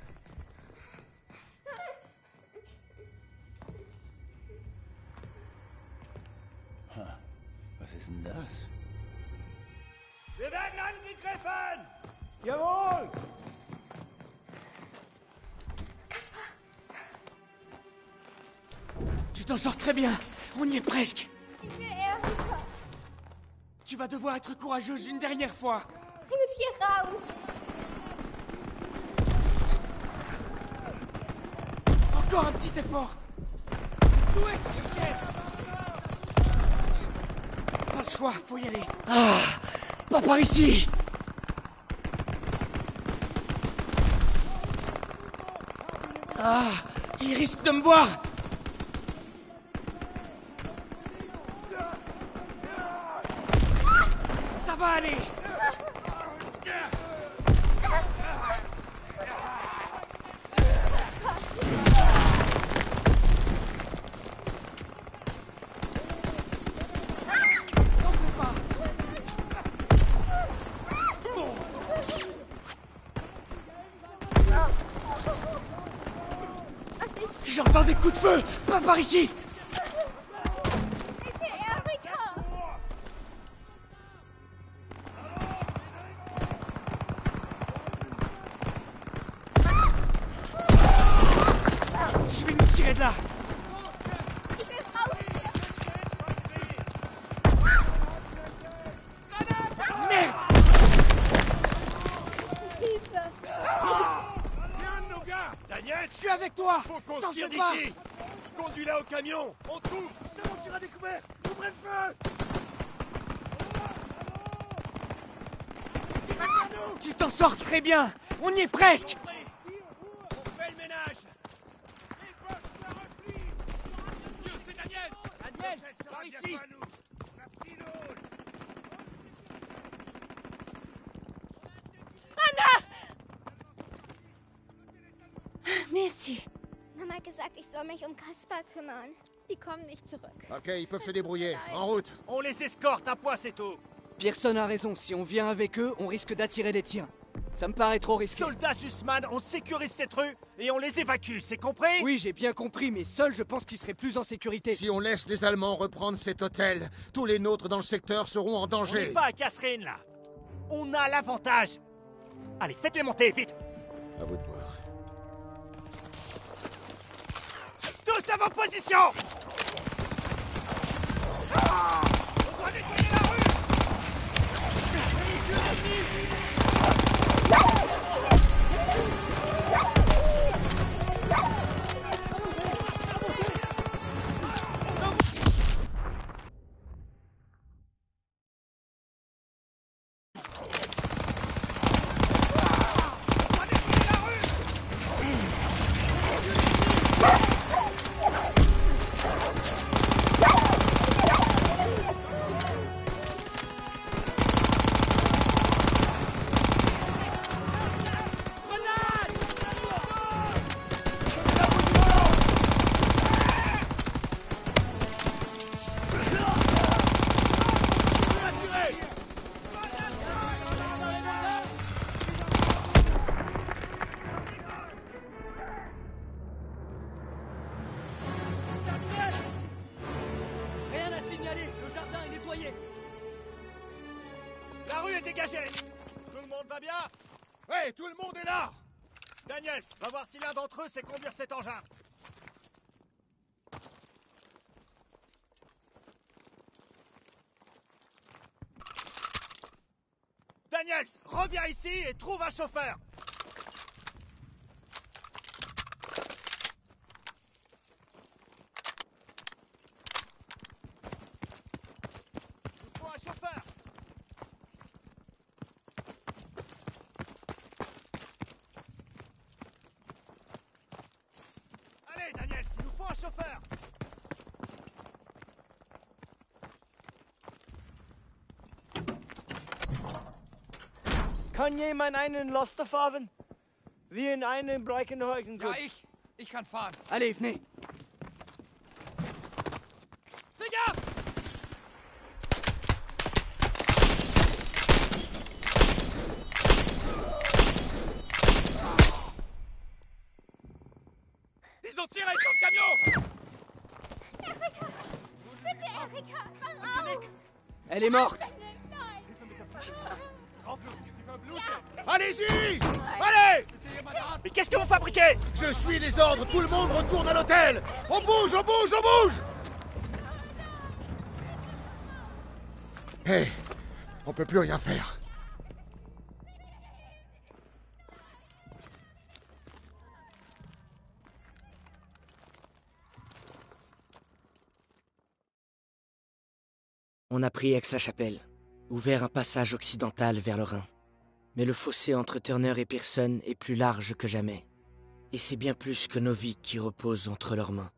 Ha, was ist denn das?
Wir werden angegriffen!
Jawohl!
Tu t'en sors très bien. On y est presque.
Ich will Erika.
Tu vas devoir être courageuse une dernière fois.
Bring uns hier raus.
Encore un petit effort.
D'où est-ce qu'ils viennent?
Pas le choix, faut y aller. Ah, pas par ici. Ah, il risque de me voir. Ça va aller. J'entends des coups de feu. Pas par ici.
Ich will Erika.
Je vais nous tirer de là.
Ich will raus hier.
Merde.
Hilfe.
C'est un de nos gars! Daniel!
Je suis avec toi.
Faut qu'on
T'en
se tire
fais pas.
d'ici! Conduis-la au camion! On trouve! C'est bon, tire à découvert! Ouvrez le feu!
Tu t'en sors très bien. On y est presque.
On fait le ménage! Dieu, c'est Daniel! Daniel! Par ici!
Anna! Merci. Mama hat gesagt, ich soll mich um Kaspar kümmern. Die kommen nicht zurück.
Ok, ils peuvent se débrouiller. En route.
On les escorte, à point c'est tout!
Pearson a raison, si on vient avec eux, on risque d'attirer les tiens. Ça me paraît trop risqué.
Soldats Sussman, on sécurise cette rue et on les évacue, c'est compris?
Oui, j'ai bien compris, mais seul, je pense qu'ils seraient plus en sécurité.
Si on laisse les Allemands reprendre cet hôtel, tous les nôtres dans le secteur seront en
On
danger.
n'est pas à Catherine, là. On a l'avantage. Allez, faites-les monter, vite.
À vous de voir.
Tous à vos positions. Ah, on doit nettoyer la rue.
Rien à signaler, le jardin est nettoyé.
La rue est dégagée. Tout le monde va bien?
Ouais, tout le monde est là.
Daniels, va voir si l'un d'entre eux sait conduire cet engin. Daniels, reviens ici et trouve un chauffeur. Il faut un chauffeur. Allez, Daniels, il nous faut un chauffeur.
Kann jemand einen Laster fahren? Wie in einem Breckenhäusen.
Ja, ich. Ich kann fahren.
Allez, venez.
Finger! Ils ont tiré sur le camion!
Erika! Bitte, Erika! Hör auf!
Elle est morte.
Allez-y! Allez!
Mais qu'est-ce que vous fabriquez?
Je suis les ordres, tout le monde retourne à l'hôtel! On bouge, on bouge, on bouge!
Hé, hey, on peut plus rien faire.
On a pris Aix-la-Chapelle, ouvert un passage occidental vers le Rhin. Mais le fossé entre Turner et Pearson est plus large que jamais. Et c'est bien plus que nos vies qui reposent entre leurs mains.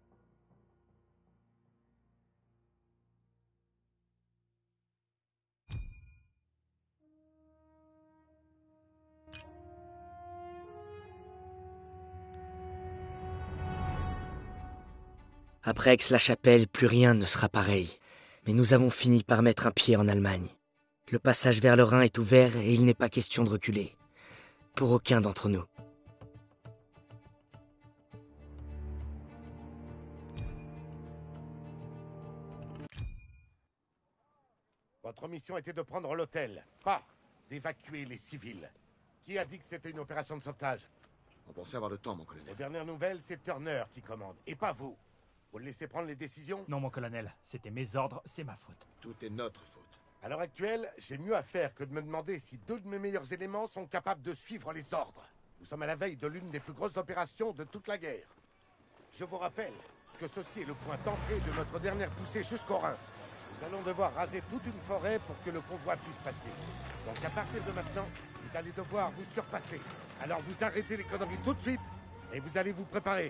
Après Aix-la-Chapelle, plus rien ne sera pareil. Mais nous avons fini par mettre un pied en Allemagne. Le passage vers le Rhin est ouvert et il n'est pas question de reculer. Pour aucun d'entre nous.
Votre mission était de prendre l'hôtel, pas d'évacuer les civils. Qui a dit que c'était une opération de sauvetage?
On pensait avoir le temps, mon colonel.
Les dernières nouvelles, c'est Turner qui commande, et pas vous. Vous le laissez prendre les décisions?
Non, mon colonel, c'était mes ordres, c'est ma faute.
Tout est notre faute.
À l'heure actuelle, j'ai mieux à faire que de me demander si deux de mes meilleurs éléments sont capables de suivre les ordres. Nous sommes à la veille de l'une des plus grosses opérations de toute la guerre. Je vous rappelle que ceci est le point d'entrée de notre dernière poussée jusqu'au Rhin. Nous allons devoir raser toute une forêt pour que le convoi puisse passer. Donc à partir de maintenant, vous allez devoir vous surpasser. Alors vous arrêtez les conneries tout de suite et vous allez vous préparer.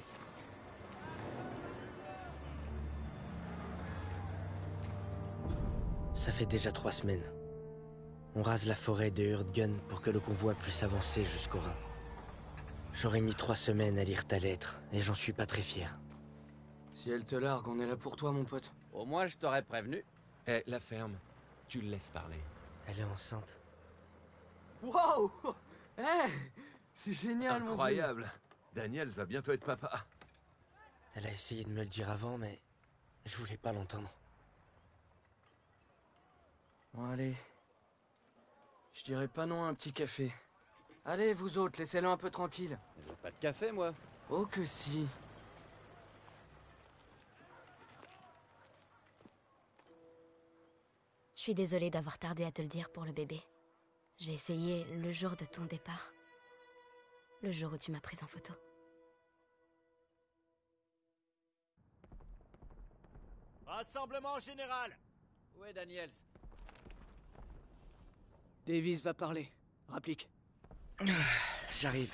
Ça fait déjà trois semaines. On rase la forêt de Hurtgen pour que le convoi puisse avancer jusqu'au Rhin. J'aurais mis trois semaines à lire ta lettre, et j'en suis pas très fier.
Si elle te largue, on est là pour toi, mon pote.
Au moins, je t'aurais prévenu.
Eh, la ferme. Tu le laisses parler.
Elle est enceinte.
Wow!
Eh, c'est génial, mon vieux.
Incroyable. Daniels va bientôt être papa.
Elle a essayé de me le dire avant, mais je voulais pas l'entendre. Bon, allez. Je dirais pas non à un petit café. Allez, vous autres, laissez-le un peu tranquille.
Je veux pas de café, moi.
Oh que si.
Je suis désolée d'avoir tardé à te le dire pour le bébé. J'ai essayé le jour de ton départ. Le jour où tu m'as prise en photo.
Rassemblement général.
Où est Daniels?
Davis va parler. Rapplique.
J'arrive.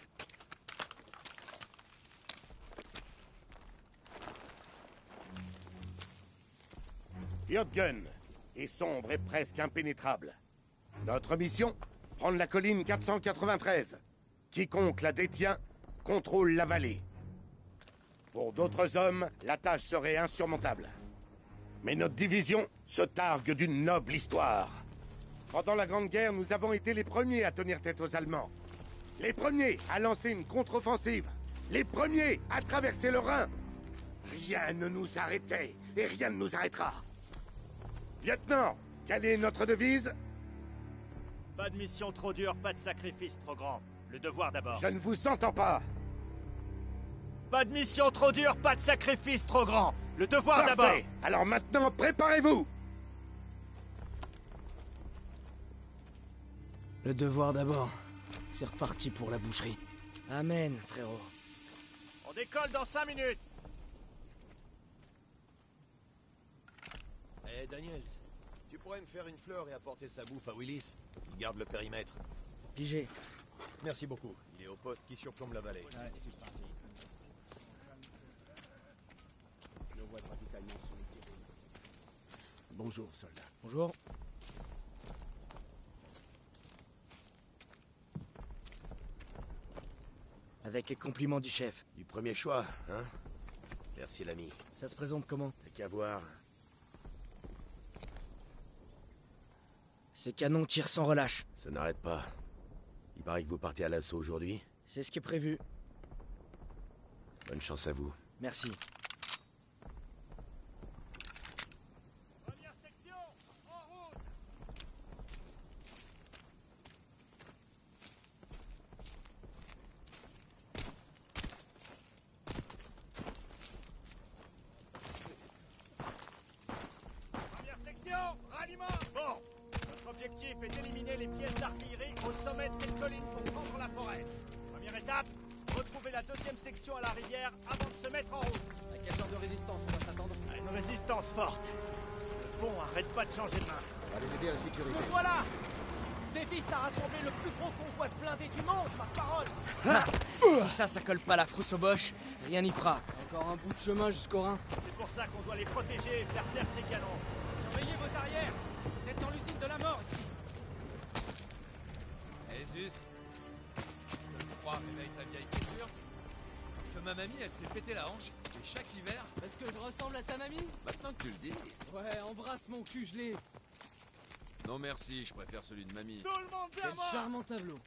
Yotgun est sombre et presque impénétrable. Notre mission, prendre la colline quatre cent quatre-vingt-treize. Quiconque la détient contrôle la vallée. Pour d'autres hommes, la tâche serait insurmontable. Mais notre division se targue d'une noble histoire. Pendant la Grande Guerre, nous avons été les premiers à tenir tête aux Allemands. Les premiers à lancer une contre-offensive. Les premiers à traverser le Rhin. Rien ne nous arrêtait et rien ne nous arrêtera. Lieutenant, quelle est notre devise?
Pas de mission trop dure, pas de sacrifice trop grand. Le devoir d'abord.
Je ne vous entends pas.
Pas de mission trop dure, pas de sacrifice trop grand. Le devoir d'abord.
Parfait. Alors maintenant, préparez-vous.
Le devoir d'abord. C'est reparti pour la boucherie.
Amen, frérot.
On décolle dans cinq minutes.
Eh, hey, Daniels, tu pourrais me faire une fleur et apporter sa bouffe à Willis? Il garde le périmètre.
Pigé.
Merci beaucoup. Il est au poste qui surplombe la vallée.
Ouais, Nos voies de ravitaillement sont étirées.
Bonjour, soldat.
Bonjour. Avec les compliments du chef.
Du premier choix, hein? Merci, l'ami.
Ça se présente comment?
T'as qu'à voir.
Ces canons tirent sans relâche.
Ça n'arrête pas. Il paraît que vous partez à l'assaut aujourd'hui.
C'est ce qui est prévu.
Bonne chance à vous.
Merci.
Première section, en route. Première section, ralliement. Bon. Notre objectif est d'éliminer les pièces d'artillerie au sommet de cette colline pour prendre la forêt. Première étape, retrouver la deuxième section à la rivière avant de se mettre en route.
À quel genre de résistance on va s'attendre?
À une résistance forte. Le pont arrête pas de changer de main.
Allez aider à le sécuriser.
Nous voilà! Davis a rassemblé le plus gros convoi de blindés du monde, par parole!
Si ça, ça colle pas à la frousse au boche, rien n'y fera.
Encore un bout de chemin jusqu'au Rhin.
C'est pour ça qu'on doit les protéger et faire taire ces canons.
Surveillez vos arrières! Vous êtes dans l'usine de la mort, ici!
Hé, Zeus. Est-ce que tu crois réveille ta vieille blessure? Parce que ma mamie, elle s'est pété la hanche, et chaque hiver...
Est-ce que je ressemble à ta mamie?
Maintenant que tu le dis...
Ouais, embrasse mon cul gelé!
Non merci, je préfère celui de mamie.
Tout le monde vers
Quel
moi!
charmant tableau!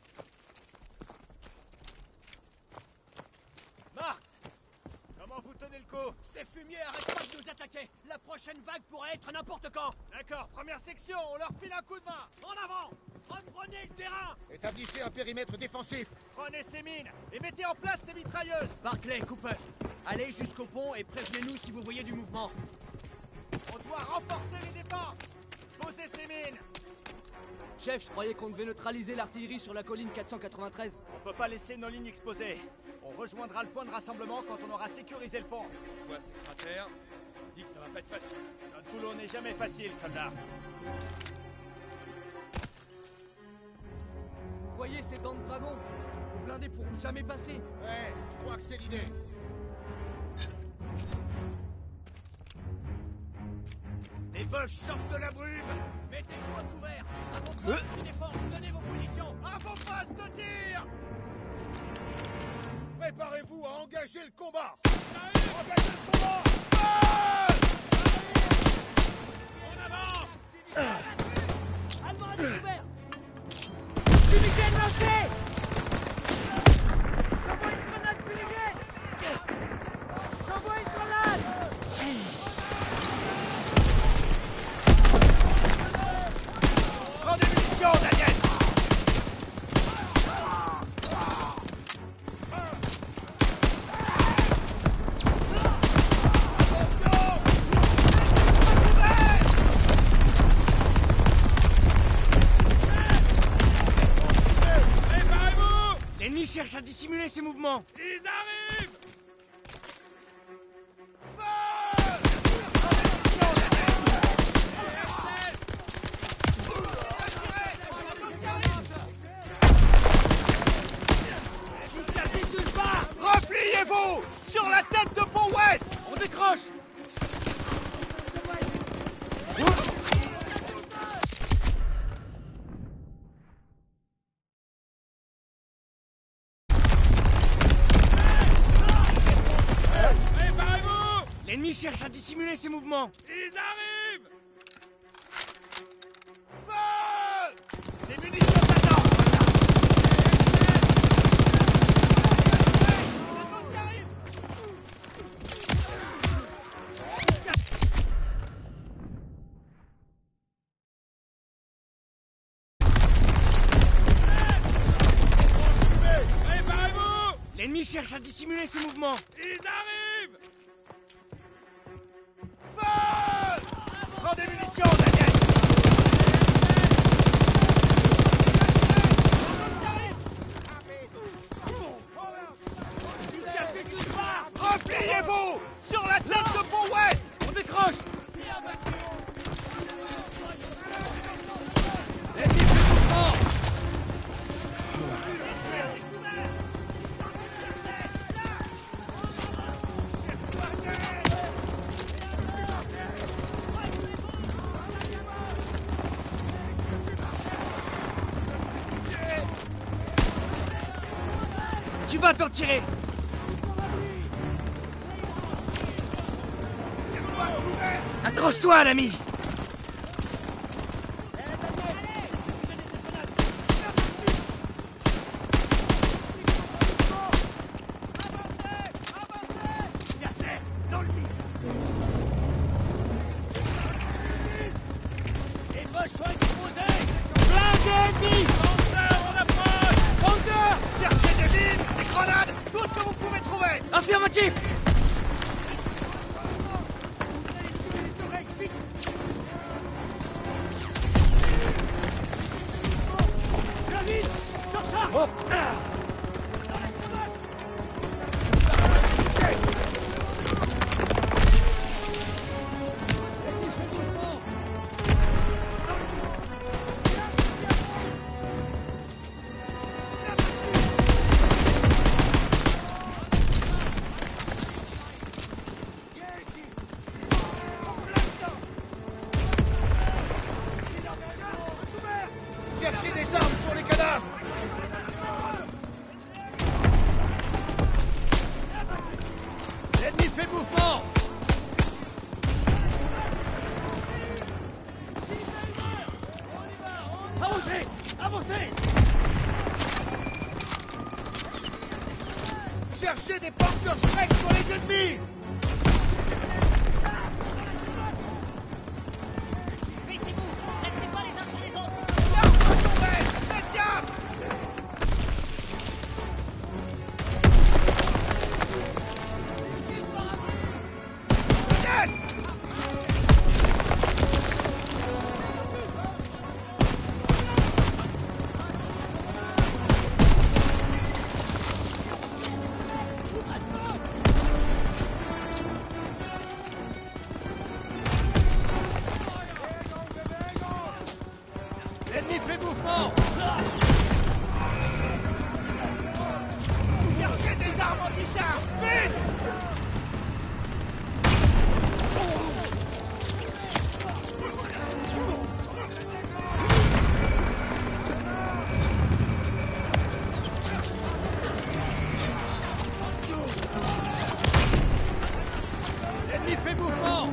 Marx! Comment vous tenez le coup?
Ces fumiers arrêtent pas de nous attaquer! La prochaine vague pourrait être n'importe quand!
D'accord, première section, on leur file un coup de main!
En avant! Reprenez le terrain!
Établissez un périmètre défensif.
Prenez ces mines et mettez en place ces mitrailleuses!
Barclay, Cooper, allez jusqu'au pont et prévenez-nous si vous voyez du mouvement.
On doit renforcer les défenses! Posez ces mines!
Chef, je croyais qu'on devait neutraliser l'artillerie sur la colline quatre cent quatre-vingt-treize.
On peut pas laisser nos lignes exposées. On rejoindra le point de rassemblement quand on aura sécurisé le pont.
Je vois ces cratères, je me dis que ça va pas être facile.
Notre boulot n'est jamais facile, soldat.
Vous voyez ces dents de dragon? Les blindés pourront jamais passer.
Ouais, je crois que c'est l'idée.
Les Boches sortent de la brume.
Mettez-vous à couvert. À vos postes de défense, tenez vos positions.
À vos postes de tir!
Préparez-vous à engager le combat.
Engagez le combat! Ah!
On avance! Allemand à découvert! Fumigène lancé!
cherche à dissimuler ses mouvements.
Ils arrivent! Repliez-vous! Sur la tête de pont ouest!
On décroche!
Préparez-vous!
L'ennemi cherche à dissimuler ses mouvements.
Ils arrivent! Feu! Des munitions maintenant!
L'ennemi cherche à dissimuler ses mouvements.
Ils arrivent! Feu! Prends des munitions, Daniel! Repliez-vous! Sur la tête de pont ouest!
On décroche!
L'ennemi fait mouvement!
Tu vas t'en tirer! Accroche-toi, l'ami!
Les poches sont exposées! Blindés ennemis! Panzer, on approche! Panzer! Cherchez des mines, des grenades, tout ce que vous pouvez trouver!
Affirmatif!
David! Sur ça! Oh. Cherchez des armes sur les cadavres! L'ennemi fait mouvement! Avancez! Avancez! Cherchez des Panzerschreck sur les ennemis! L'ennemi fait mouvement! Cherchez des armes anti-char! Vite! L'ennemi fait mouvement!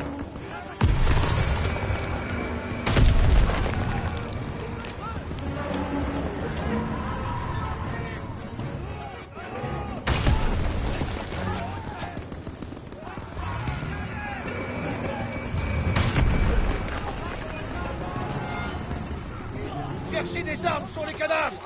Cherchez des armes sur les cadavres!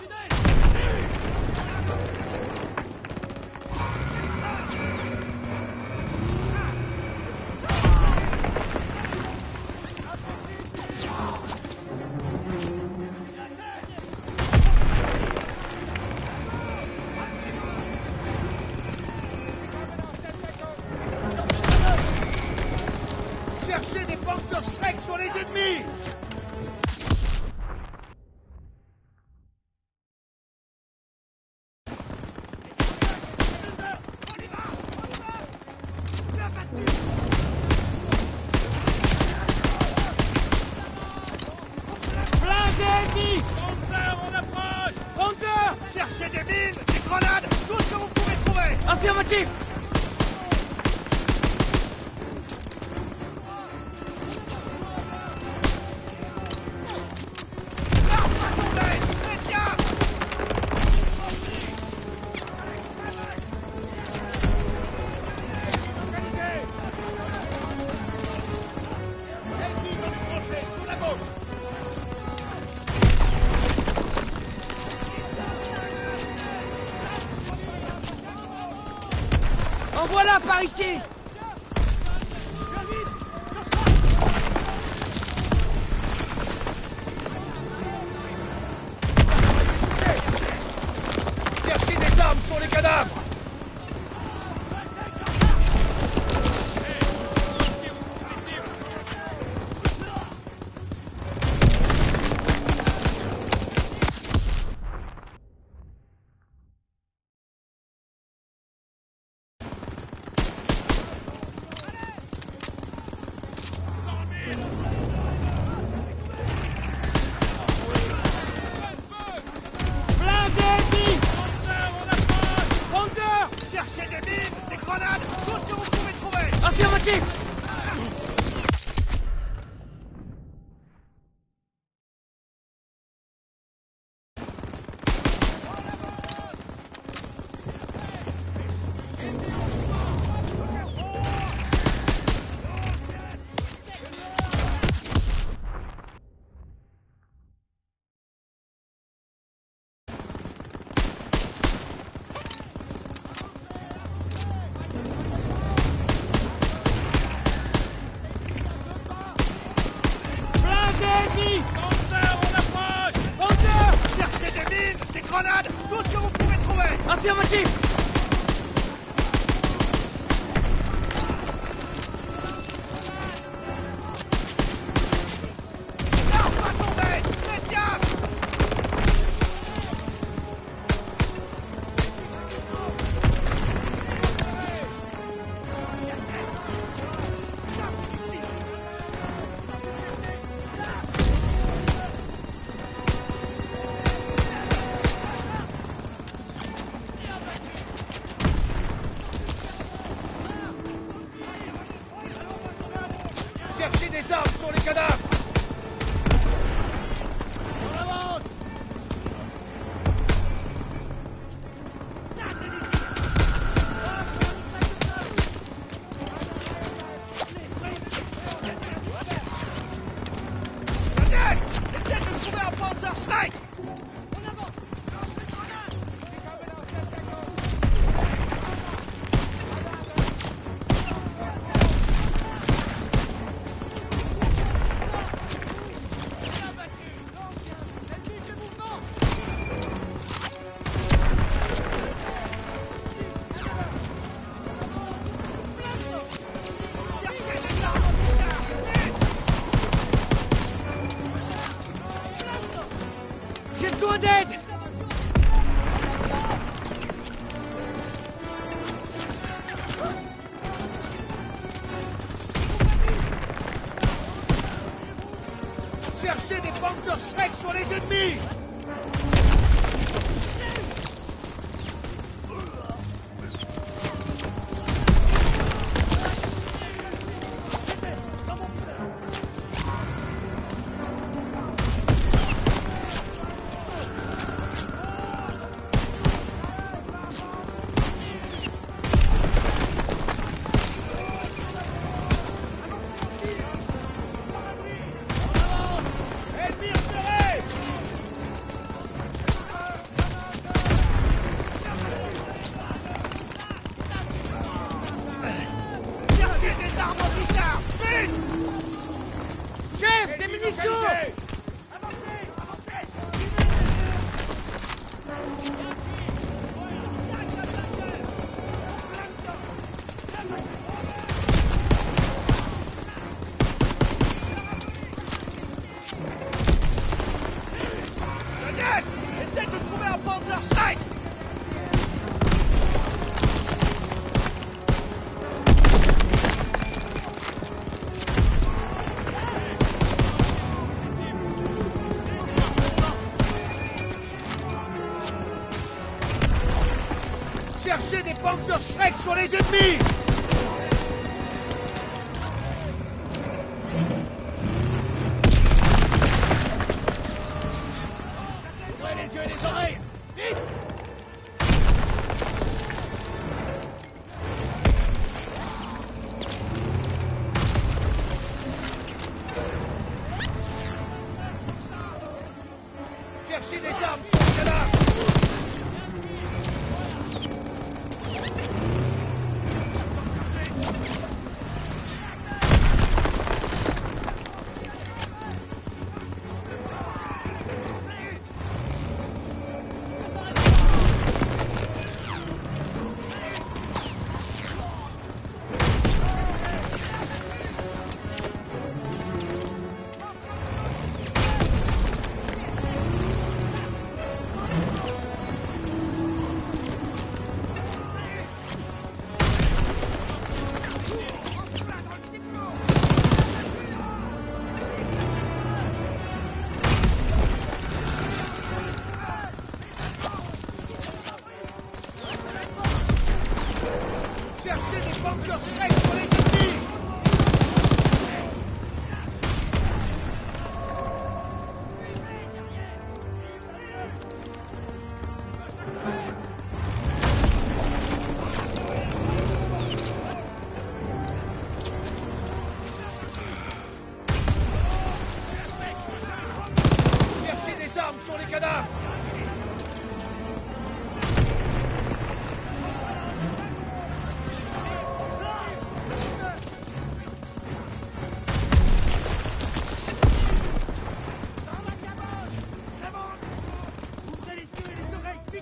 les ennemis!
Cherchez des mines, des grenades, tout ce que vous pouvez trouver.
Affirmatif. En voilà par ici!
Cherchez des armes sur les cadavres!
Cherchez des mines, des grenades, tout ce que vous pouvez trouver.
Affirmatif.
Cherchez des mines, des grenades, tout ce que vous pouvez trouver.
Affirmatif.
L'arme va tomber. Faites gaffe.
Cherchez des armes sur les cadavres!
On avance. Daniel, essaie de trouver un Panzerschreck. On avance.
J'ai besoin d'aide.
Cherchez des Panzerschreck sur les ennemis!
Chef, des munitions!
Panzer Shrek sur les ennemis!
Ouvrez les yeux et les oreilles! Vite!
Cherchez des armes sur le cadavre! Cherchez des Panzer Shrek sur les ennemis! Cherchez des armes sur les cadavres!
Ouvrez les yeux et les oreilles! Vite!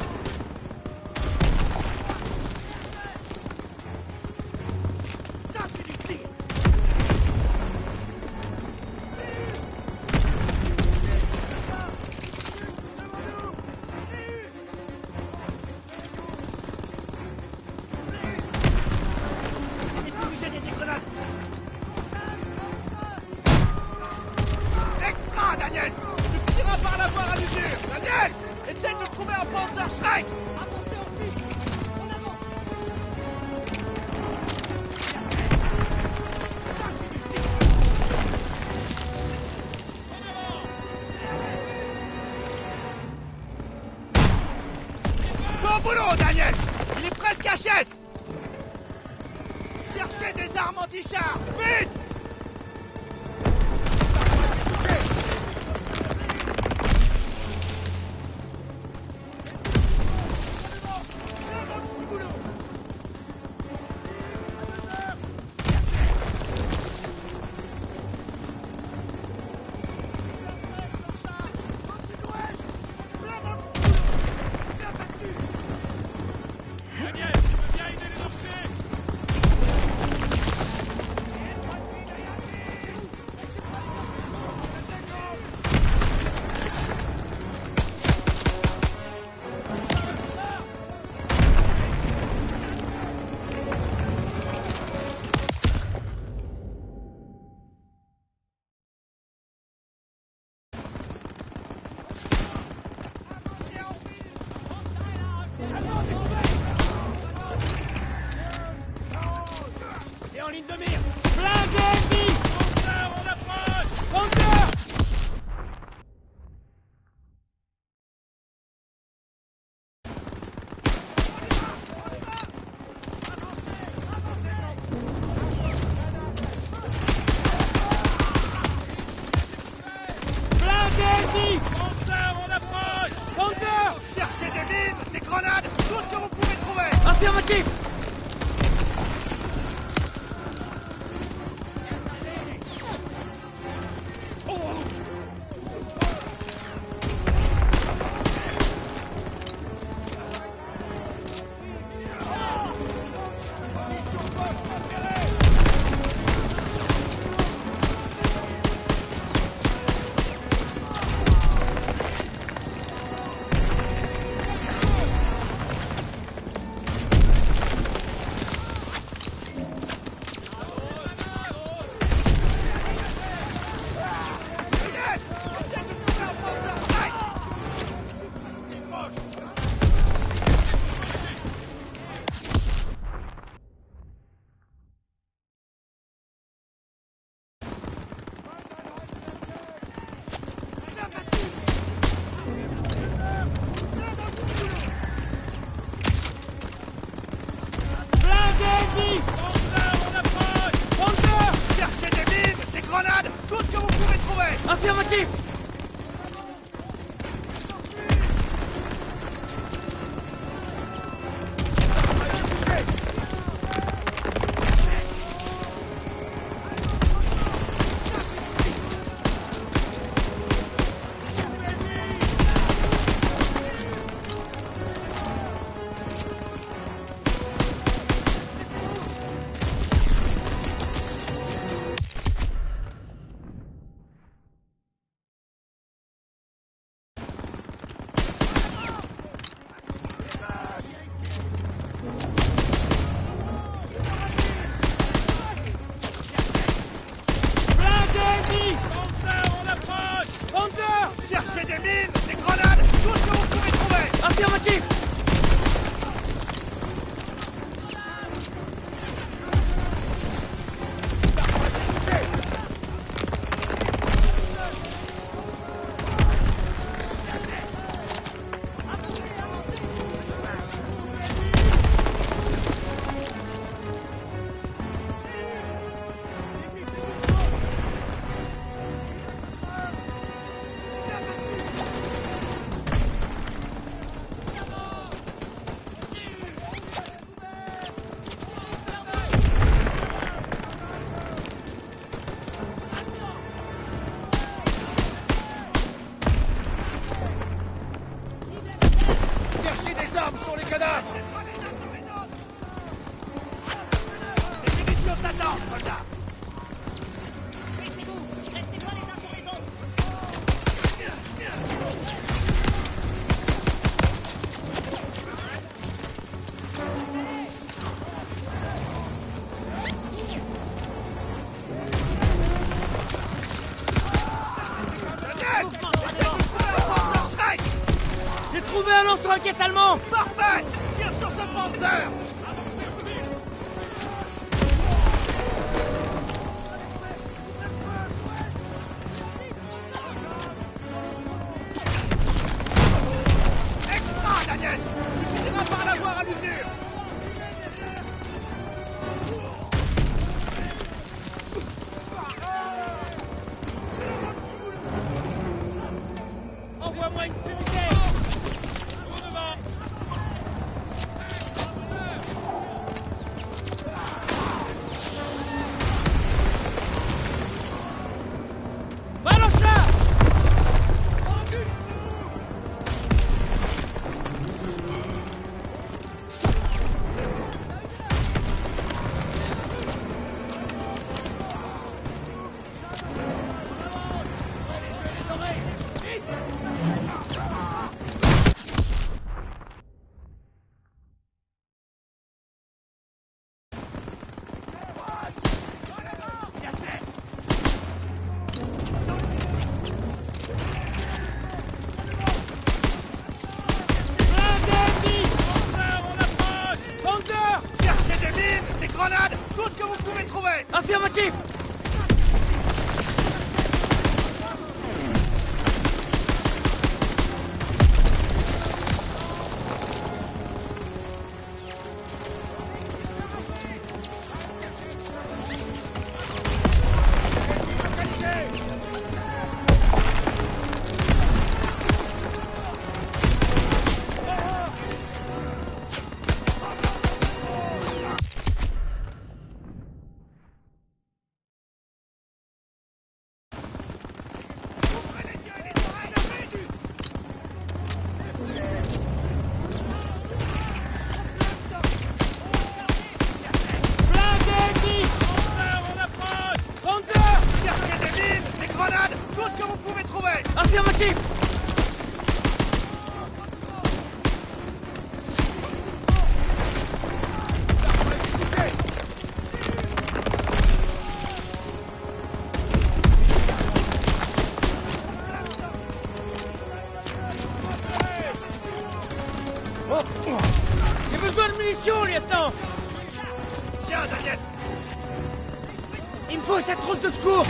Ça, c'est du tir! Il faut lui jeter des grenades! Extra, Daniel! Tu finiras par l'avoir à l'usure! Daniel! Essaye de trouver un Panzer Shrek! Avancez au flic! En avant! Bon boulot, Daniel! Il est presque H S! Cherchez des armes anti-char! Vite!
Daniel, tu veux bien aider les autres?
Et en ligne de mire! Blindé ennemi!
Panzer, on approche!
Panzer! Blindé ennemi!
Panzer, on approche!
Panzer! Cherchez des mines, des grenades, tout ce que vous pouvez trouver! Affirmatif!
Affirmatif!
Cherchez des mines, des grenades, tout ce que vous pouvez trouver.
Affirmatif!
Cherchez des armes sur les cadavres. Les munitions t'attendent, soldats.
Baissez-vous, restez pas les uns sur les autres.
J'ai trouvé un lance-roquette allemand!
Parfait! Tire sur ce Panzer! Extra, Daniel! Tu finiras par l'avoir à l'usure!
Envoie-moi une fumée! Balance-la!
Cherchez des mines, des grenades, tout ce que vous pouvez trouver!
Affirmatif!
Tout ce que vous pouvez trouver!
Affirmatif! J'ai besoin de munitions, lieutenant!
Tiens, Daniel!
Il me faut cette trousse de secours!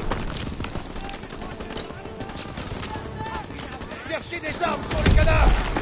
Cherchez des armes sur le cadavre!